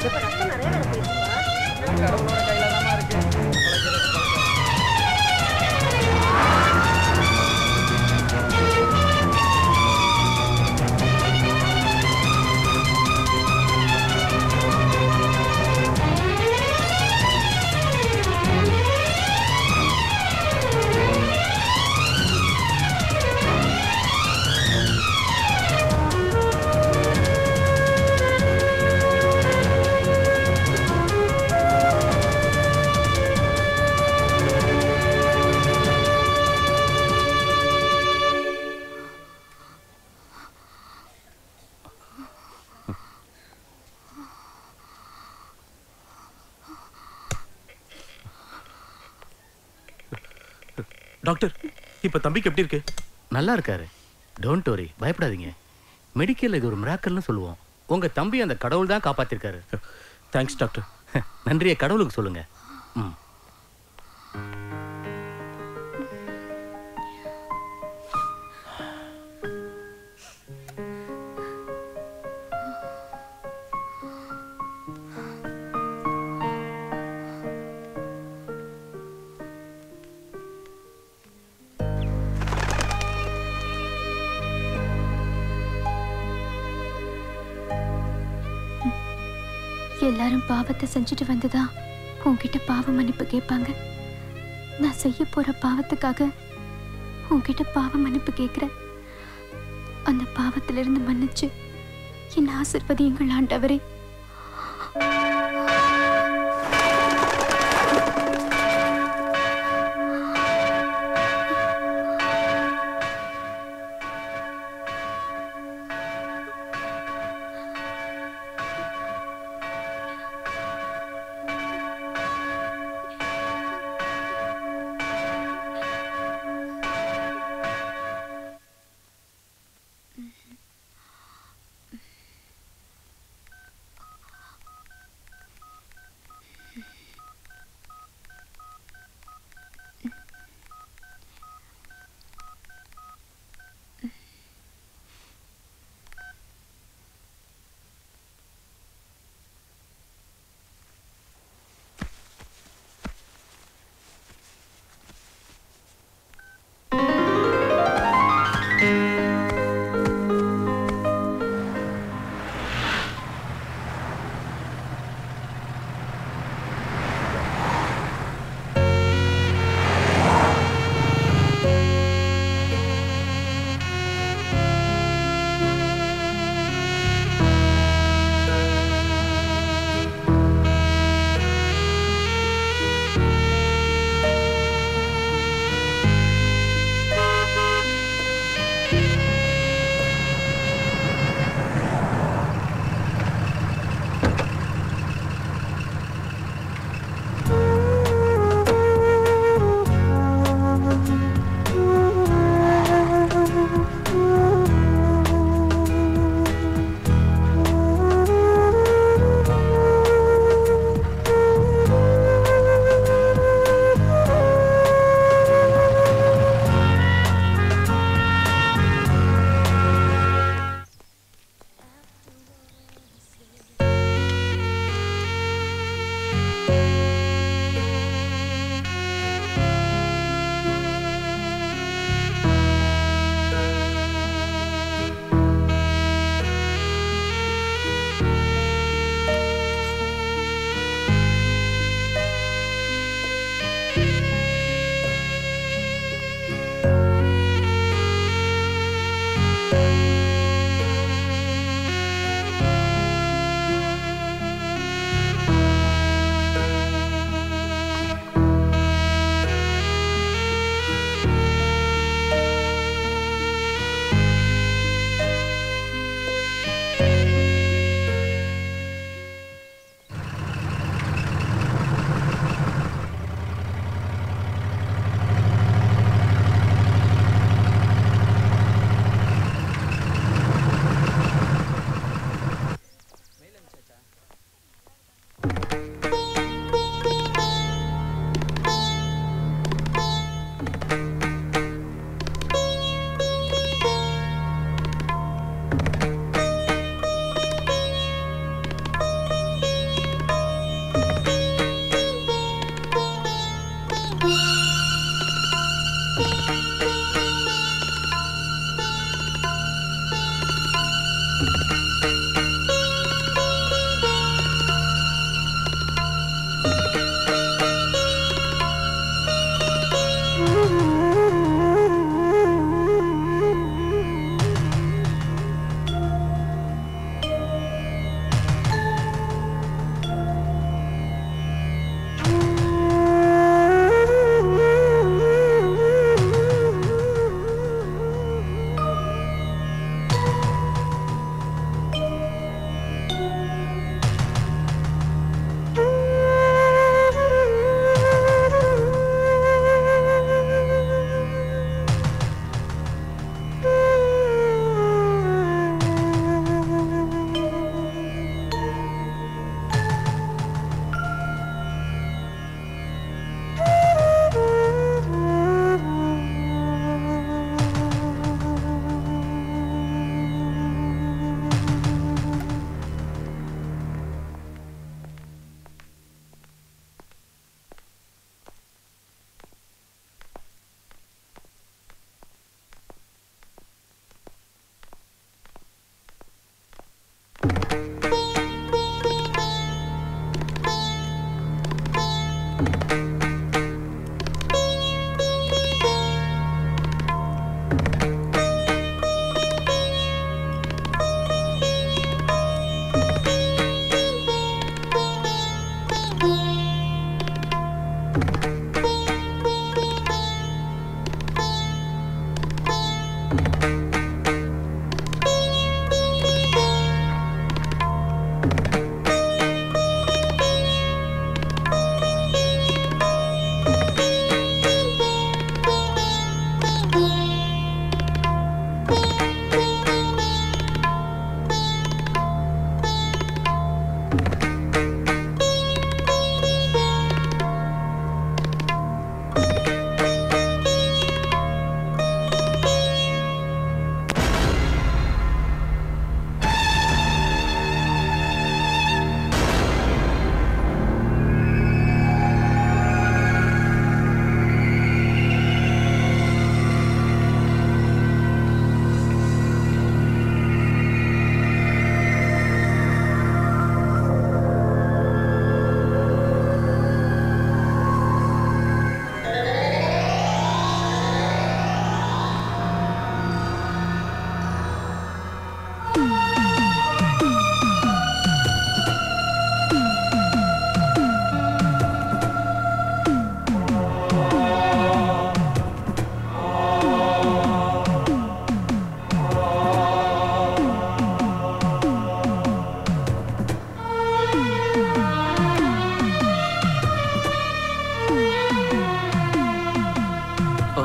டாக்டர் இப்ப தம்பிக்கு எப்படி இருக்கு? நல்லா இருக்காரு. டோன்ட் வரி, பயப்படாதீங்க. மெடிக்கல்ல இது ஒரு மிராக்கல்னு சொல்லுவோம். உங்க தம்பி அந்த கடவுள் தான் காப்பாத்திருக்காரு. Thanks doctor. நன்றியை கடவுளுக்கு சொல்லுங்க. ம். எல்லாரும் பாவத்தை செஞ்சுட்டு வந்துதான் உன்கிட்ட பாவ மன்னிப்பு கேட்பாங்க. நான் செய்ய போற பாவத்துக்காக உன்கிட்ட பாவ மன்னிப்பு கேட்கிறேன். அந்த பாவத்திலிருந்து மன்னிச்சு என் ஆசீர்வதியுங்கள் ஆண்டவரே.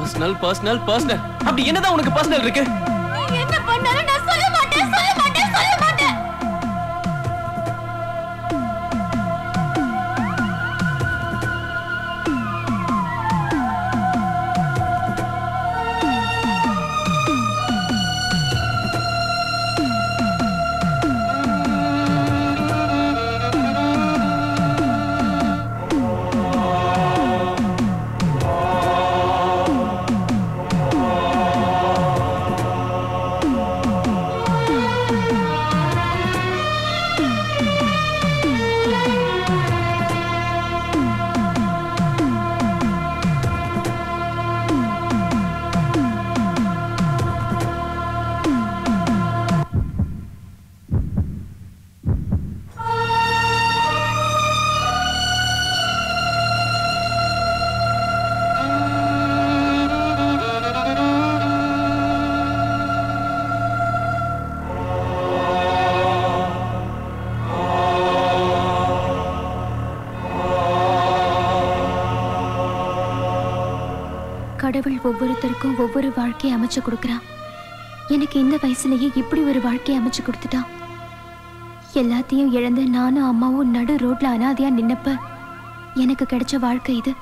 பர்சனல் பர்சனல் பர்சனல் அப்படி என்னதான் உனக்கு பர்சனல் இருக்கு? என்ன பண்ணாலும் நான் சொல்ல மாட்டேன் சொல்ல மாட்டேன் சொல்ல மாட்டேன். கடவுள் ஒவ்வொருத்தருக்கும் ஒவ்வொரு வாழ்க்கையை அமைச்சு கொடுக்குறான். எனக்கு இந்த வயசுலயே இப்படி ஒரு வாழ்க்கையை அமைச்சு கொடுத்துட்டான். எல்லாத்தையும் இழந்து நானும் அம்மாவும் நடு ரோட்ல அனாதையா நின்னப்ப எனக்கு கிடைச்ச வாழ்க்கை இது.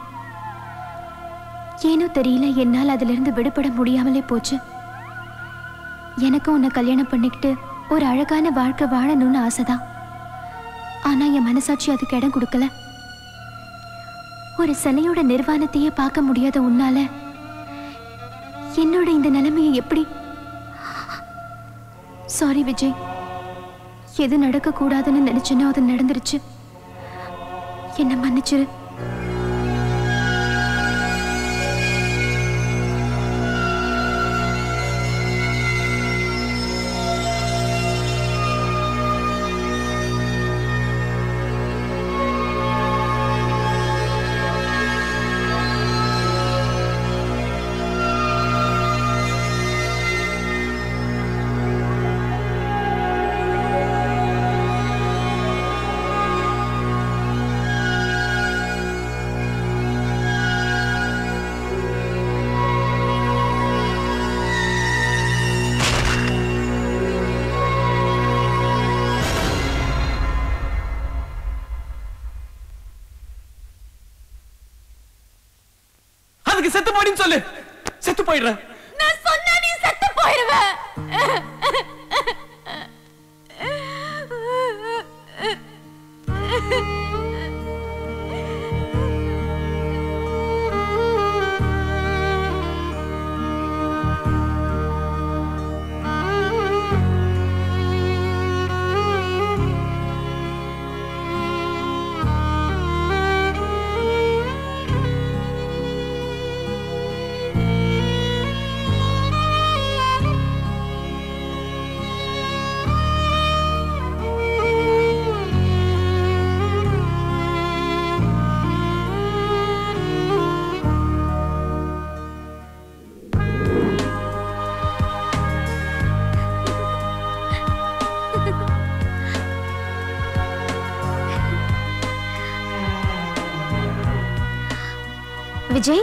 ஏனோ தெரியல, என்னால் அதுல இருந்து விடுபட முடியாமலே போச்சு. எனக்கும் உன்னை கல்யாணம் பண்ணிக்கிட்டு ஒரு அழகான வாழ்க்கை வாழணும்னு ஆசைதான். ஆனா என் மனசாட்சி அதுக்கு இடம் கொடுக்கல. ஒரு சிலையோட நிர்வாணத்தையே பார்க்க முடியாத உன்னால என்னோட இந்த நிலைமையை எப்படி? சாரி விஜய், எது நடக்க கூடாதுன்னு நினைச்சனோ அது நடந்துருச்சு. என்ன மன்னிச்சிரு. செத்து போடின்னு சொல்லு. செத்து போயிடுறேன். நான் சொன்னா நீ செத்து போயிடுவ. Vijay,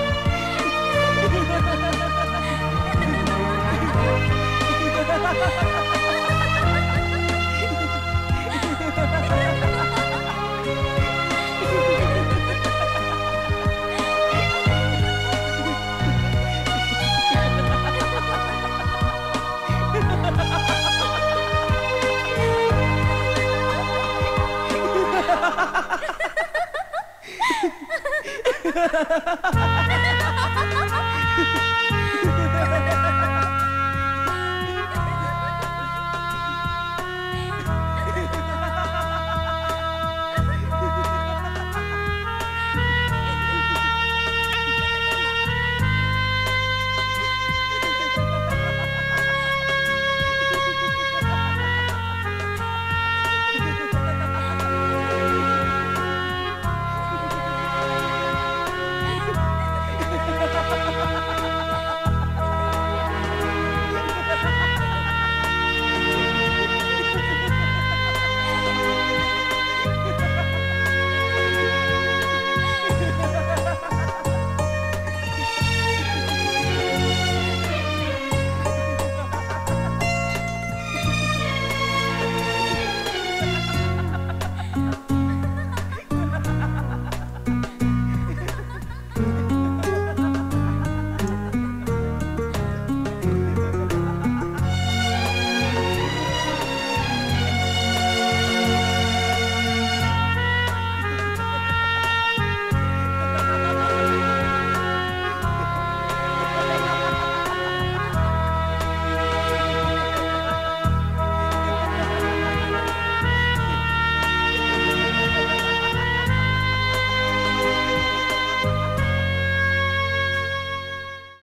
Ha ha ha!